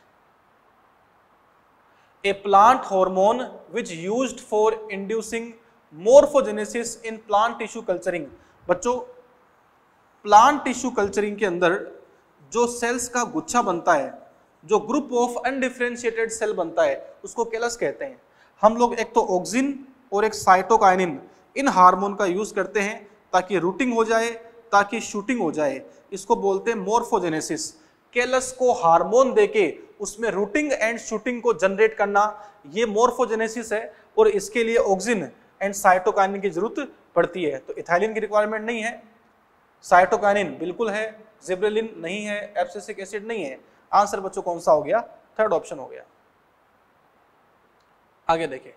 a plant hormone which used for inducing morphogenesis in plant tissue culturing। बच्चों प्लांट टिश्यू कल्चरिंग के अंदर जो सेल्स का गुच्छा बनता है, जो ग्रुप ऑफ अनडिफरेंशिएटेड सेल बनता है, उसको कैलस कहते हैं। हम लोग एक तो ऑक्सिन और एक साइटोकाइनिन, इन हार्मोन का यूज करते हैं ताकि रूटिंग हो जाए, ताकि शूटिंग हो जाए, इसको बोलते हैं मोर्फोजेनेसिस। कैलस को हार्मोन देके उसमें रूटिंग एंड शूटिंग को जनरेट करना, ये मोर्फोजेनेसिस है, और इसके लिए ऑक्सिन एंड साइटोकाइनिन की जरूरत पड़ती है। तो इथाइलिन की रिक्वायरमेंट नहीं है, साइटोकाइनिन बिल्कुल है, जिब्रेलिन नहीं है, एब्सिसिक एसिड नहीं है। आंसर बच्चों कौन सा हो गया? थर्ड ऑप्शन हो गया। आगे देखिए,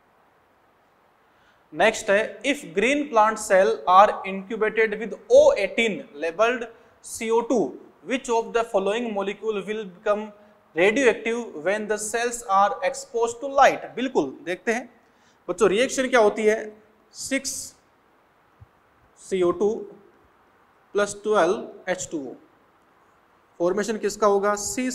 नेक्स्ट है, if green plant cell are incubated with O18 labelled CO2, which of the following molecule will become radioactive when the cells are exposed to light? बिल्कुल देखते हैं बच्चों, रिएक्शन क्या होती है? 6 CO2 प्लस 12 H2O। फॉर्मेशन किसका होगा?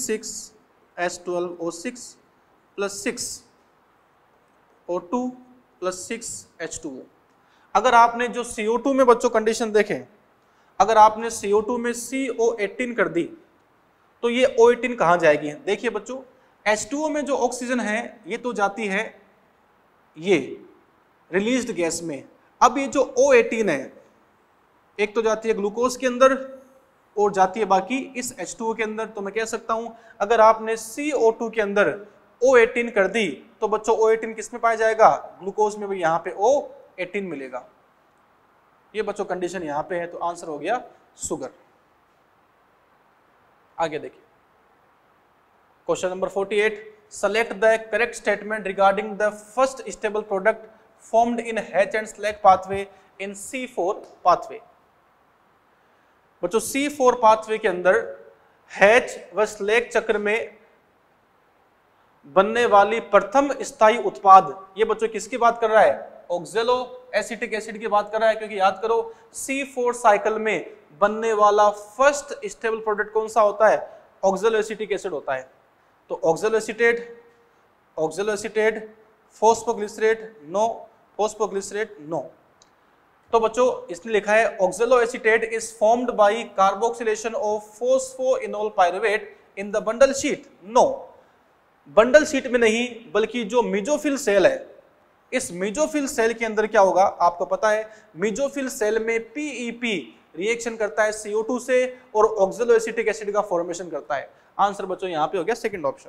C6H12O6 plus 6 O2 plus 6 H2O। अगर आपने जो CO2 में बच्चों कंडीशन देखें, अगर आपने CO2 में CO18 कर दी तो ये O18 कहां जाएगी? देखिए बच्चों, H2O में जो ऑक्सीजन है ये तो जाती है ये रिलीज्ड गैस में। अब ये जो O18 है, एक तो जाती है ग्लूकोज के अंदर और जाती है बाकी इस H2O के अंदर। तो मैं कह सकता हूं अगर आपने CO2 के अंदर O18 कर दी तो बच्चों O18 किस में पाया जाएगा? ग्लूकोज में भी यहाँ पे O18 मिलेगा। ये बच्चों कंडीशन यहां पे है, तो आंसर हो गया सुगर। आगे देखिए, question number 48, select the correct statement regarding the first stable product formed in Hatch and Slack pathway in C4 pathway. बच्चों C4 पाथवे के अंदर हैच व स्लैग चक्र में बनने वाली प्रथम स्थायी उत्पाद, ये बच्चों किसकी बात कर रहा है? ऑक्जेलो एसिटिक एसिड की बात कर रहा है, क्योंकि याद करो C4 साइकिल में बनने वाला फर्स्ट स्टेबल प्रोडक्ट कौन सा होता है? ऑक्जेलो एसिटिक एसिड होता है। तो oxaloacetate, phosphoglycerate no, phosphoglycerate no. तो बच्चों इसने लिखा है oxaloacetate is formed by carboxylation of phosphoenolpyruvate in the bundle sheath, no. Bundle sheath में नहीं, बल्कि जो मेसोफिल सेल है, इस मेसोफिल सेल के अंदर क्या होगा आपको पता है? मेसोफिल सेल में PEP रिएक्शन करता है CO2 से और ऑक्जेलो एसिटिक एसिड का फॉर्मेशन करता है। आंसर बच्चों यहां पे हो गया सेकंड ऑप्शन।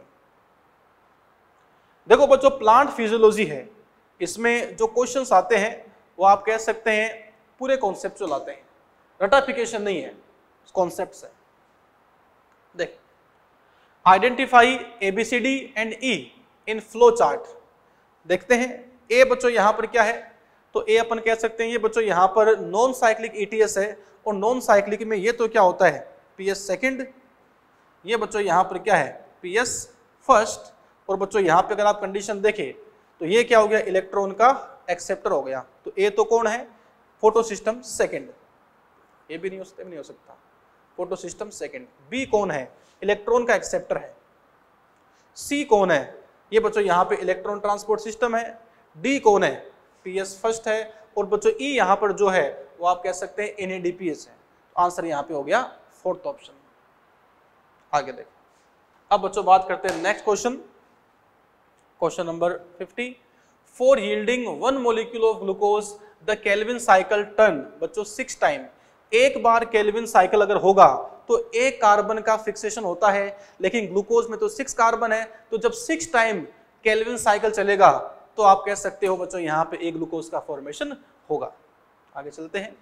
देखो बच्चों, प्लांट फिजियोलॉजी है, इसमें जो क्वेश्चंस आते हैं वो आप कह सकते हैं पूरे कॉन्सेप्चुअल आते हैं, रटाफिकेशन नहीं है, कॉन्सेप्ट्स है। देख, identify ABCD and E in flow chart. देखते हैं ए बच्चों यहां पर क्या है? तो ए अपन कह सकते हैं ये बच्चों यहां पर नॉन साइक्लिक ETS है, और नॉन साइक्लिक में ये तो क्या होता है? PS second. ये बच्चों यहां पर क्या है? PS first. और बच्चों यहाँ पे अगर आप कंडीशन देखें तो ये क्या हो गया, इलेक्ट्रॉन का एक्सेप्टर हो गया। तो ए तो कौन है, फोटो सिस्टम सेकेंड, ये भी नहीं हो सकता, फोटो सिस्टम सेकेंड। बी कौन है, इलेक्ट्रॉन का एक्सेप्टर है। सी कौन है, ये बच्चों यहाँ पे इलेक्ट्रॉन ट्रांसपोर्ट सिस्टम है। डी कौन है, पीएस फर्स्ट है। और बच्चों ई यहाँ पर जो है वो आप कह सकते हैं एनएडीपीएस है। तो आंसर यहाँ पे हो गया फोर्थ ऑप्शन। आगे देखें, अब बच्चों बात करते हैं next question, question number 50। For yielding 1 molecule of glucose the Calvin cycle turn, बच्चों 6 टाइम। एक बार केल्विन साइकिल अगर होगा तो एक कार्बन का फिक्सेशन होता है, लेकिन ग्लूकोज में तो 6 कार्बन है, तो जब 6 टाइम केल्विन साइकिल चलेगा तो आप कह सकते हो बच्चों यहां पे एक ग्लूकोज का फॉर्मेशन होगा। आगे चलते हैं।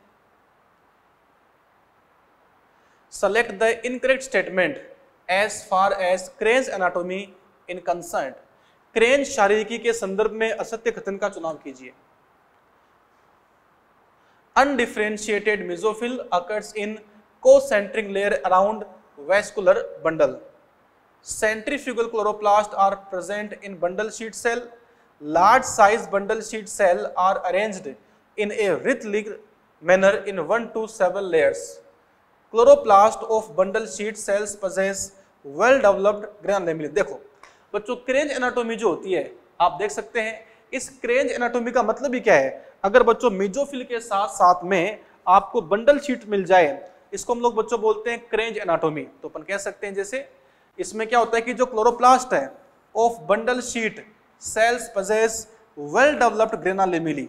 Select the incorrect statement as far as Kranz anatomy in concern. Kranz शारीरिकी के संदर्भ में असत्य कथन का चुनाव कीजिए। Undifferentiated mesophyll occurs in concentric layer around vascular bundle. Centrifugal chloroplasts are present in bundle sheet cell. Large size bundle sheet cell are arranged in a rhythmic manner in 1 to 7 layers. Chloroplast of bundle sheet cells possess well developed granulomerular। देखो बच्चों क्रेंज anatomy जो होती है आप देख सकते हैं, इस क्रेंज एनाटोमी का मतलब ही क्या है, अगर बच्चों मेसोफिल के साथ साथ में आपको बंडल शीट मिल जाए, इसको हम लोग बच्चों बोलते हैं क्रेंज एनाटोमी। तो अपन कह सकते हैं जैसे इसमें क्या होता है कि जो क्लोरोप्लास्ट है of bundle sheath cells possess well developed granulomeruli.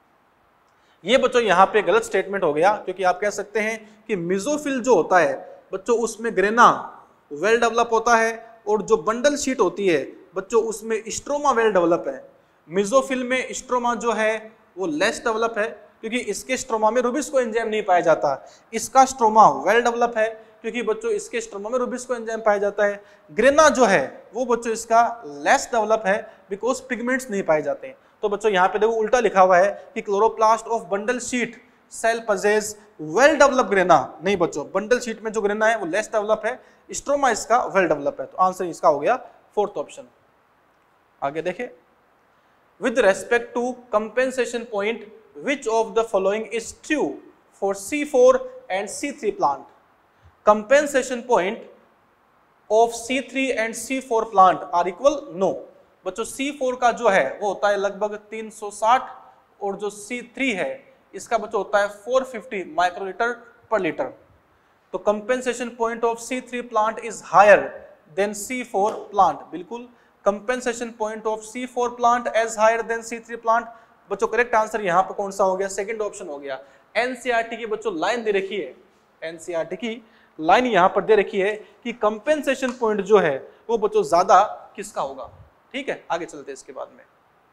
ये बच्चों यहाँ पे गलत स्टेटमेंट हो गया, क्योंकि आप कह सकते हैं कि मेसोफिल जो होता है बच्चों उसमें ग्रेना वेल डेवलप होता है, और जो बंडल शीट होती है बच्चों उसमें स्ट्रोमा वेल डेवलप है। मेसोफिल में स्ट्रोमा जो है वो लेस डेवलप है, क्योंकि इसके स्ट्रोमा में रूबिस्को एंजाइम नहीं पाया जाता। इसका स्ट्रोमा वेल डेवलप है, क्योंकि बच्चों इसके स्ट्रोमा में रूबिस्को एंजाइम पाया जाता है। ग्रेना जो है वो बच्चों इसका लेस डेवलप है, बिकॉज पिगमेंट्स नहीं पाए जाते। तो बच्चों यहाँ पे देखो उल्टा लिखा हुआ है कि chloroplast of bundle sheath cell possess well develop grana. नहीं बच्चों, बंडल शीट में जो ग्रेना है वो लेस डेवलप है, स्ट्रोमा इसका वेल डेवलप है। तो आंसर इसका हो गया फोर्थ ऑप्शन। आगे देखें, with respect to compensation point which of the following is true for C4 and C3 plant? Compensation point of C3 and C4 plant are equal? No। बच्चों C4 का जो है वो होता है लगभग 360, और जो C3 है इसका बच्चों होता है 450 माइक्रोलीटर पर लीटर। तो compensation point of C3 plant is higher than C4 plant. बिल्कुल, compensation point of C4 plant as higher than C3 plant. बच्चों करेक्ट आंसर यहाँ पे कौन सा हो गया, सेकंड ऑप्शन हो गया। एनसीईआरटी की बच्चों लाइन दे रखी है, एनसीईआरटी की लाइन यहाँ पर दे रखी है कि कंपेंसेशन पॉइंट जो है वो बच्चों ज्यादा किसका होगा। ठीक है, आगे चलते हैं इसके बाद में।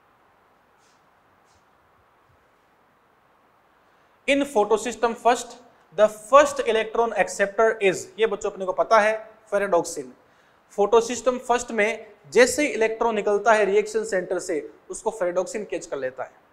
In photosystem first the first electron acceptor is, ये बच्चों अपने को पता है, फेरेडॉक्सिन। फोटोसिस्टम फर्स्ट में जैसे ही इलेक्ट्रॉन निकलता है रिएक्शन सेंटर से उसको फेरेडॉक्सिन कैच कर लेता है।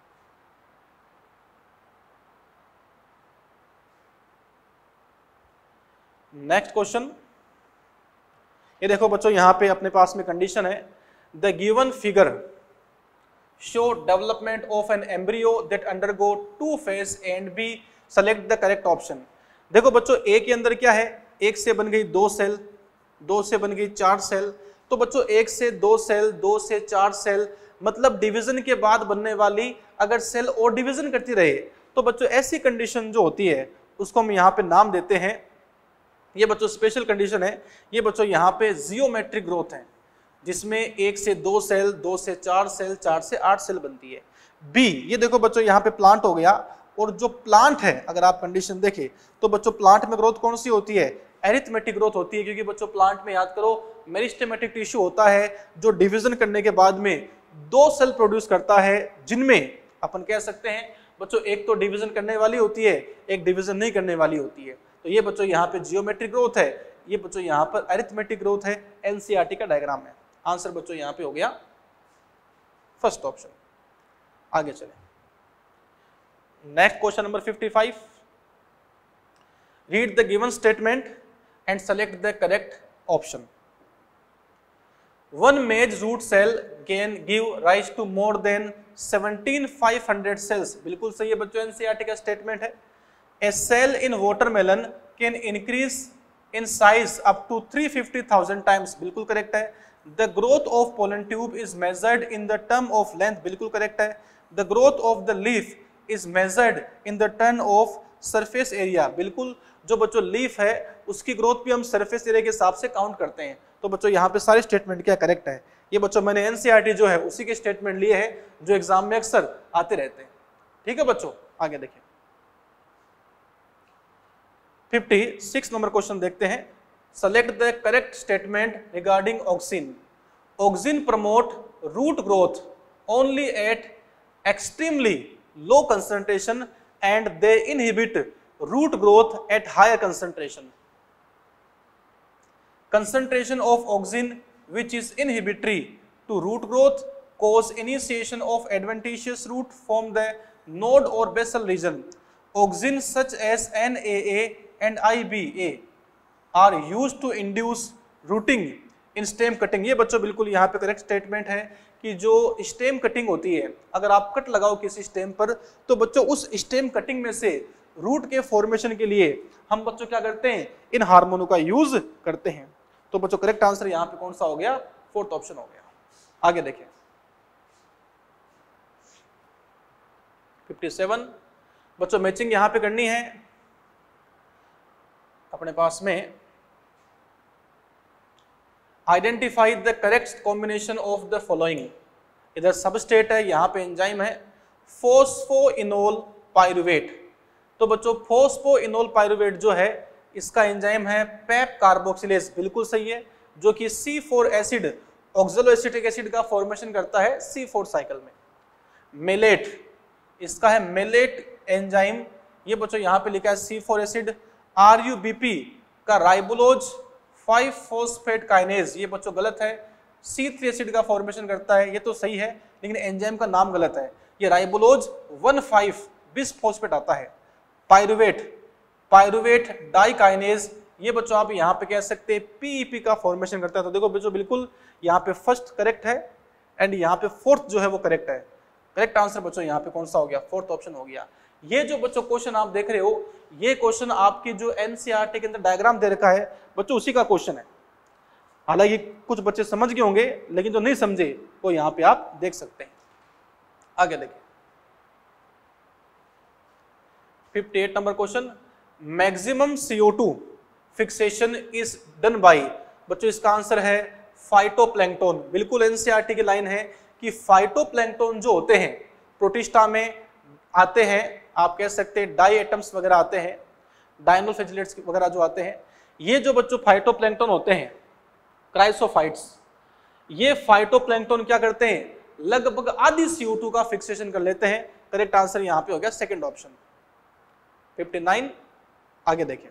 नेक्स्ट क्वेश्चन, ये देखो बच्चों यहां पे अपने पास में कंडीशन है, the given figure show development of an embryo that undergo 2 phase and be select the correct option. देखो बच्चों ए के अंदर क्या है, एक से बन गई 2 सेल, 2 से बन गई 4 सेल। तो बच्चों 1 से 2 सेल, 2 से 4 सेल, मतलब डिवीजन के बाद बनने वाली अगर सेल और डिवीजन करती रहे तो बच्चों ऐसी कंडीशन जो होती है उसको हम यहाँ पे नाम देते हैं, ये बच्चों स्पेशल कंडीशन है। ये बच्चों यहाँ पे जियोमेट्रिक ग्रोथ है, जिसमें 1 से 2 सेल, 2 से 4 सेल, 4 से 8 सेल बनती है। बी, ये देखो बच्चों यहाँ पे प्लांट हो गया, और जो प्लांट है अगर आप कंडीशन देखें तो बच्चों प्लांट में ग्रोथ कौन सी होती है, एरिथमेटिक ग्रोथ होती है, क्योंकि बच्चों प्लांट में याद करो मेरिस्टेमेटिक टिश्यू होता है जो डिवीजन करने के बाद में 2 सेल प्रोड्यूस करता है, जिनमें अपन कह सकते हैं बच्चों एक तो डिवीजन करने वाली होती है, एक डिवीजन नहीं करने वाली होती है। तो ये बच्चों यहाँ पे जियोमेट्रिक ग्रोथ है, ये बच्चों यहाँ पर एरिथमेटिक ग्रोथ है, एनसीईआरटी का डायग्राम है। आंसर बच्चों यहाँ पे हो गया फर्स्ट ऑप्शन। आगे चले, next question number 55। Read the given statement and select the correct option। One maize root cell can give rise to more than 17,500 cells. बिल्कुल सही है बच्चों, एनसीईआरटी का स्टेटमेंट है. A cell in watermelon can increase in size up to 350,000 times. बिल्कुल correct है. The growth of pollen tube is measured in the term of length. बिल्कुल correct है. The growth of the leaf is measured in the term of surface area. बिल्कुल, जो बच्चों leaf है उसकी growth भी हम सरफेस एरिया के हिसाब से काउंट करते हैं. तो बच्चों यहाँ पे सारे स्टेटमेंट क्या करेक्ट है. ये बच्चों मैंने एनसीईआरटी जो है उसी के स्टेटमेंट लिए हैं जो एग्जाम में अक्सर आते रहते हैं. ठीक है बच्चों, आगे देखिए 56 नंबर क्वेश्चन देखते हैं. Select the correct statement regarding auxin. Auxin promote root growth only at extremely low concentration and they inhibit root growth at higher concentration. Concentration of auxin which is inhibitory to root growth cause initiation of adventitious root from the node or basal region. Auxin such as NAA and IBA are used to induce rooting in stem cutting. ये बच्चों बिल्कुल यहाँ पे correct statement है कि जो stem cutting होती है, अगर आप कट लगाओ किसी स्टेम पर तो बच्चों उस स्टेम कटिंग में से रूट के फॉर्मेशन के लिए हम बच्चों क्या करते हैं, इन हार्मोनों का यूज करते हैं. तो बच्चों करेक्ट आंसर यहां पे कौन सा हो गया, फोर्थ ऑप्शन हो गया. आगे देखें 57 बच्चों मैचिंग यहां पे करनी है अपने पास में. Identify the correct combination of the following. इधर सबस्ट्रेट है, यहां पे एंजाइम है फोस्फोइनोल पाइरुवेट. तो बच्चों फोस्फोइनोल पाइरुवेट जो है इसका एंजाइम है पेप कार्बोक्सिलेज. बिल्कुल सही है, जो कि C4 एसिड ऑक्सैलोएसिटिक एसिड का फॉर्मेशन करता है C4 साइकिल में. मेलेट, इसका है मेलेट एंजाइम. ये बच्चों यहाँ पे लिखा है C4 एसिड. RUBP का राइबोलोज 5 फॉस्फेट काइनेज, ये बच्चों गलत है. C3 एसिड का फॉर्मेशन करता है, ये तो सही है लेकिन एंजाइम का नाम गलत है. ये राइबोलोज 1,5 बिसफॉस्फेट आता है. पाइरुवेट डाइकाइनेज, ये बच्चों आप यहाँ पे कह सकते हैं PEP का फॉर्मेशन करता है. तो देखो बच्चों बिल्कुल यहाँ पे फर्स्ट करेक्ट है एंड यहाँ पे फोर्थ जो है वो करेक्ट है. करेक्ट आंसर बच्चों यहाँ पे कौन सा हो गया, फोर्थ ऑप्शन हो गया. ये जो बच्चों क्वेश्चन आप देख रहे हो, ये क्वेश्चन आपकी जो एनसीईआरटी के अंदर डायग्राम दे रखा है बच्चों उसी का क्वेश्चन है. हालांकि कुछ बच्चे समझ गए होंगे लेकिन जो नहीं समझे वो यहाँ पे आप देख सकते हैं. आगे देखिए 58 number question. Maximum CO2 fixation is done by. बच्चों इसका आंसर है फाइटोप्लैंक्टन. बिल्कुल एनसीईआरटी की लाइन है कि फाइटोप्लैंक्टन जो होते हैं प्रोटिस्टा में आते हैं, आप कह सकते हैं डाई एटम्स वगैरह आते हैं, डायनोफ्लेजिलेट्स वगैरह जो आते हैं. ये जो बच्चों फाइटोप्लैंक्टन होते हैं क्राइसोफाइट्स, ये फाइटोप्लैंक्टन क्या करते हैं, लगभग आधी CO2 का फिक्सेशन कर लेते हैं. करेक्ट आंसर यहाँ पे हो गया सेकंड ऑप्शन 59. आगे देखिए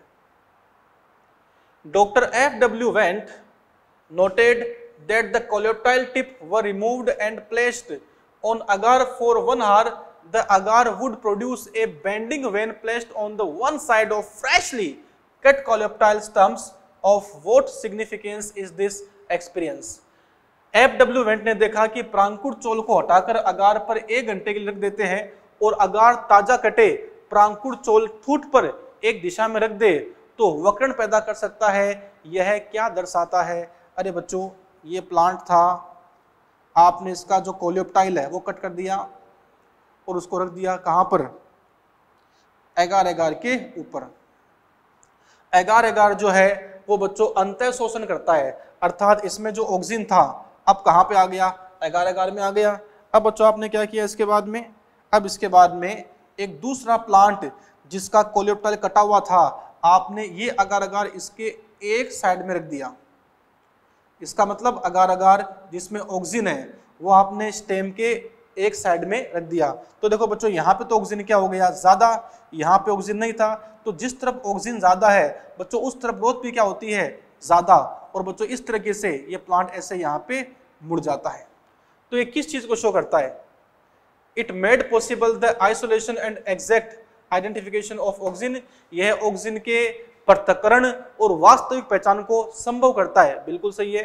Dr. F.W. Wendt noted that the coleoptile tip were removed and placed on agar for 1 hour. The agar would produce a bending when placed on the one side of freshly cut coleoptile stumps. Of what significance is this experience? F.W. Wendt ने देखा कि प्रांकुर चोल को हटाकर अगार पर 1 घंटे के लिए रख देते हैं और अगार ताजा कटे प्रांकुर चोल ठूठ पर एक दिशा में रख दे तो वक्रण पैदा कर सकता है. यह क्या दर्शाता है? अरे बच्चों ये प्लांट था, आपने इसका जो कोलियोप्टाइल है वो कट कर दिया और उसको रख दिया कहां पर, एगार एगार के ऊपर. एगार एगार जो है वो बच्चों अंतः शोषण करता है, अर्थात इसमें जो ऑक्सीजन था अब कहां पे आ गया, एगार एगार में आ गया. अब बच्चों आपने क्या किया इसके बाद में, अब इसके बाद में एक दूसरा प्लांट जिसका कोलियोप्टाइल कटा हुआ था, आपने ये अगार अगार इसके एक साइड में रख दिया. इसका मतलब अगार अगार जिसमें ऑक्सीजन है वो आपने स्टेम के एक साइड में रख दिया. तो देखो बच्चों यहाँ पे तो ऑक्सीजन क्या हो गया ज्यादा, यहाँ पे ऑक्सीजन नहीं था. तो जिस तरफ ऑक्सीजन ज्यादा है बच्चों उस तरफ ग्रोथ भी क्या होती है ज्यादा. और बच्चों इस तरीके से ये प्लांट ऐसे यहाँ पे मुड़ जाता है. तो ये किस चीज को शो करता है, it made possible the isolation and exact identification of oxygen. यह ऑक्सीजन के पृथक्करण और वास्तविक पहचान को संभव करता है. बिल्कुल सही है.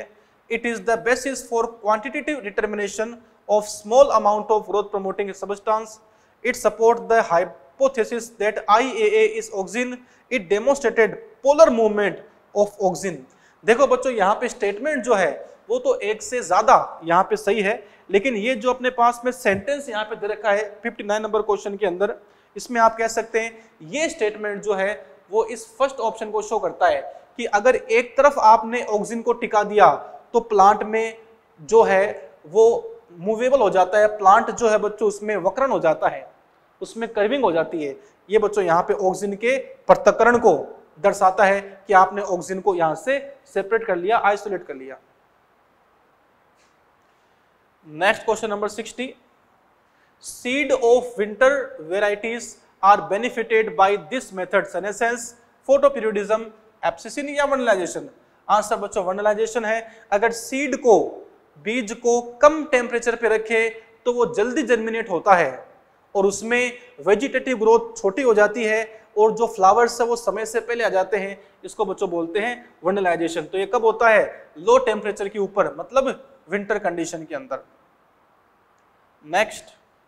It is the basis for quantitative determination of small amount of growth promoting substance. It supports the hypothesis that IAA is auxin. It demonstrated polar movement of auxin. देखो बच्चों यहाँ पे स्टेटमेंट जो है वो तो एक से ज्यादा यहाँ पे सही है, लेकिन ये जो अपने पास में सेंटेंस यहाँ पे दे रखा है 59 नंबर क्वेश्चन के अंदर, इसमें आप कह सकते हैं ये स्टेटमेंट जो है वो इस फर्स्ट ऑप्शन को शो करता है कि अगर एक तरफ आपने ऑक्सीजन को टिका दिया तो प्लांट में जो है वो मूवेबल हो जाता है, प्लांट जो है बच्चों उसमें वक्रण हो जाता है, उसमें कर्विंग हो जाती है। ये बच्चों यहाँ पे ऑक्सीजन के पृथक्करण को दर्शाता है कि आपने ऑक्सीजन को यहां से सेपरेट कर लिया, आइसोलेट कर लिया। Next question number 60, seed of winter varieties are benefited by this method senescence, photoperiodism, abscisin या वर्नलाइजेशन। आंसर बच्चों वर्नलाइजेशन है। अगर सीड को, बीज को कम टेम्परेचर पे रखे तो वो जल्दी जर्मिनेट होता है और उसमें वेजिटेटिव ग्रोथ छोटी हो जाती है और जो फ्लावर्स है वो समय से पहले आ जाते हैं, इसको बच्चों बोलते हैं वर्नलाइजेशन। तो ये कब होता है? लो टेम्परेचर के ऊपर, मतलब विंटर कंडीशन के अंदर। Next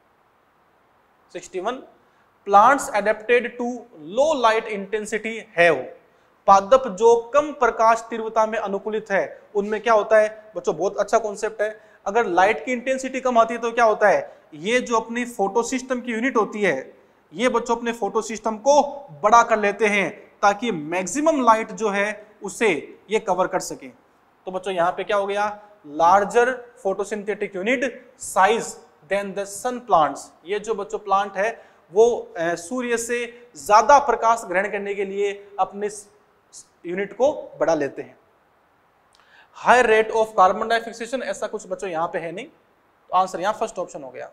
61, plants adapted to low light intensity have. पादप जो कम प्रकाश तीव्रता में अनुकूलित है उनमें क्या होता है? बच्चों बहुत अच्छा कॉन्सेप्ट है। अगर लाइट की इंटेंसिटी कम आती है तो क्या होता है? ये जो अपनी फोटो सिस्टम की यूनिट होती है, ये बच्चों अपने फोटो सिस्टम को बड़ा कर लेते हैं ताकि मैक्सिमम लाइट जो है उसे ये कवर कर सके। तो बच्चों यहाँ पे क्या हो गया? Larger photosynthetic unit size than the sun plants. ये जो बच्चों प्लांट है वो सूर्य से ज्यादा प्रकाश ग्रहण करने के लिए अपने यूनिट को बढ़ा लेते हैं। High rate of carbon di fixation, ऐसा कुछ बच्चों यहाँ पे है नहीं, तो आंसर यहाँ फर्स्ट ऑप्शन हो गया।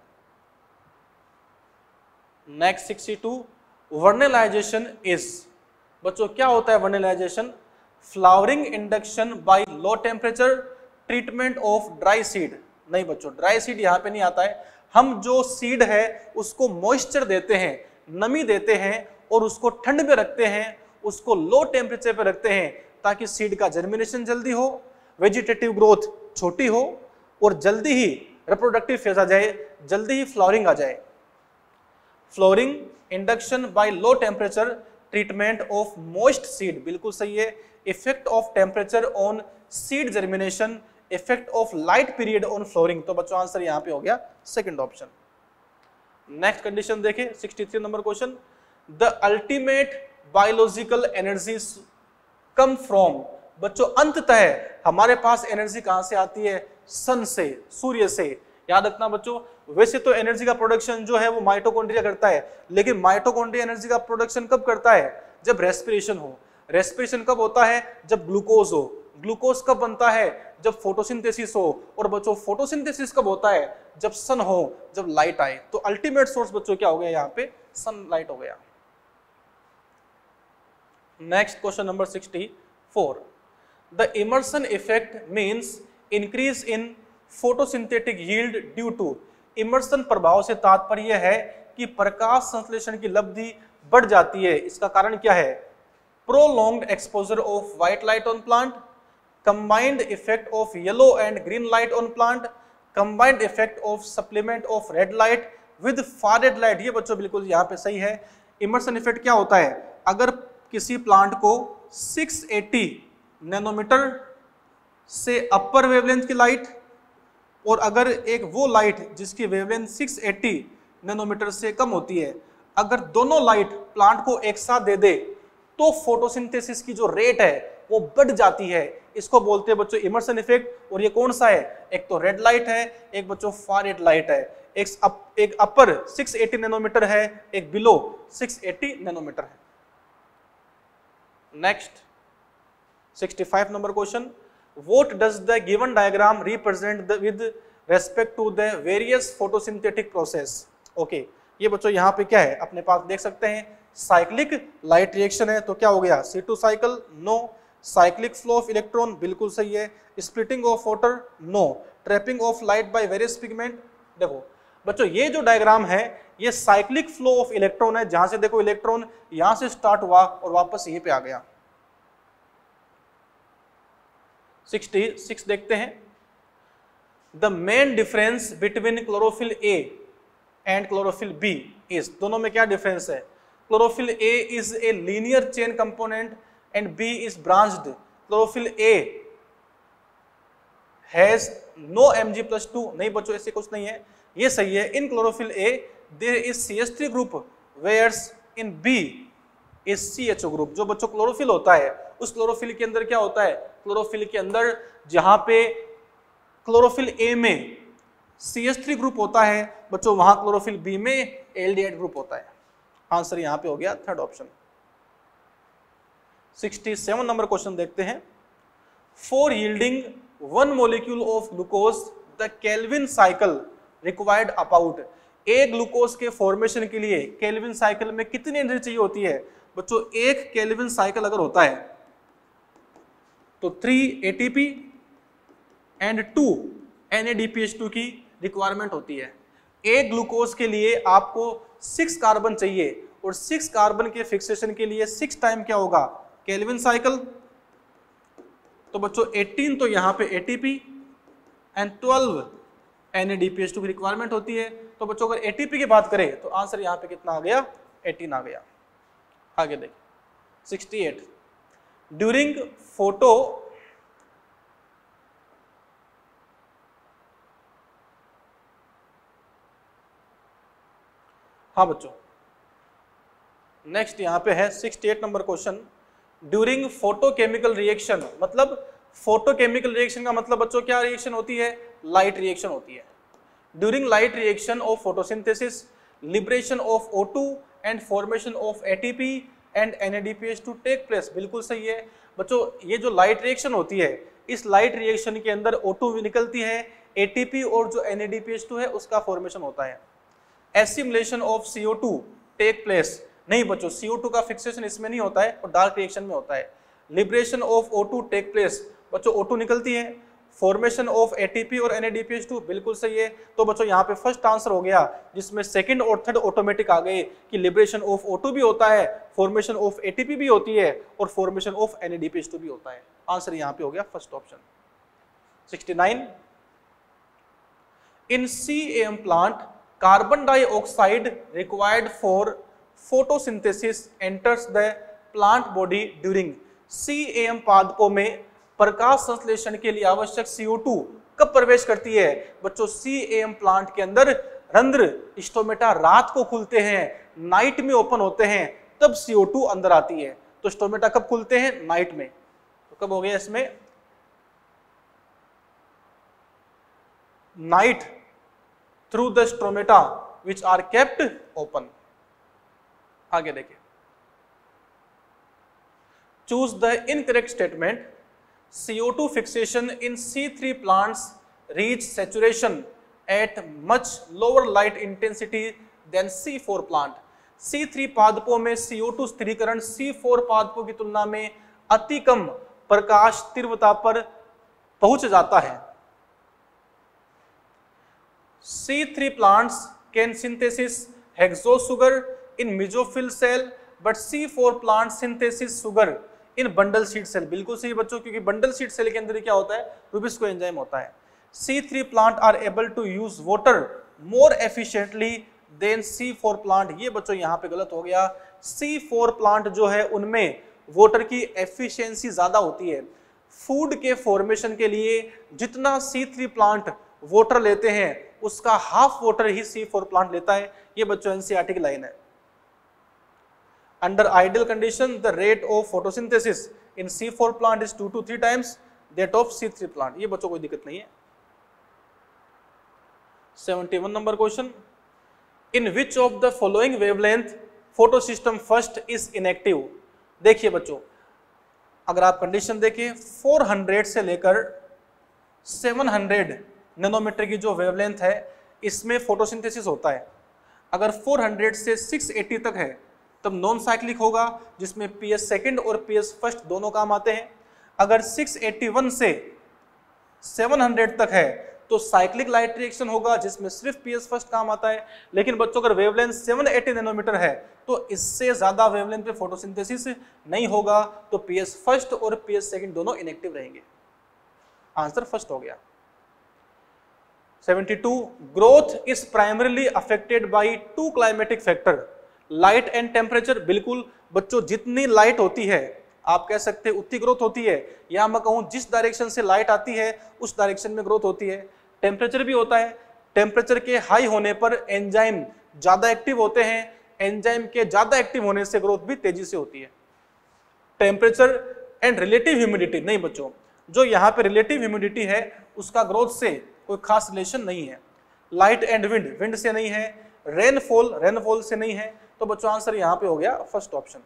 Next 62, vernalization is. बच्चों क्या होता है vernalization? Flowering induction by low temperature, treatment of dry seed. नहीं बच्चों, ड्राई सीड यहाँ पे नहीं आता है। हम जो सीड है उसको मॉइस्चर देते हैं, नमी देते हैं और उसको ठंड में रखते हैं, उसको लो टेम्परेचर पे रखते हैं ताकि सीड का जर्मिनेशन जल्दी हो, वेजिटेटिव ग्रोथ छोटी हो और जल्दी ही रिप्रोडक्टिव फेज आ जाए, जल्दी ही फ्लावरिंग आ जाए। Flowering induction by low temperature, treatment of moist seed, बिल्कुल सही है। Effect of temperature on seed germination, effect of light period on flowering. तो बच्चों आंसर यहां पे हो गया सेकंड ऑप्शन। नेक्स्ट कंडीशन देखें 63 नंबर question, the ultimate biological energies come from. बच्चों अंततः हमारे पास एनर्जी कहां से आती है? सन से, सूर्य से। याद रखना बच्चों, वैसे तो एनर्जी का प्रोडक्शन जो है वो माइटोकॉन्ड्रिया करता है, लेकिन माइटोकॉन्ड्रिया एनर्जी का प्रोडक्शन कब करता है? जब रेस्पिरेशन हो। रेस्पिरेशन कब होता है? जब ग्लूकोज हो। ग्लूकोज कब बनता है? जब फोटोसिंथेसिस हो। और बच्चों फोटोसिंथेसिस कब होता है? जब सन हो, जब लाइट आए। तो अल्टीमेट सोर्स बच्चों क्या हो गया यहाँ पे? सनलाइट हो गया। Next question number 64, the Emerson effect means increase in photosynthetic yield due to. Emerson प्रभाव से तात्पर्य है कि प्रकाश संश्लेषण की लब्धि बढ़ जाती है। इसका कारण क्या है? Prolonged exposure of white light on plant, combined effect of yellow and green light on plant, combined effect of supplement of red light with far red light. ये बच्चों बिल्कुल यहाँ पे सही है। इमर्सन इफेक्ट क्या होता है? अगर किसी प्लांट को 680 नैनोमीटर से अपर वेवलेंथ की लाइट और अगर एक वो लाइट जिसकी वेवलेंथ 680 नैनोमीटर से कम होती है, अगर दोनों लाइट प्लांट को एक साथ दे दे तो फोटोसिंथेसिस की जो रेट है वो बढ़ जाती है। इसको बोलते हैं बच्चों इमर्सन इफेक्ट। और ये कौन सा है? एक तो रेड लाइट है, एक बच्चों फार रेड लाइट है। एक अपर 680 नैनोमीटर है, एक बिलो 680 नैनोमीटर है। Next 65 number question, what does the given diagram represent with respect to the various photosynthetic process? Okay, ये बच्चों यहाँ पे क्या है? अपने पास देख सकते हैं साइक्लिक लाइट रिएक्शन है, तो क्या हो गया? C2 cycle, no. Cyclic flow of electron, बिल्कुल सही है। Splitting of water, no. Trapping of light by various pigment. देखो बच्चों ये जो डायग्राम है ये साइक्लिक फ्लो ऑफ इलेक्ट्रॉन है, जहां से देखो इलेक्ट्रॉन यहां से स्टार्ट हुआ और वापस यहीं पे आ गया। 66 देखते हैं। The main difference between chlorophyll a and chlorophyll b is, दोनों में क्या डिफरेंस है? Chlorophyll a is a linear chain component and b is branched. Chlorophyll a has no Mg+2, नहीं बच्चों ऐसे कुछ नहीं है, ये सही है। In chlorophyll a there is CH3 group where's in b is CHO group. जो बच्चों क्लोरोफिल होता है उस क्लोरोफिल के अंदर क्या होता है? क्लोरोफिल के अंदर जहां पे क्लोरोफिल ए में CH3 ग्रुप होता है बच्चों, वहां क्लोरोफिल बी में एल्डिहाइड ग्रुप होता है। आंसर यहां पे हो गया थर्ड ऑप्शन। 67 नंबर क्वेश्चन देखते हैं। For yielding 1 molecule of glucose the Calvin cycle required about. एक ग्लूकोज के फॉर्मेशन के लिए केल्विन साइकिल में कितनी एनर्जी चाहिए होती है? बच्चों एक केल्विन साइकिल अगर होता है तो 3 ATP एंड 2 NADPH2 की रिक्वायरमेंट होती है। एक ग्लूकोज के लिए आपको 6 कार्बन चाहिए और 6 कार्बन के फिक्सेशन के लिए 6 टाइम क्या होगा? Calvin cycle. तो बच्चों 18 तो यहाँ पे ATP एंड 12 NADPH2 की रिक्वायरमेंट होती है। तो बच्चों अगर ATP की बात करें तो आंसर यहाँ पे कितना आ गया? 18 आ गया। आगे देखिए 68 ड्यूरिंग फोटो हाँ बच्चों नेक्स्ट यहाँ पे है 68 number question. During photochemical reaction, मतलब फोटोकेमिकल रिएक्शन का मतलब बच्चों क्या रिएक्शन होती है? लाइट रिएक्शन होती है। During light reaction of photosynthesis liberation of O2 and formation of ATP and NADPH2 take place. बिल्कुल सही है बच्चों, ये जो लाइट रिएक्शन होती है इस लाइट रिएक्शन के अंदर O2 भी निकलती है, ATP और जो NADPH2 है उसका फॉर्मेशन होता है। Assimilation of CO2 take place, नहीं बच्चों CO2 का फिक्सेशन इसमें नहीं होता है और डार्क रिएक्शन में होता है। Liberation of O2 take place, बच्चों O2 निकलती है। फॉर्मेशन ऑफ ATP और NADPH2 बिल्कुल सही है। तो बच्चों यहाँ पे फर्स्ट आंसर हो गया, जिसमें सेकंड और थर्ड ऑटोमेटिक आ गए कि लिबरेशन ऑफ O2 भी होता है, फॉर्मेशन ऑफ ATP भी होती है और फॉर्मेशन ऑफ NADPH2 भी होता है। आंसर यहाँ पे हो गया first option. 69 in CAM plant carbon dioxide required for photosynthesis enters the plant body during. CAM पादपों में प्रकाश संश्लेषण के लिए आवश्यक CO2 कब प्रवेश करती है? बच्चों CAM प्लांट के अंदर रंध्र स्टोमेटा रात को खुलते हैं, नाइट में ओपन होते हैं, तब CO2 अंदर आती है। तो स्टोमेटा कब खुलते हैं? नाइट में। तो कब हो गया इसमें? Night through the stomata which are kept open. आगे देखिए choose the incorrect statement. CO2 fixation in C3 plants reach saturation at much lower light intensity than C4 plant। C3 पादपों में CO2 स्थिरीकरण C4 पादपों की तुलना में अति कम प्रकाश तीव्रता पर पहुंच जाता है। C3 plants can synthesis hexose sugar in mesophyll cell but C4 plants synthesis sugar in bundle sheath cell. बिल्कुल सही बच्चों, क्योंकि बंडल शीट सेल के अंदर क्या होता है? रूबिस्को एंजाइम होता है। C3 plant are able to use water more efficiently than C4 plant. ये बच्चों यहाँ पे गलत हो गया। C4 प्लांट जो है उनमें वाटर की एफिशिएंसी ज्यादा होती है। फूड के फॉर्मेशन के लिए जितना C3 प्लांट वाटर लेते हैं उसका हाफ वाटर ही C4 प्लांट लेता है। ये बच्चों NCERT की लाइन है। Under ideal condition, the rate of photosynthesis in C4 plant is 2 to 3 times that of C3 plant। ये बच्चों कोई दिक्कत नहीं है। 71 number question. In which of the following wavelength photosystem first is inactive। देखिए बच्चों, अगर आप कंडीशन देखिए 400 से लेकर 700 नैनोमीटर की जो वेवलेंथ है इसमें फोटोसिंथेसिस होता है। अगर 400 से 680 तक है तब नॉन साइक्लिक होगा, जिसमें PS सेकंड और PS फर्स्ट दोनों काम आते हैं। अगर 681 से 700 तक है तो साइक्लिक लाइट रिएक्शन होगा, जिसमें सिर्फ PS फर्स्ट काम आता है। लेकिन बच्चों अगर वेवलेंथ 780 नैनोमीटर है तो इससे ज्यादा वेवलेंथ पे फोटोसिंथेसिस नहीं होगा, तो PS फर्स्ट और PS सेकंड दोनों इनएक्टिव रहेंगे। आंसर फर्स्ट हो गया। 72 growth is primarily affected by two climatic factor, light and temperature. बिल्कुल बच्चों, जितनी लाइट होती है आप कह सकते हैं उतनी ग्रोथ होती है, या मैं कहूं जिस डायरेक्शन से लाइट आती है उस डायरेक्शन में ग्रोथ होती है। टेम्परेचर भी होता है, टेम्परेचर के हाई होने पर एंजाइम ज्यादा एक्टिव होते हैं, एंजाइम के ज्यादा एक्टिव होने से ग्रोथ भी तेजी से होती है। टेम्परेचर एंड रिलेटिव ह्यूमिडिटी नहीं बच्चों, जो यहाँ पे रिलेटिव ह्यूमिडिटी है उसका ग्रोथ से कोई खास रिलेशन नहीं है। लाइट एंड विंड, विंड से नहीं है। रेनफॉल, रेनफॉल से नहीं है। तो बच्चों आंसर यहाँ पे हो गया first option.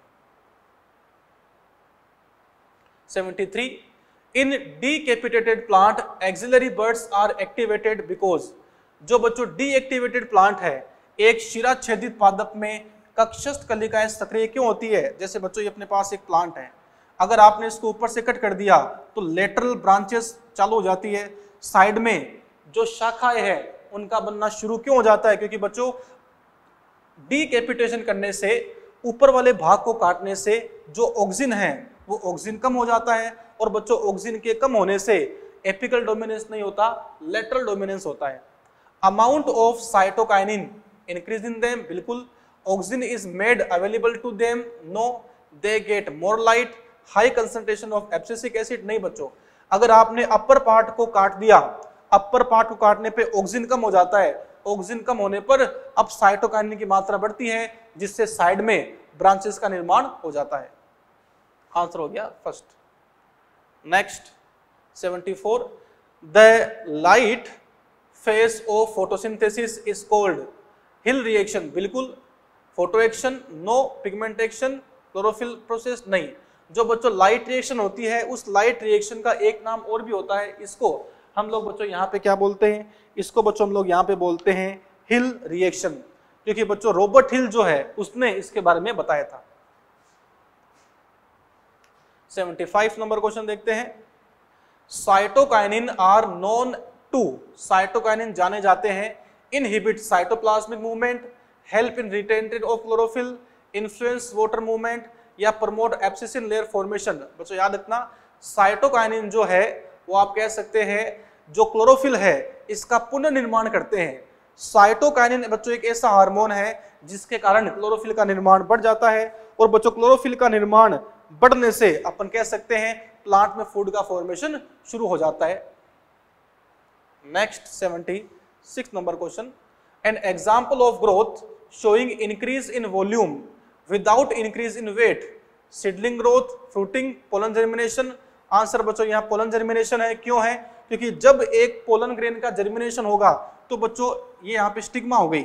73 in decapitated plant axillary buds are activated because. जो बच्चों डीएक्टिवेटेड प्लांट है, एक शिराच्छेदित पादप में कक्षस्थ कलिकाएं सक्रिय क्यों होती है? जैसे बच्चों ये अपने पास एक प्लांट है, अगर आपने इसको ऊपर से कट कर दिया तो लेटरल ब्रांचेस चालू हो जाती है, साइड में जो शाखाएं हैं उनका बनना शुरू क्यों हो जाता है? क्योंकि बच्चों डीकैपिटेशन करने से, ऊपर वाले भाग को काटने से जो ऑक्सीजन है वो ऑक्सीजन कम हो जाता है, और बच्चों ऑक्सीजन के कम होने से एपिकल डोमिनेंस नहीं होता, लेटरल डोमिनेंस होता है। Amount of cytokinin increase in them, बिल्कुल। Oxygen is made available to them, no. They get more light, high concentration of abscisic acid, नहीं बच्चों। अगर आपने अपर पार्ट को काट दिया, अपर पार्ट को काटने पे ऑक्सीजन कम हो जाता है, ऑक्सीजन कम होने पर अब साइटोकाइनिन की मात्रा बढ़ती है, जिससे साइड में ब्रांचेस का निर्माण हो जाता है। आंसर हो गया first. Next 74 the light phase of photosynthesis is called Hill reaction, बिल्कुल। Photo action no, pigment action, chlorophyll process नहीं। जो बच्चों लाइट रिएक्शन होती है उस लाइट रिएक्शन का एक नाम और भी होता है, इसको हम लोग बच्चों यहाँ पे क्या बोलते हैं? इसको बच्चों हम लोग यहाँ पे बोलते हैं हिल रिएक्शन, क्योंकि बच्चों रॉबर्ट हिल जो है उसने इसके बारे में बताया था। 75 नंबर क्वेश्चन देखते हैं। Cytokinin are known to, cytokinin जाने जाते हैं, inhibit cytoplasmic movement, help in retention of chlorophyll, influence water movement, या प्रमोट एब्सिसिन लेयर फॉर्मेशन। बच्चों याद रखना, साइटोकाइनिन जो है वो आप कह सकते हैं जो क्लोरोफिल है इसका पुनर्निर्माण करते हैं। साइटोकाइनिन बच्चों एक ऐसा हार्मोन है जिसके कारण क्लोरोफिल का निर्माण बढ़ जाता है, और बच्चों क्लोरोफिल का निर्माण बढ़ने से अपन कह सकते हैं प्लांट में फूड का फॉर्मेशन शुरू हो जाता है। Next 76 number question. An example of growth showing increase in volume without increase in weight, seedling growth, fruiting, pollen germination. Answer बच्चों यहाँ पोलन जर्मिनेशन है। क्यों है? क्योंकि जब एक पोलन ग्रेन का जर्मिनेशन होगा तो बच्चों ये यहाँ पे स्टिग्मा हो गई,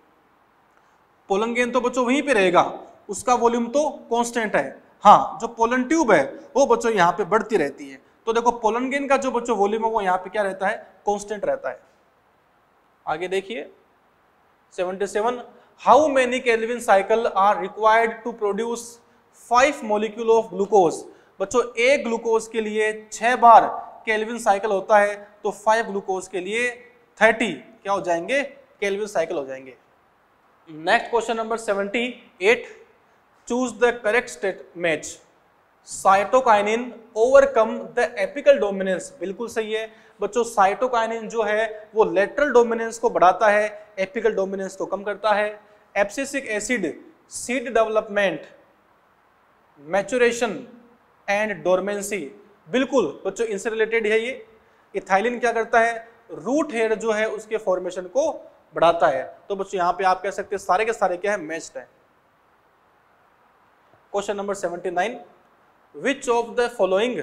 पोलन ग्रेन तो बच्चों वहीं पे रहेगा, उसका वॉल्यूम तो कांस्टेंट है। हाँ, जो पोलन ट्यूब है वो बच्चों यहाँ पे बढ़ती रहती है। तो देखो पोलन ग्रेन का जो बच्चों वॉल्यूम है वो यहाँ पे क्या रहता है? कांस्टेंट रहता है। आगे देखिए 77 how many Calvin cycle are required to produce 5 molecule of glucose. बच्चों एक ग्लूकोज के लिए 6 बार केल्विन साइकिल होता है, तो 5 ग्लूकोज के लिए 30 क्या हो जाएंगे? केल्विन साइकिल हो जाएंगे। Next question number 78 choose the correct state match. Cytokinin overcome the apical dominance, बिल्कुल सही है बच्चों। साइटोकाइनिन जो है वो लेटरल डोमिनेंस को बढ़ाता है, एपिकल डोमिनेंस को कम करता है। Abscisic acid seed development, maturation and dormancy, बिल्कुल बच्चों इनसे रिलेटेड है ये। इथाइलिन क्या करता है? रूट हेयर जो है उसके फॉर्मेशन को बढ़ाता है। तो बच्चों यहाँ पे आप कह सकते हैं सारे के सारे क्या है? मैच्ड है। Question number 79 which of the following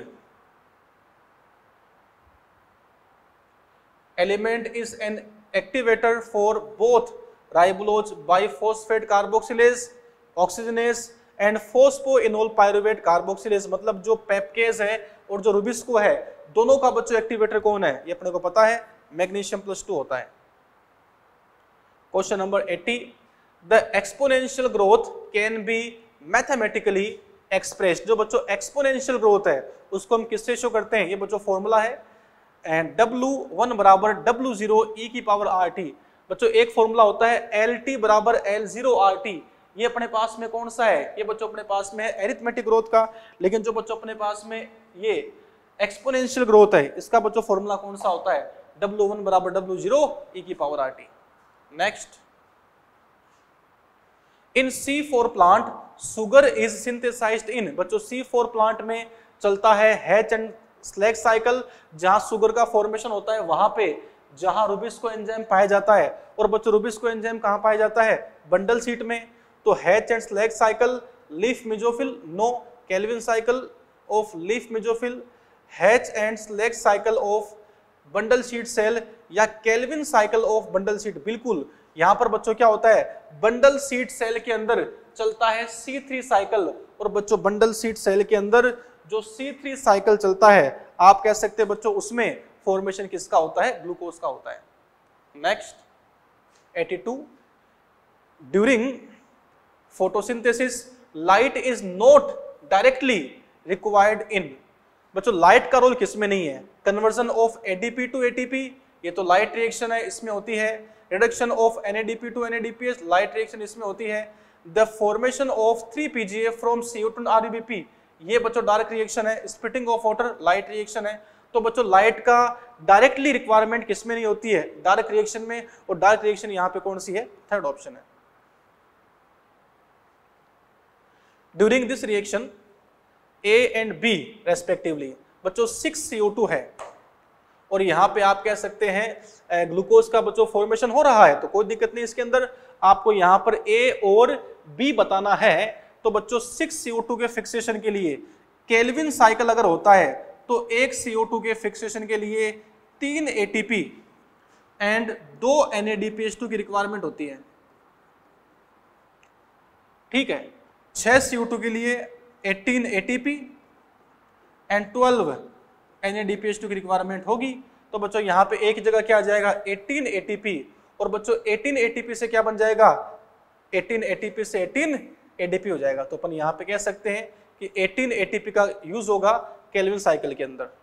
element is an activator for both ribulose bisphosphate carboxylase, oxygenase and phosphoenol pyruvate carboxylase. मतलब जो पेप्केज है और जो रुबिस्को है, दोनों का बच्चों एक्टिवेटर कौन है? ये अपने को पता है, मैग्नीशियम +2 होता है। Question number 80 the exponential growth can be mathematically expressed. जो बच्चों एक्सपोनेंशियल ग्रोथ है उसको हम किससे शो करते हैं? ये बच्चों फॉर्मूला है, एंड W1 बराबर W0 e की पावर RT। बच्चों एक फॉर्मूला होता है LT बराबर L0 RT। ये अपने पास में कौन सा है? ये बच्चों अपने पास में है एरिथमेटिक ग्रोथ का। लेकिन जो बच्चों अपने पास में ये एक्सपोनेंशियल ग्रोथ है, इसका बच्चों फॉर्मूला कौन सा होता है, W1 बराबर W0 e की power RT। Next, in C4 plant sugar is synthesized in, बच्चों C4 प्लांट में चलता है हैच एंड स्लैग साइकिल, जहां सुगर का फॉर्मेशन होता है वहां पे जहां रुबिस्को एंजाइम पाया जाता है। और बच्चों रुबिस्को एंजाइम कहां पाया जाता है, बंडल सीट में। तो Hatch and Slack cycle, leaf mesophyll, no. Calvin cycle of leaf mesophyll, Hatch and Slack cycle of bundle sheath cell, या Calvin cycle of bundle sheath, बिल्कुल। यहां पर बच्चों क्या होता है, बंडल शीट सेल के अंदर चलता है C3 साइकिल, और बच्चों बंडल शीट सेल के अंदर जो C3 साइकिल चलता है, आप कह सकते हैं बच्चों उसमें फॉर्मेशन किसका होता है, ग्लूकोज का होता है। Next, 82, during photosynthesis light is not directly required in, बच्चों लाइट का रोल किसमें नहीं है, conversion of ADP to ATP, ये तो लाइट रिएक्शन है, इसमें होती है। Reduction of NADP to NADPH, light reaction इसमें होती है। The formation of 3PGA from CO2 to RBP, ये बच्चों डार्क रिएक्शन है। Splitting of water, light reaction है। तो बच्चों लाइट का डायरेक्टली रिक्वायरमेंट किसमें नहीं होती है, डार्क रिएक्शन में, और डार्क रिएक्शन यहां पे कौन सी है, थर्ड ऑप्शन है। During this reaction A and B respectively, बच्चों 6 CO2 है, और यहां पे आप कह सकते हैं ग्लूकोज का बच्चों फॉर्मेशन हो रहा है, तो कोई दिक्कत नहीं इसके अंदर। आपको यहां पर A और B बताना है, तो बच्चों 6 CO2 के फिक्सेशन के लिए केल्विन साइकिल अगर होता है तो एक CO2 के फिक्सेशन के लिए 3 ATP एंड 2 NADPH2 की रिक्वायरमेंट होती है, ठीक है। 6 CO2 के लिए 18 ATP एंड 12 NADPH2 की रिक्वायरमेंट होगी। तो बच्चों यहां पे एक जगह क्या आ जाएगा, 18 ATP, और बच्चों 18 ATP से क्या बन जाएगा, 18 ATP से 18 ADP हो जाएगा। तो अपन यहां पे कह सकते हैं कि 18 ATP का यूज होगा केल्विन साइकिल के अंदर।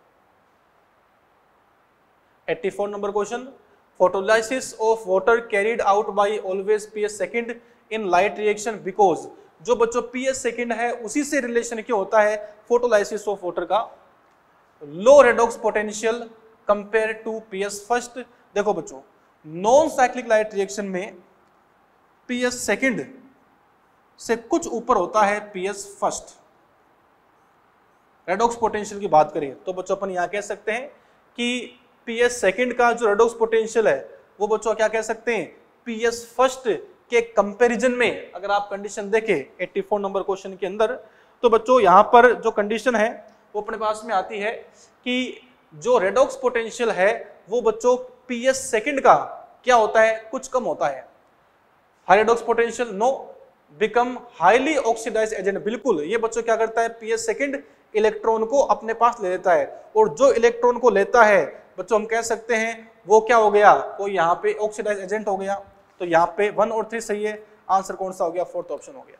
84 number question, photolysis of water carried out by always PS second in light reaction because, जो बच्चों PS सेकंड है उसी से रिलेशन क्या होता है फोटोलाइसिस ऑफ वाटर का, low redox potential compare to PS first. देखो बच्चों, नॉन साइक्लिक लाइट रिएक्शन में PS सेकंड से कुछ ऊपर होता है PS फर्स्ट। रेडॉक्स पोटेंशियल की बात करें तो बच्चों अपन यहां कह सकते हैं कि PS सेकंड का जो रेडॉक्स पोटेंशियल है वो बच्चों क्या कह सकते हैं, PS फर्स्ट के कंपैरिजन में अगर आप कंडीशन देखें 84 नंबर क्वेश्चन के अंदर, तो बच्चों यहां पर जो कंडीशन है वो अपने पास में आती है कि जो रेडॉक्स पोटेंशियल है वो बच्चों PS सेकंड का क्या होता है, कुछ कम होता है। High redox potential no, become highly oxidized agent, बिल्कुल। ये बच्चों क्या करता है, PS सेकंड इलेक्ट्रॉन को अपने पास ले लेता है, और जो इलेक्ट्रॉन को लेता है बच्चों हम कह सकते हैं वो क्या हो गया, वो यहाँ पे ऑक्सीडाइज एजेंट हो गया। तो यहाँ पे 1 और 3 सही है, आंसर कौन सा हो गया, फोर्थ ऑप्शन हो गया।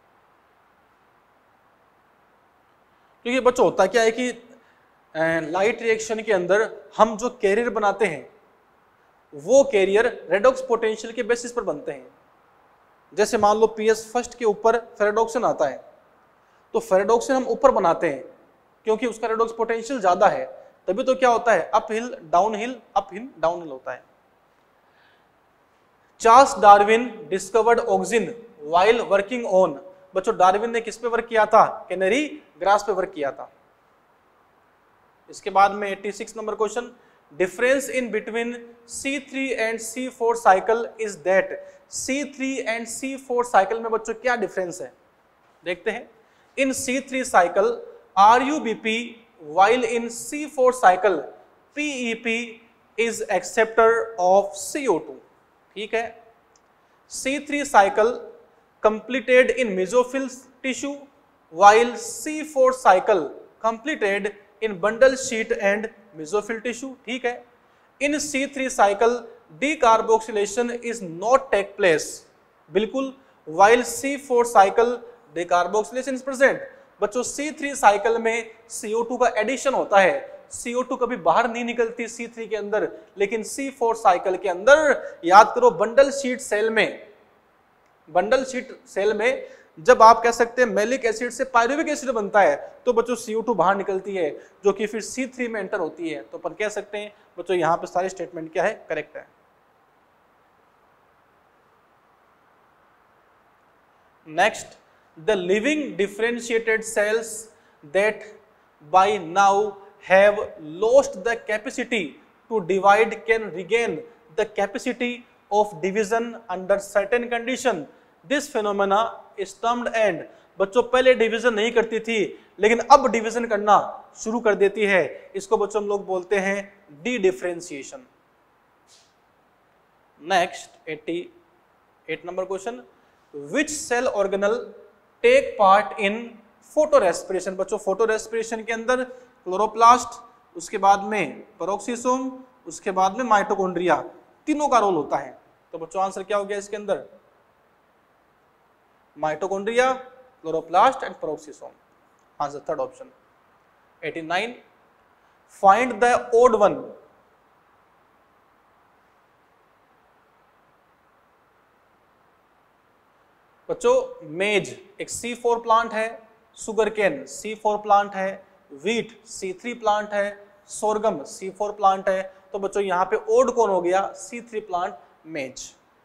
क्योंकि बच्चों होता क्या है कि लाइट रिएक्शन के अंदर हम जो कैरियर बनाते हैं वो कैरियर रेडॉक्स पोटेंशियल के बेसिस पर बनते हैं। जैसे मान लो PS फर्स्ट के ऊपर फेरेडॉक्सिन आता है, तो फेरेडॉक्सिन हम ऊपर बनाते हैं क्योंकि उसका रेडॉक्स पोटेंशियल ज्यादा है, तभी तो क्या होता है up hill down hill, up hill down hill होता है। Charles Darwin discovered auxin while working on, बच्चों डार्विन ने किस पे वर्क किया था, कैनरी ग्रास पे वर्क किया था। इसके बाद में 86 number question, difference in between C3 and C4 cycle is that, C3 and C4 cycle में बच्चों क्या डिफरेंस है, देखते हैं। In C3 cycle RUBP while in C4 cycle PEP is acceptor of CO2, ठीक है। C3 cycle completed in mesophyll tissue while C4 cycle completed in bundle sheet and mesophyll tissue, ठीक है। In C3 cycle decarboxylation is not take place, बिल्कुल, while C4 cycle decarboxylation is present। बच्चों C3 cycle में CO2 का addition होता है, CO2 कभी बाहर नहीं निकलती C3 के अंदर, लेकिन C4 साइकिल के अंदर याद करो बंडल शीट सेल में जब आप कह सकते हैं मैलिक एसिड से पायरुविक एसिड बनता है तो बच्चों CO2 बाहर निकलती है जो कि फिर C3 में एंटर होती है। तो अपन कह सकते हैं बच्चों यहाँ पे सारी स्टेटमेंट क्या है, करेक्ट है। Next, the living differentiated cells that by now have lost the capacity to divide can regain the capacity of division under certain condition. This phenomena is termed and बच्चों पहले डिवीजन नहीं करती थी लेकिन अब डिवीजन करना शुरू कर देती है, इसको बच्चों हम लोग बोलते हैं dedifferentiation. Next 88 number question, which cell organelle take part in photorespiration. बच्चों फोटो रेस्पिरेशन के अंदर क्लोरोप्लास्ट, उसके बाद में पेरोक्सिसोम, उसके बाद में माइटोकॉन्ड्रिया, तीनों का रोल होता है। तो बच्चों आंसर क्या हो गया इसके अंदर, mitochondria, chloroplast and peroxisome. Answer third option. 89, find the odd one. बच्चों मेज एक C4 प्लांट है, सुगर केन C4 प्लांट है, वीट C3 प्लांट है, सोरगम C4 प्लांट है। तो बच्चों यहां पे ओड कौन हो गया, C3 plant maize.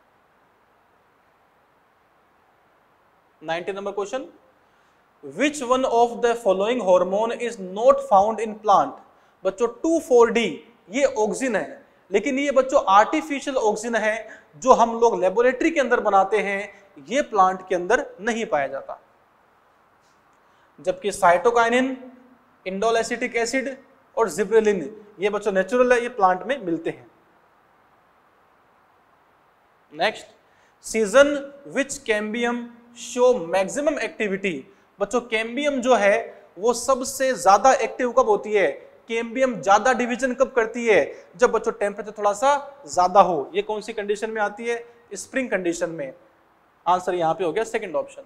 90 number question, which one of the following hormone is not found in plant. बच्चों 2,4-D ये ऑक्सिन है, लेकिन ये बच्चों आर्टिफिशियल ऑक्सिन है जो हम लोग लेबोरेटरी के अंदर बनाते हैं, ये प्लांट के अंदर नहीं पाया जाता। जबकि साइटोकाइनिन, इंडोल एसिटिक एसिड और जिब्रेलिन ये बच्चों नेचुरल है, ये प्लांट में मिलते हैं। Next, season which cambium show maximum activity. बच्चों कैम्बियम जो है वो सबसे ज्यादा एक्टिव कब होती है, कैम्बियम ज्यादा डिवीजन कब करती है, जब बच्चों टेम्परेचर थोड़ा सा ज्यादा हो। ये कौन सी कंडीशन में आती है, स्प्रिंग कंडीशन में। आंसर यहां पे हो गया second option.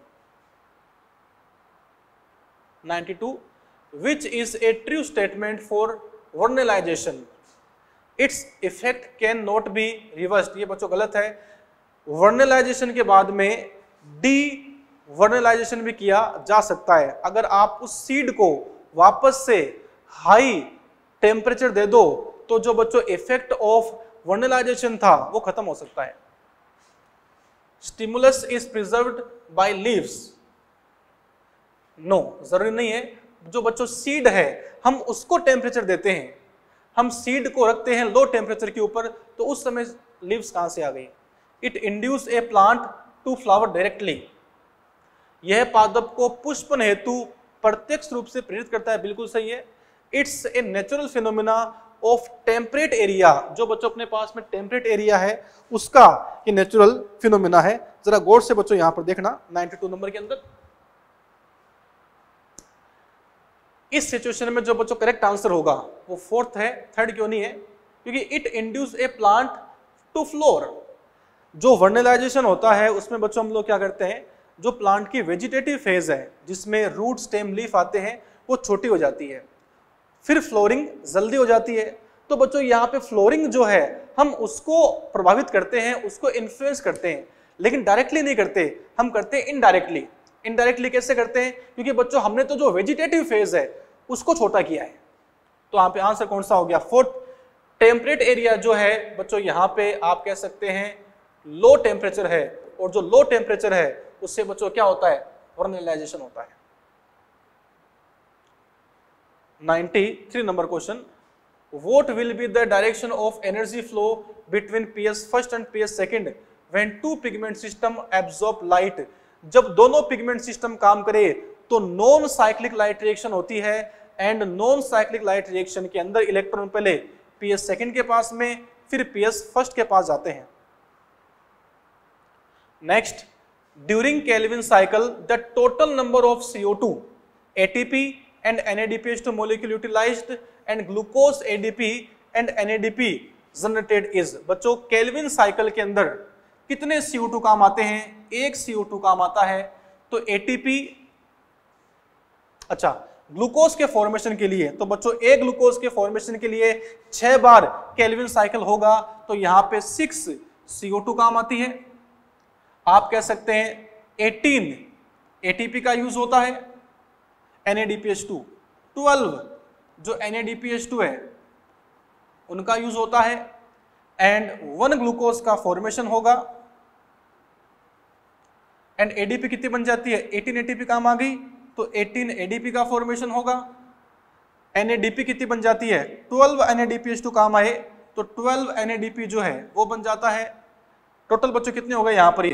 92, which is a true statement for vernalization. Its effect can not be reversed. ये बच्चों गलत है। वर्नलाइजेशन के बाद में डी वर्नलाइजेशन भी किया जा सकता है। अगर आप उस सीड को वापस से हाई टेम्परेचर दे दो तो जो बच्चों इफेक्ट ऑफ वर्नलाइजेशन था वो खत्म हो सकता है। Stimulus is preserved by leaves. No, जरूरी नहीं है। जो बच्चों सीड है हम उसको टेम्परेचर देते हैं, हम सीड को रखते हैं लो टेम्परेचर के ऊपर, तो उस समय लीव्स कहां से आ गई। It induce a plant to flower directly. यह पादप को पुष्पन हेतु प्रत्यक्ष रूप से प्रेरित करता है, बिल्कुल सही है। It's a natural phenomena of temperate area. जो बच्चों अपने पास में टेम्परेट एरिया है उसका ये नेचुरल फिनोमिना है। जरा गौर से बच्चों यहां पर देखना 92 नंबर के अंदर। इस सिचुएशन में जो बच्चों करेक्ट आंसर होगा वो फोर्थ है, थर्ड क्यों नहीं है, क्योंकि it induce a plant to flower. जो वर्नलाइजेशन होता है उसमें बच्चों हम लोग क्या करते हैं, जो प्लांट की वेजिटेटिव फेज है जिसमें रूट स्टेम लीफ आते हैं वो छोटी हो जाती है, फिर फ्लोरिंग जल्दी हो जाती है। तो बच्चों यहाँ पे फ्लोरिंग जो है हम उसको प्रभावित करते हैं, उसको इन्फ्लुएंस करते हैं, लेकिन डायरेक्टली नहीं करते, हम करते हैं इनडायरेक्टली। इनडायरेक्टली कैसे करते हैं, क्योंकि बच्चों हमने तो जो वेजिटेटिव फेज है उसको छोटा किया है। तो यहाँ पे आंसर कौन सा हो गया, फोर्थ। टेम्परेट एरिया जो है बच्चों यहाँ पे आप कह सकते हैं लो टेम्परेचर है, और जो लो टेम्परेचर है उससे बच्चों क्या होता है, वर्नलाइजेशन होता है। 93 number question, what will be the direction of energy flow between PS first and PS second when two pigment system absorb light। जब दोनों पिगमेंट सिस्टम काम करे तो नॉन साइक्लिक लाइट रिएक्शन होती है, and non cyclic light reaction के अंदर electron पहले PS सेकंड के पास में फिर PS फर्स्ट के पास जाते हैं। Next, during Calvin cycle the total number of CO2, ATP and NADPH2 molecule utilized and glucose ADP and NADP generated is। बच्चों केल्विन साइकिल के अंदर कितने CO2 काम आते हैं, एक CO2 काम आता है। तो ATP, अच्छा ग्लूकोज के फॉर्मेशन के लिए, तो बच्चों एक ग्लूकोज के फॉर्मेशन के लिए 6 बार केल्विन साइकिल होगा, तो यहां पे 6 CO2 काम आती है। आप कह सकते हैं 18 ATP का यूज होता है, NADPH2, 12 जो NADPH2 है उनका यूज होता है, एंड 1 ग्लूकोज का फॉर्मेशन होगा, एंड ADP कितनी बन जाती है, 18 ATP काम आ गई तो 18 ADP का फॉर्मेशन होगा। NADP कितनी बन जाती है, 12 NADPH2 काम आए तो 12 NADP जो है वो बन जाता है। टोटल बच्चों कितने हो गए यहां पर, ये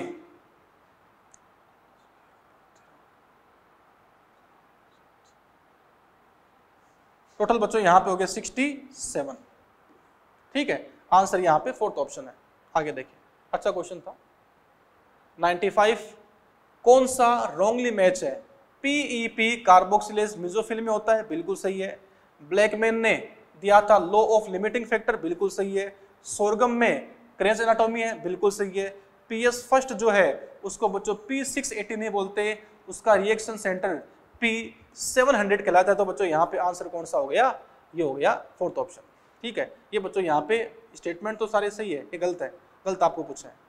टोटल बच्चों यहां पे हो गए 67। ठीक है, आंसर यहां पे 4th ऑप्शन है। आगे देखिए, अच्छा क्वेश्चन था। 95 कौन सा रॉन्गली मैच है, PEP कार्बोक्सिलेज मेसोफिल में होता है, बिल्कुल सही है। ब्लैकमैन ने दिया था लॉ ऑफ लिमिटिंग फैक्टर, बिल्कुल सही है। सोरगम में क्रेज एनाटॉमी है, बिल्कुल सही है। PS फर्स्ट जो है उसको बच्चों P680 नहीं बोलते, उसका रिएक्शन सेंटर P700 कहलाता है। तो बच्चों यहाँ पे आंसर कौन सा हो गया, ये हो गया 4th ऑप्शन। ठीक है, ये बच्चों यहाँ पे स्टेटमेंट तो सारे सही है, ये गलत है, गलत आपको पूछा है।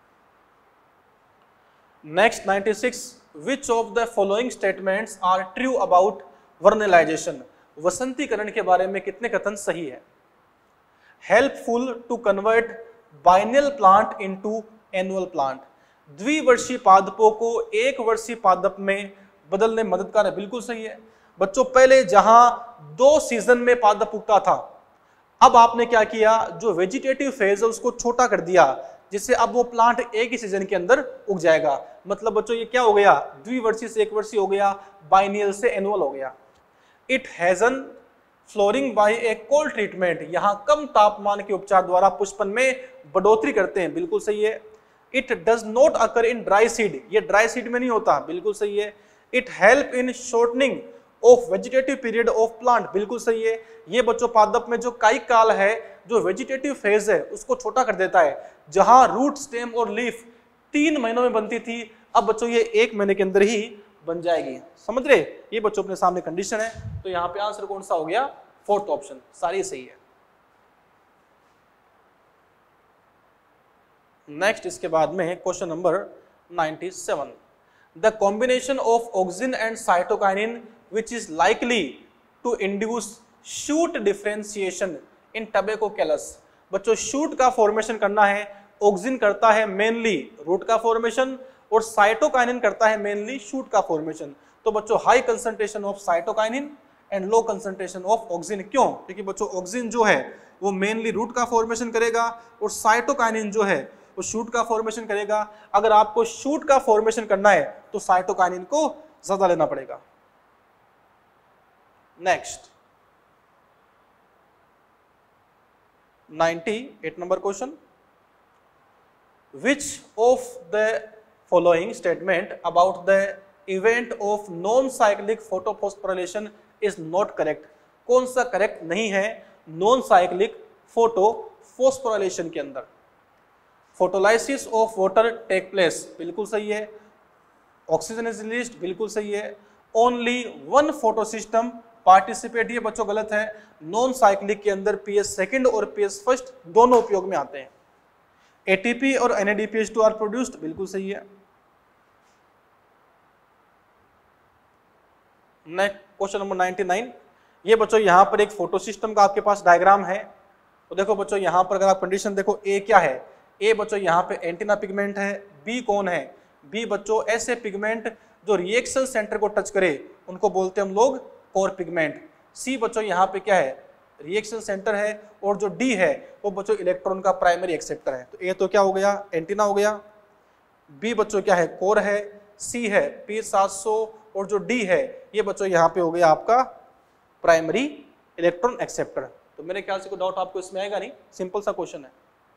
Next 96 which of the following statements are true about vernalization, वसंतीकरण के बारे में कितने कथन सही है। Helpful to convert biennial plant into annual plant, द्विवर्षीय पादपों को एक वर्षीय पादप में बदलने में मददगार है, बिल्कुल सही है। बच्चों पहले जहां 2 सीजन में पादप उगता था, अब आपने क्या किया, जो वेजिटेटिव फेज है उसको छोटा कर दिया, जिससे अब वो प्लांट एक ही सीजन के अंदर उग जाएगा। मतलब बच्चों ये क्या हो गया, द्विवर्षीय से एक वर्षीय हो गया, बाइनियल से एनुअल हो गया। It hastens flowering by a cold treatment, यहां कम तापमान के उपचार द्वारा पुष्पन में बढ़ोतरी करते हैं, बिल्कुल सही है। It does not occur in dry seed, ये ड्राई सीड में नहीं होता, बिल्कुल सही है। It help in shortening of vegetative period of plant, बिल्कुल सही है। ये बच्चों पादप में जो कायिक काल है, जो वेजिटेटिव फेज है उसको छोटा कर देता है। जहां रूट, स्टेम और लीफ 3 महीनों में बनती थी, अब बच्चों ये 1 महीने के अंदर ही बन जाएगी, समझ रहे। ये बच्चों अपने सामने कंडीशन है, तो यहाँ पे आंसर कौन सा हो गया, 4th ऑप्शन, सारी सही है। नेक्स्ट इसके बाद में question number 97, the combination of auxin and cytokinin which is likely to induce shoot differentiation in tobacco callus. बच्चों शूट का फॉर्मेशन करना है, ऑक्सिन करता है मेनली रूट का फॉर्मेशन और साइटोकाइनिन करता है मेनली शूट का फॉर्मेशन। तो बच्चों high concentration of cytokinin and low concentration of auxin, क्यों, क्योंकि बच्चों ऑक्सिन जो है वो मेनली रूट का फॉर्मेशन करेगा और साइटोकाइनिन जो है वो शूट का फॉर्मेशन करेगा। अगर आपको शूट का फॉर्मेशन करना है तो साइटोकाइनिन को ज्यादा लेना पड़ेगा। Next 98 number question, which of the following statement about the event of non-cyclic photophosphorylation is not correct, कौन सा करेक्ट नहीं है नॉन साइक्लिक फोटोफॉस्फोराइलेशन के अंदर। Photolysis of water take place, बिल्कुल सही है। ऑक्सीजन इज रिलीज्ड, बिल्कुल सही है। ओनली 1 फोटो सिस्टम पार्टिसिपेट, ये बच्चों गलत है। नॉन साइक्लिक के अंदर PS सेकंड और PS फर्स्ट दोनों उपयोग में आते हैं। ATP और NADPH2 आर प्रोड्यूस्ड, बिल्कुल सही है। नेक्स्ट क्वेश्चन नंबर 99, ये बच्चों यहां पर एक फोटो सिस्टम का आपके पास डायग्राम है। तो देखो बच्चों यहां पर अगर आप कंडीशन देखो, A क्या है, A बच्चों यहां पे एंटीना पिगमेंट है, B कौन है, B बच्चों ऐसे पिगमेंट जो रिएक्शन सेंटर को टच करे उनको बोलते हैं हम लोग कोर पिगमेंट। C बच्चों यहाँ पे क्या है, रिएक्शन सेंटर है, और जो D है वो बच्चों इलेक्ट्रॉन का प्राइमरी एक्सेप्टर है। तो A तो क्या हो गया, एंटीना हो गया। B बच्चों क्या है, कोर है। C है P700, और जो D है ये बच्चों यहाँ पे हो गया आपका प्राइमरी इलेक्ट्रॉन एक्सेप्टर। तो मेरे ख्याल से कोई डाउट आपको इसमें आएगा नहीं, सिंपल सा क्वेश्चन है।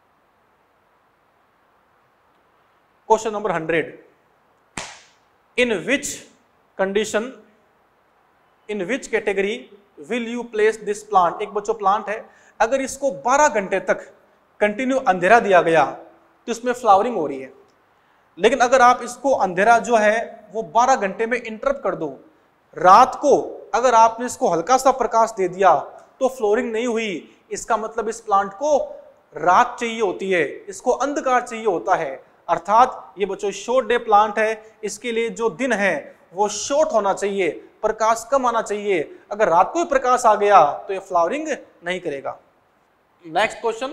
Question number 100, in which condition, in which category will you place this plant. एक बच्चों प्लांट है, अगर इसको 12 घंटे तक कंटिन्यू अंधेरा दिया गया तो इसमें फ्लावरिंग हो रही है। लेकिन अगर आप इसको अंधेरा जो है वो 12 घंटे में इंटरप्ट कर दो, रात को अगर आपने इसको हल्का सा प्रकाश दे दिया तो फ्लोरिंग नहीं हुई, इसका मतलब इस प्लांट को रात चाहिए होती है, इसको अंधकार चाहिए होता है। अर्थात ये बच्चों शॉर्ट डे प्लांट है, इसके लिए जो दिन है वो शॉर्ट होना चाहिए, प्रकाश कम आना चाहिए। अगर रात को ही प्रकाश आ गया तो ये फ्लावरिंग नहीं करेगा। Next question,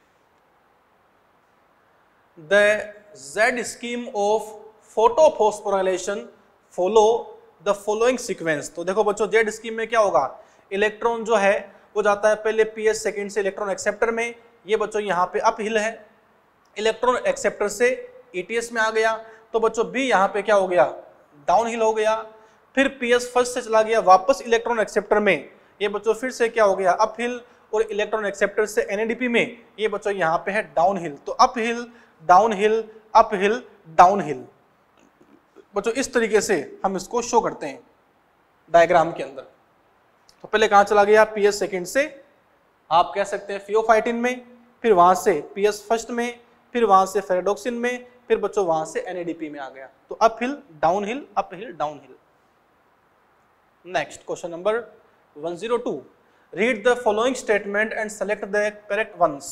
the Z scheme of photophosphorylation follow the following sequence. तो देखो बच्चों Z स्कीम में क्या होगा, इलेक्ट्रॉन जो है वो जाता है पहले PS सेकेंड से इलेक्ट्रॉन एक्सेप्टर में, ये बच्चों यहाँ पे अप हिल है, इलेक्ट्रॉन एक्सेप्टर से ETS में आ गया, तो बच्चों B यहाँ पे क्या हो गया, डाउन हिल हो गया। फिर PS फर्स्ट से चला गया वापस इलेक्ट्रॉन एक्सेप्टर में, ये बच्चों फिर से क्या हो गया, अप हिल, और इलेक्ट्रॉन एक्सेप्टर से NADP में, ये बच्चों यहाँ पे है डाउन हिल। तो up hill down hill up hill down hill, बच्चों इस तरीके से हम इसको शो करते हैं डायग्राम के अंदर। तो पहले कहाँ चला गया, PS सेकेंड से आप कह सकते हैं फियोफाइटिन में, फिर वहां से PS फर्स्ट में, फिर वहां से फेरेडोक्सिन में, फिर बच्चों वहां से NADP में आ गया। तो up hill down hill up hill down hill. Next question number 102, read the following statement and select the correct ones.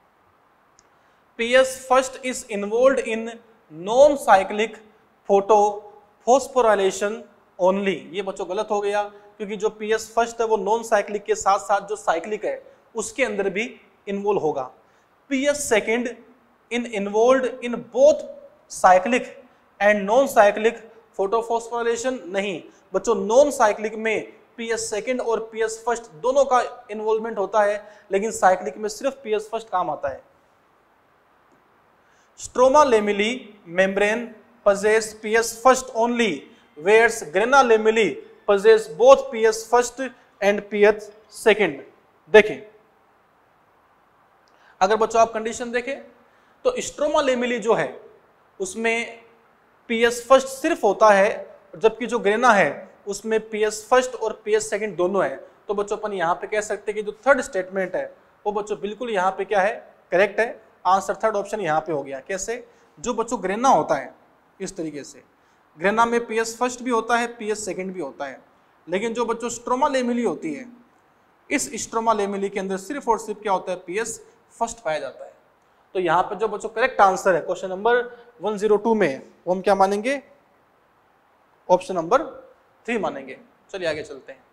PS first is involved in non cyclic photophosphorylation only, ये बच्चों गलत हो गया, क्योंकि जो PS फर्स्ट है वो non cyclic के साथ साथ जो साइक्लिक है उसके अंदर भी इन्वॉल्व होगा। PS second in involved in both cyclic and non cyclic photophosphorylation, नहीं बच्चों, नॉन साइक्लिक में PS सेकेंड और PS फर्स्ट दोनों का इन्वॉल्वमेंट होता है, लेकिन साइक्लिक में सिर्फ PS फर्स्ट काम आता है। Stroma lamellae membrane possess PS first only, whereas grana lamella possess both PS first and PS second। देखें, अगर बच्चों आप कंडीशन देखें तो स्ट्रोमा लेमिली जो है उसमें PS फर्स्ट सिर्फ होता है, जबकि जो ग्रेना है उसमें PS फर्स्ट और PS सेकेंड दोनों है। तो बच्चों अपन यहाँ पे कह सकते हैं कि जो थर्ड स्टेटमेंट है वो बच्चों बिल्कुल यहाँ पे क्या है, करेक्ट है। आंसर थर्ड ऑप्शन यहाँ पे हो गया। कैसे, जो बच्चों ग्रेना होता है इस तरीके से, ग्रेना में PS फर्स्ट भी होता है PS सेकेंड भी होता है, लेकिन जो बच्चों स्ट्रोमा लेमिली होती है, इस स्ट्रोमा लेमिली के अंदर सिर्फ और सिर्फ क्या होता है, PS फर्स्ट पाया जाता है। तो यहाँ पे जो बच्चों करेक्ट आंसर है क्वेश्चन नंबर 102 में, वो हम क्या मानेंगे, ऑप्शन नंबर 3 मानेंगे। चलिए आगे चलते हैं।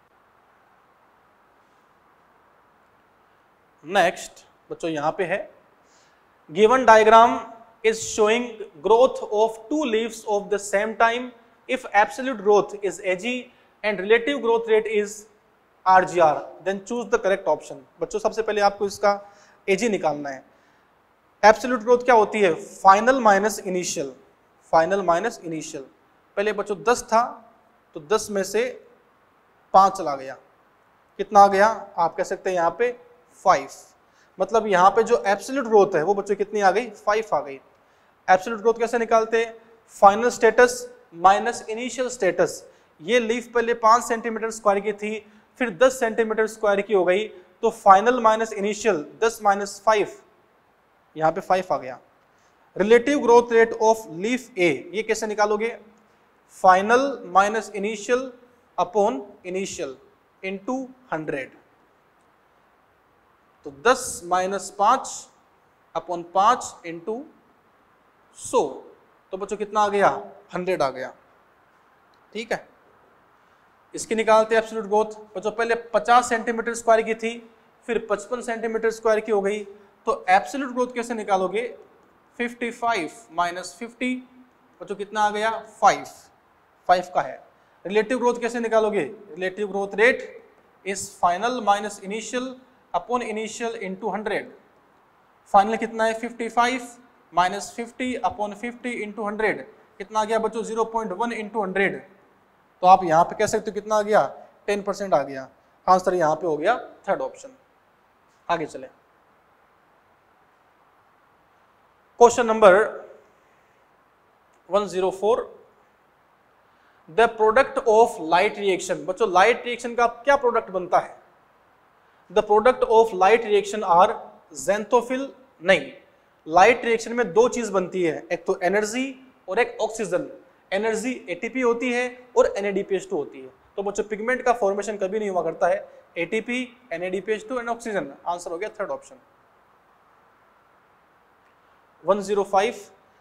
नेक्स्ट बच्चों यहाँ पे है, given diagram is showing growth of two leaves of the same time if absolute growth is Ag and relative growth rate is RGR, then choose the correct option। बच्चों सबसे पहले आपको इसका Ag निकालना है। एब्सोल्यूट ग्रोथ क्या होती है, final minus initial, final minus initial. पहले बच्चों 10 था तो 10 में से 5 चला गया, कितना आ गया, आप कह सकते हैं यहाँ पे 5, मतलब यहाँ पे जो एब्सोल्यूट ग्रोथ है वो बच्चों कितनी आ गई, 5 आ गई। एब्सोल्यूट ग्रोथ कैसे निकालते हैं, final status minus initial status. ये लीफ पहले 5 सेंटीमीटर स्क्वायर की थी, फिर 10 सेंटीमीटर स्क्वायर की हो गई, तो फाइनल माइनस इनिशियल 10 माइनस 5, यहाँ पे 5 आ गया। Relative growth rate of leaf A, ये कैसे निकालोगे, final minus initial upon initial into 100, तो 10 माइनस 5 अपॉन 5 इंटू 100, तो बच्चों कितना आ गया, 100 आ गया। ठीक है, इसकी निकालते हैं एब्सोल्यूट ग्रोथ। बच्चों पहले 50 सेंटीमीटर स्क्वायर की थी, फिर 55 सेंटीमीटर स्क्वायर की हो गई, तो एब्सोल्यूट ग्रोथ कैसे निकालोगे, 55 माइनस 50, बच्चों कितना आ गया, 5 का है। रिलेटिव ग्रोथ कैसे निकालोगे, relative growth rate is final minus initial upon initial into 100, final कितना है 55 माइनस 50 अपॉन 50 इंटू 100, कितना आ गया बच्चों 0.1 इंटू 100, तो आप यहाँ पे कह सकते हो कितना आ गया, 10% आ गया। आंसर यहाँ पे हो गया थर्ड ऑप्शन। आगे चले, question number 104, the product of light reaction. बच्चों लाइट रिएक्शन का क्या प्रोडक्ट बनता है, the product of light reaction are xanthophyll, नहीं, लाइट रिएक्शन में 2 चीज बनती है, एक तो एनर्जी और एक ऑक्सीजन। एनर्जी ATP होती है और NADPH2 होती है। तो बच्चों पिगमेंट का फॉर्मेशन कभी नहीं हुआ करता है, ATP NADPH2 and oxygen. Answer हो गया third option. 105,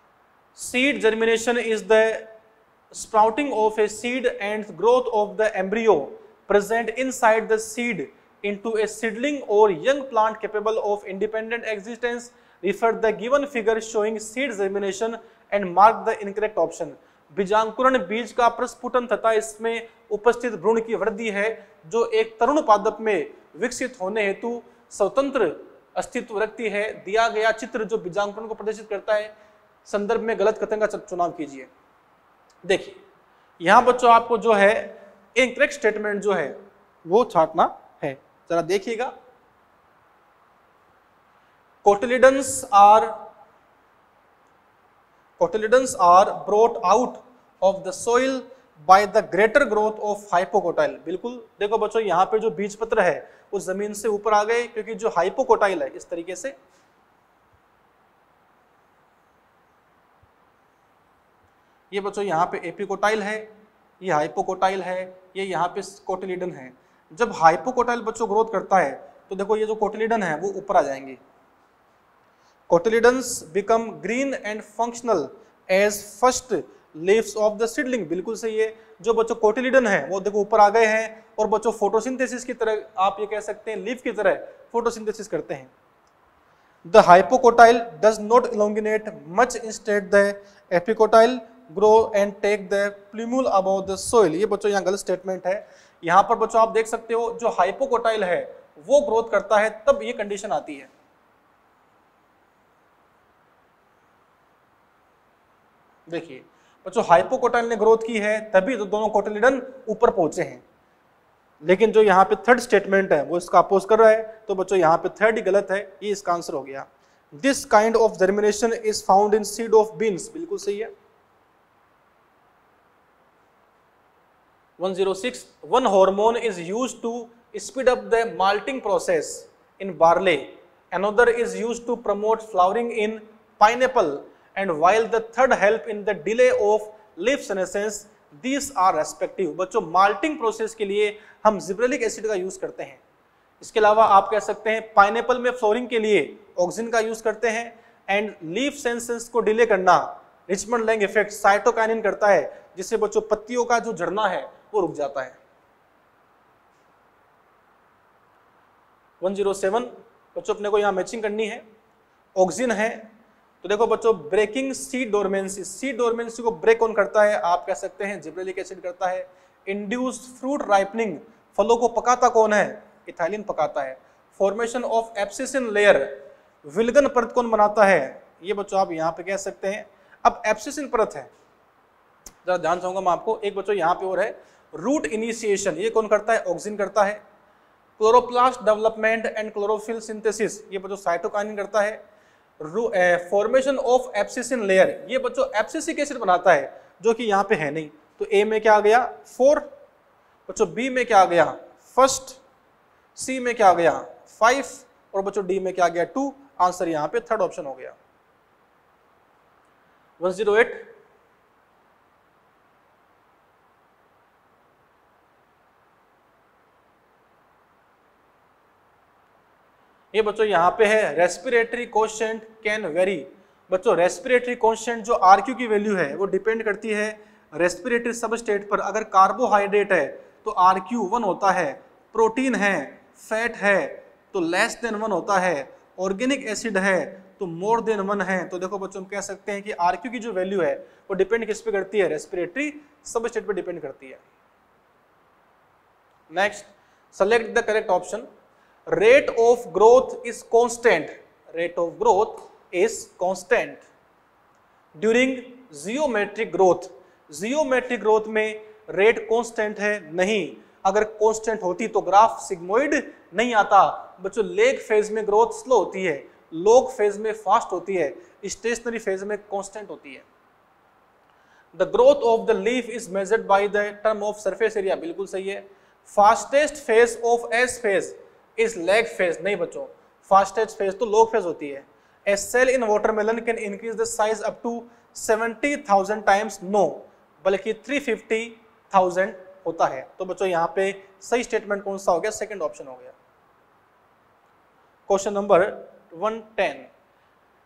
Seed germination is the sprouting of a seed and growth of the embryo present inside the seed into a seedling or young plant capable of independent existence. Refer the given figure showing seed germination and mark the incorrect option. बीजांकुरण बीज का प्रस्फुटन तथा इसमें उपस्थित भ्रूण की वृद्धि है जो एक तरुण पादप में विकसित होने हेतु स्वतंत्र अस्तित्व रखती है। दिया गया चित्र जो बीजांकुरण को प्रदर्शित करता है, संदर्भ में गलत कथन का चुनाव कीजिए। देखिए यहां बच्चों आपको जो है इनकरेक्ट स्टेटमेंट जो है वो छांटना है, जरा देखिएगा। Cotyledons are brought out of the soil by the greater growth of hypocotyl। बिल्कुल देखो बच्चों यहाँ पे जो बीज पत्र है वो जमीन से ऊपर आ गए क्योंकि जो हाइपोकोटाइल है इस तरीके से, ये बच्चों यहाँ पे एपिकोटाइल है, ये हाइपोकोटाइल है, ये यहाँ पे कोटिलिडन है। जब हाइपोकोटाइल बच्चों ग्रोथ करता है तो देखो ये जो कोटिलिडन है वो ऊपर आ जाएंगे। Cotyledons become green and functional as first leaves of the seedling. बिल्कुल सही है, जो बच्चों कोटिलिडन है वो देखो ऊपर आ गए हैं और बच्चों फोटोसिंथेसिस की तरह आप ये कह सकते हैं लीफ की तरह फोटोसिंथेसिस करते हैं। The hypocotyl does not elongate much, instead the epicotyl grow and take the plumule above the soil. ये बच्चों यहाँ गलत स्टेटमेंट है। यहाँ पर बच्चों आप देख सकते हो जो हाइपोकोटाइल है वो ग्रोथ करता है तब ये कंडीशन आती है। देखिए बच्चों हाइपोकोटाइल ने ग्रोथ की है तभी तो दोनों कोटिलिडन ऊपर पहुंचे हैं, लेकिन जो यहाँ पे थर्ड स्टेटमेंट है वो इसका अपोज कर रहा है, तो बच्चों यहाँ पे थर्ड ही गलत है, ये इसका आंसर हो गया। This kind of germination is found in seed of beans. बिल्कुल सही है। 106 one hormone is used to speed up the malting process in barley, another is used to promote flowering in pineapple, and while the third help in the delay of leaf senescence, these are respective। बच्चों malting process के लिए हम gibberellic acid का use करते हैं। इसके अलावा आप कह सकते हैं पाइनएप्पल में फ्लोरिंग के लिए ऑक्सिन का यूज करते हैं, एंड लीफ सेंसेंस को डिले करना रिचमंड लैंग इफेक्ट साइटोकाइनिन करता है, जिससे बच्चों पत्तियों का जो झड़ना है वो रुक जाता है। 107 बच्चों अपने को यहाँ मैचिंग करनी है। ऑक्सिन है तो देखो बच्चों breaking seed dormancy, seed dormancy को ब्रेक कौन करता है, आप कह सकते हैं जिब्रेलिक एसिड करता है। इंड्यूस्ड फ्रूट राइपनिंग, फलों को पकाता कौन है, इथाइलिन पकाता है। फॉर्मेशन ऑफ एब्सिसिन लेयर, विल्गन परत कौन बनाता है, ये बच्चों आप यहाँ पे कह सकते हैं। अब एब्सिसिन परत है, जरा ध्यान चाहूंगा मैं आपको, एक बच्चों यहाँ पे और है रूट इनिशिएशन, ये कौन करता है, ऑक्सिन करता है। Chloroplast development and chlorophyll synthesis, ये बच्चों साइटोकाइनिन करता है। फॉर्मेशन ऑफ एब्सिसिन लेयर, ये बच्चों एब्सिसिक एसिड बनाता है जो कि यहाँ पे है नहीं, तो ए में क्या आ गया 4, बच्चों बी में क्या आ गया फर्स्ट, सी में क्या आ गया 5 और बच्चों डी में क्या आ गया 2। आंसर यहाँ पे थर्ड ऑप्शन हो गया। 108 ये बच्चों यहाँ पे है रेस्पिरेटरी कोशेंट कैन वेरी। बच्चों रेस्पिरेटरी कोशेंट जो आरक्यू की वैल्यू है वो डिपेंड करती है रेस्पिरेटरी सबस्टेट पर। अगर कार्बोहाइड्रेट है तो आरक्यू 1 होता है, प्रोटीन है, फैट है तो लेस देन 1 होता है, ऑर्गेनिक एसिड है तो मोर देन 1 है। तो देखो बच्चों हम कह सकते हैं कि आरक्यू की जो वैल्यू है वो डिपेंड किस पे करती है, रेस्पिरेटरी सबस्टेट पे डिपेंड करती है। Next select the correct option. Rate of growth is constant. Rate of growth is constant during geometric growth. Geometric growth में rate constant है नहीं, अगर constant होती तो ग्राफ सिग्मोइड नहीं आता। बच्चों लेग फेज में ग्रोथ स्लो होती है, लॉग फेज में फास्ट होती है, स्टेशनरी फेज में कांस्टेंट होती है। The growth of the leaf is measured by the term of surface area। बिल्कुल सही है। Fastest phase of S phase is lag phase नहीं बच्चों, फास्टेस्ट फेज तो लॉग फेज होती है। A cell in watermelon can increase the size up to 70,000 times, no बल्कि 350,000 होता है। तो बच्चों यहाँ पे सही स्टेटमेंट कौन सा हो गया, सेकंड ऑप्शन हो गया। Question number 110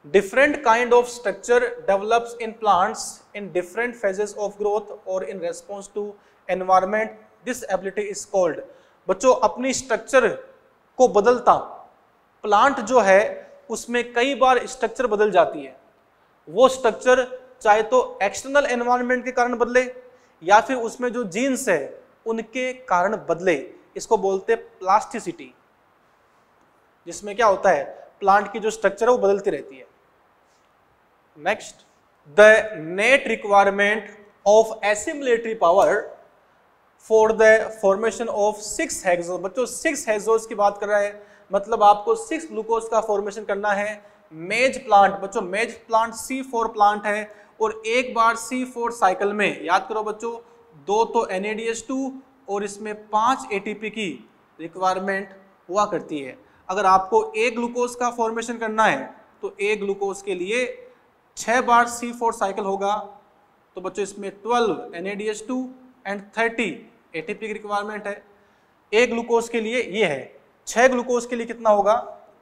Different kind of structure develops in plants in different phases of growth or in response to environment. This ability is called. बच्चों अपनी स्ट्रक्चर को बदलता प्लांट जो है उसमें कई बार स्ट्रक्चर बदल जाती है। वो स्ट्रक्चर चाहे तो एक्सटर्नल एनवायरनमेंट के कारण बदले या फिर उसमें जो जीन्स है उनके कारण बदले, इसको बोलते प्लास्टिसिटी, जिसमें क्या होता है प्लांट की जो स्ट्रक्चर है वो बदलती रहती है। Next, the net requirement of assimilatory power for the formation of 6 hexose. बच्चों 6 हेक्सोज की बात कर रहा है, मतलब आपको 6 ग्लूकोज का फॉर्मेशन करना है। मेज प्लांट, बच्चों मेज प्लांट C4 प्लांट है और एक बार C4 साइकिल में, याद करो बच्चों, 2 तो NADH2 और इसमें 5 ATP की रिक्वायरमेंट हुआ करती है। अगर आपको एक ग्लूकोज का फॉर्मेशन करना है तो एक ग्लूकोज के लिए 6 बार C4 साइकिल होगा, तो बच्चों इसमें 12 NADH2 एंड 30 ATP की रिक्वायरमेंट है। एक ग्लूकोज के लिए ये है, 6 ग्लूकोज के लिए कितना होगा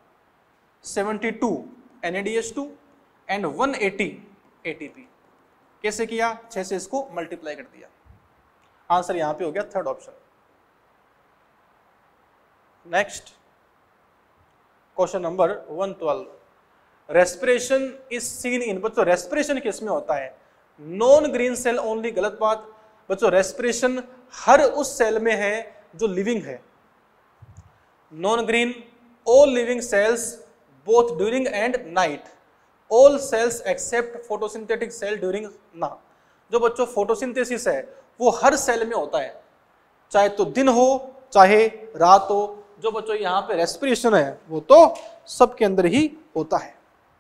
72 NADH2 एंड 180 ATP। कैसे किया, 6 से इसको मल्टीप्लाई कर दिया। आंसर यहां पे हो गया third option. Next question number 112, respiration is seen in. बच्चों रेस्पिरेशन किस में होता है, नॉन ग्रीन सेल ओनली, गलत बात। बच्चों रेस्पिरेशन हर उस सेल में है जो लिविंग है। Non green, all living cells both during and night, all cells except photosynthetic cell during ना। जो बच्चों फोटोसिंथेसिस है वो हर सेल में होता है, चाहे तो दिन हो चाहे रात हो। जो बच्चों यहाँ पे रेस्पिरेशन है वो तो सबके अंदर ही होता है।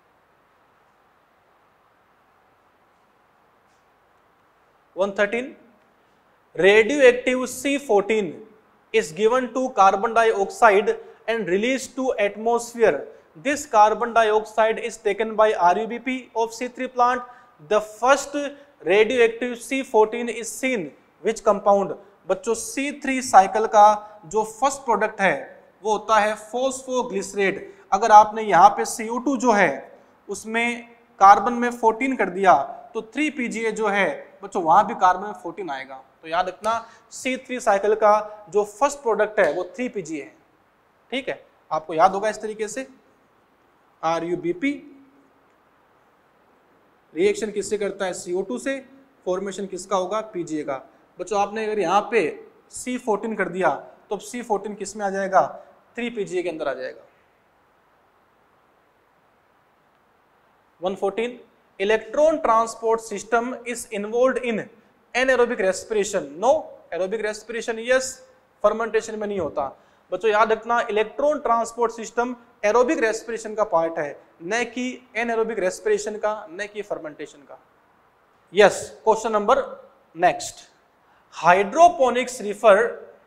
Radioactive C14 is given to carbon dioxide and released to atmosphere. This carbon dioxide is taken by RUBP of C3 plant. The first radioactive C14 is seen which compound? बच्चों C3 साइकिल का जो first product है वो होता है phosphoglycerate. अगर आपने यहाँ पे CO2 जो है उसमें कार्बन में 14 कर दिया तो 3PGA जो है बच्चों वहां भी कार्बन में 14 आएगा। तो याद रखना C3 साइकिल का जो फर्स्ट प्रोडक्ट है वो 3PGA है। ठीक है, आपको याद होगा इस तरीके से। RUBP रिएक्शन किससे करता है, CO2 से, फॉर्मेशन किसका होगा, PGA का। बच्चों आपने अगर यहाँ पे C14 कर दिया तो C14 किस में आ जाएगा, 3PGA के अंदर आ जाएगा। 114, electron transport system is involve in anaerobic respiration. No aerobic respiration yes, fermentation में नहीं होता। बच्चों याद रखना electron transport system aerobic respiration का पार्ट है, न कि एनारोबिक रेस्पिरेशन का, न कि फर्मेंटेशन का। Yes, question number next, hydroponics refer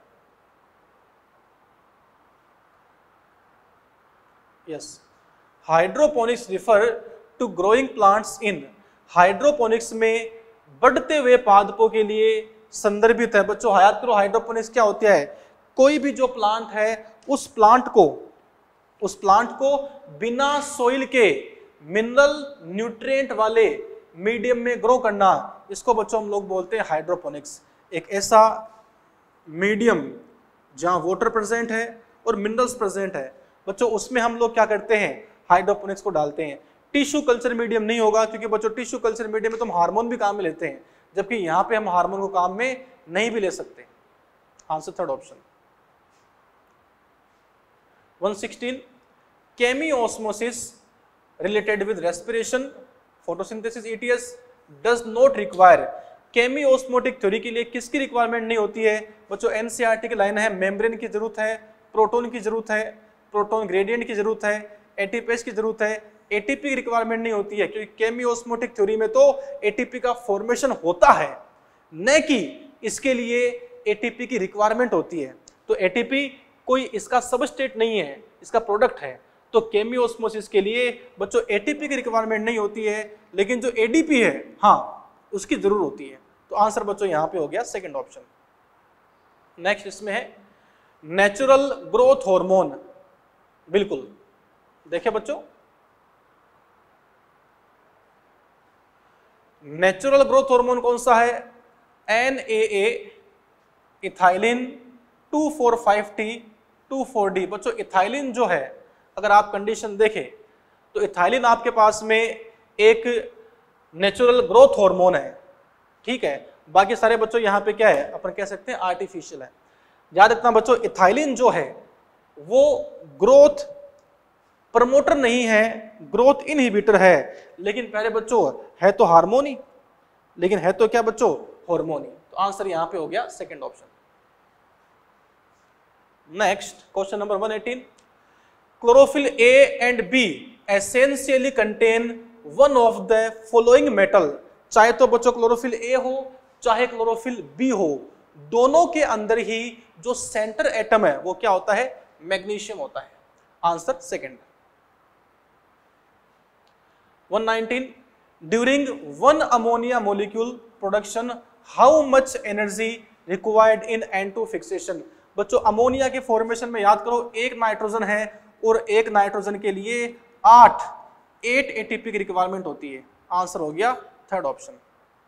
hydroponics refer to growing plants in. Hydroponics में बढ़ते हुए पादपों के लिए संदर्भित है। बच्चों याद करो हाइड्रोपोनिक्स क्या होता है, कोई भी जो प्लांट है उस प्लांट को बिना सॉइल के मिनरल न्यूट्रिएंट वाले मीडियम में ग्रो करना, इसको बच्चों हम लोग बोलते हैं हाइड्रोपोनिक्स। एक ऐसा मीडियम जहां वाटर प्रेजेंट है और मिनरल्स प्रेजेंट है बच्चों, उसमें हम लोग क्या करते हैं, हाइड्रोपोनिक्स को डालते हैं। टिश्यू कल्चर मीडियम नहीं होगा क्योंकि बच्चों टिश्यू कल्चर मीडियम में तो हम हार्मोन भी काम में लेते हैं, जबकि यहाँ पे हम हार्मोन को काम में नहीं भी ले सकते। Answer third option. 116, chemiosmosis related with respiration, photosynthesis, ETS does not require. Chemiosmotic theory के लिए किसकी रिक्वायरमेंट नहीं होती है बच्चों, NCERT की लाइन है, मेम्ब्रेन की जरूरत है, प्रोटॉन की जरूरत है, प्रोटॉन ग्रेडियंट की जरूरत है, ATPase की जरूरत है, ATP की रिक्वायरमेंट नहीं होती है क्योंकि केमियोस्मोटिक थ्योरी में तो ATP का फॉर्मेशन होता है, न कि इसके लिए ATP की रिक्वायरमेंट होती है। तो ATP कोई इसका सबस्टेट नहीं है, इसका प्रोडक्ट है। तो केमियोस्मोसिस के लिए बच्चों ATP की रिक्वायरमेंट नहीं होती है, लेकिन जो ADP है हाँ उसकी जरूर होती है। तो आंसर बच्चों यहाँ पे हो गया सेकंड ऑप्शन। नेक्स्ट इसमें है नेचुरल ग्रोथ हार्मोन। बिल्कुल देखिए बच्चों, नेचुरल ग्रोथ हार्मोन कौन सा है? NAA, ethylene, 2,4,5-T, 2,4-D। बच्चों इथाइलिन जो है, अगर आप कंडीशन देखें तो इथाइलिन आपके पास में एक नेचुरल ग्रोथ हार्मोन है, ठीक है। बाकी सारे बच्चों यहाँ पे क्या है, अपन कह सकते हैं आर्टिफिशियल है। याद रखना बच्चों, इथाइलिन जो है वो ग्रोथ प्रमोटर नहीं है, ग्रोथ इनहिबिटर है, लेकिन पहले बच्चों है तो हार्मोन ही, लेकिन है तो क्या बच्चों, हार्मोन ही। तो आंसर यहां पे हो गया second option. Next question number 118, chlorophyll A and B essentially contain one of the following metal. चाहे तो बच्चों क्लोरोफिल A हो चाहे क्लोरोफिल B हो, दोनों के अंदर ही जो सेंटर एटम है वो क्या होता है, मैग्नीशियम होता है। Answer second. 119, during one ammonia molecule production how much energy required in N2 fixation. बच्चों अमोनिया के फॉर्मेशन में याद करो, एक नाइट्रोजन है और एक नाइट्रोजन के लिए 8 ATP की रिक्वायरमेंट होती है। आंसर हो गया third option.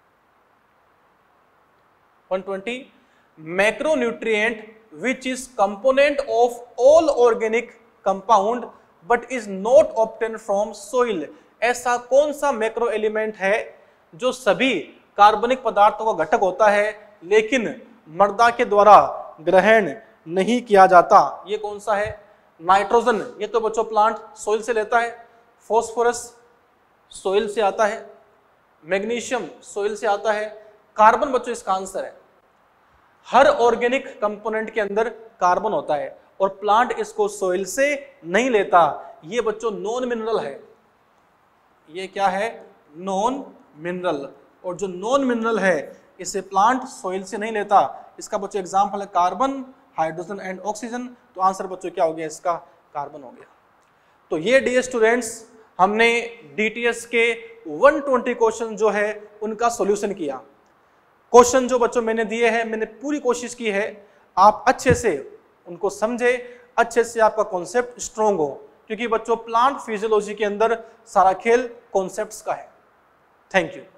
120, macronutrient which is component of all organic compound but is not obtain from soil. ऐसा कौन सा मैक्रो एलिमेंट है जो सभी कार्बनिक पदार्थों का घटक होता है लेकिन मृदा के द्वारा ग्रहण नहीं किया जाता? ये कौन सा है? नाइट्रोजन, ये तो बच्चों प्लांट सोइल से लेता है, फॉस्फोरस सोइल से आता है, मैग्नीशियम सोइल से आता है, कार्बन बच्चों इसका आंसर है। हर ऑर्गेनिक कंपोनेंट के अंदर कार्बन होता है और प्लांट इसको सोइल से नहीं लेता। ये बच्चों नॉन मिनरल है, ये क्या है, नॉन मिनरल। और जो नॉन मिनरल है इसे प्लांट सोइल से नहीं लेता। इसका बच्चों एग्जांपल है कार्बन, हाइड्रोजन एंड ऑक्सीजन। तो आंसर बच्चों क्या हो गया इसका, कार्बन हो गया। तो ये डियर स्टूडेंट्स हमने DTS के 120 क्वेश्चन जो है उनका सॉल्यूशन किया। क्वेश्चन जो बच्चों मैंने दिए हैं, मैंने पूरी कोशिश की है आप अच्छे से उनको समझे, अच्छे से आपका कॉन्सेप्ट स्ट्रॉन्ग हो, क्योंकि बच्चों प्लांट फिजियोलॉजी के अंदर सारा खेल कॉन्सेप्ट्स का है। Thank you.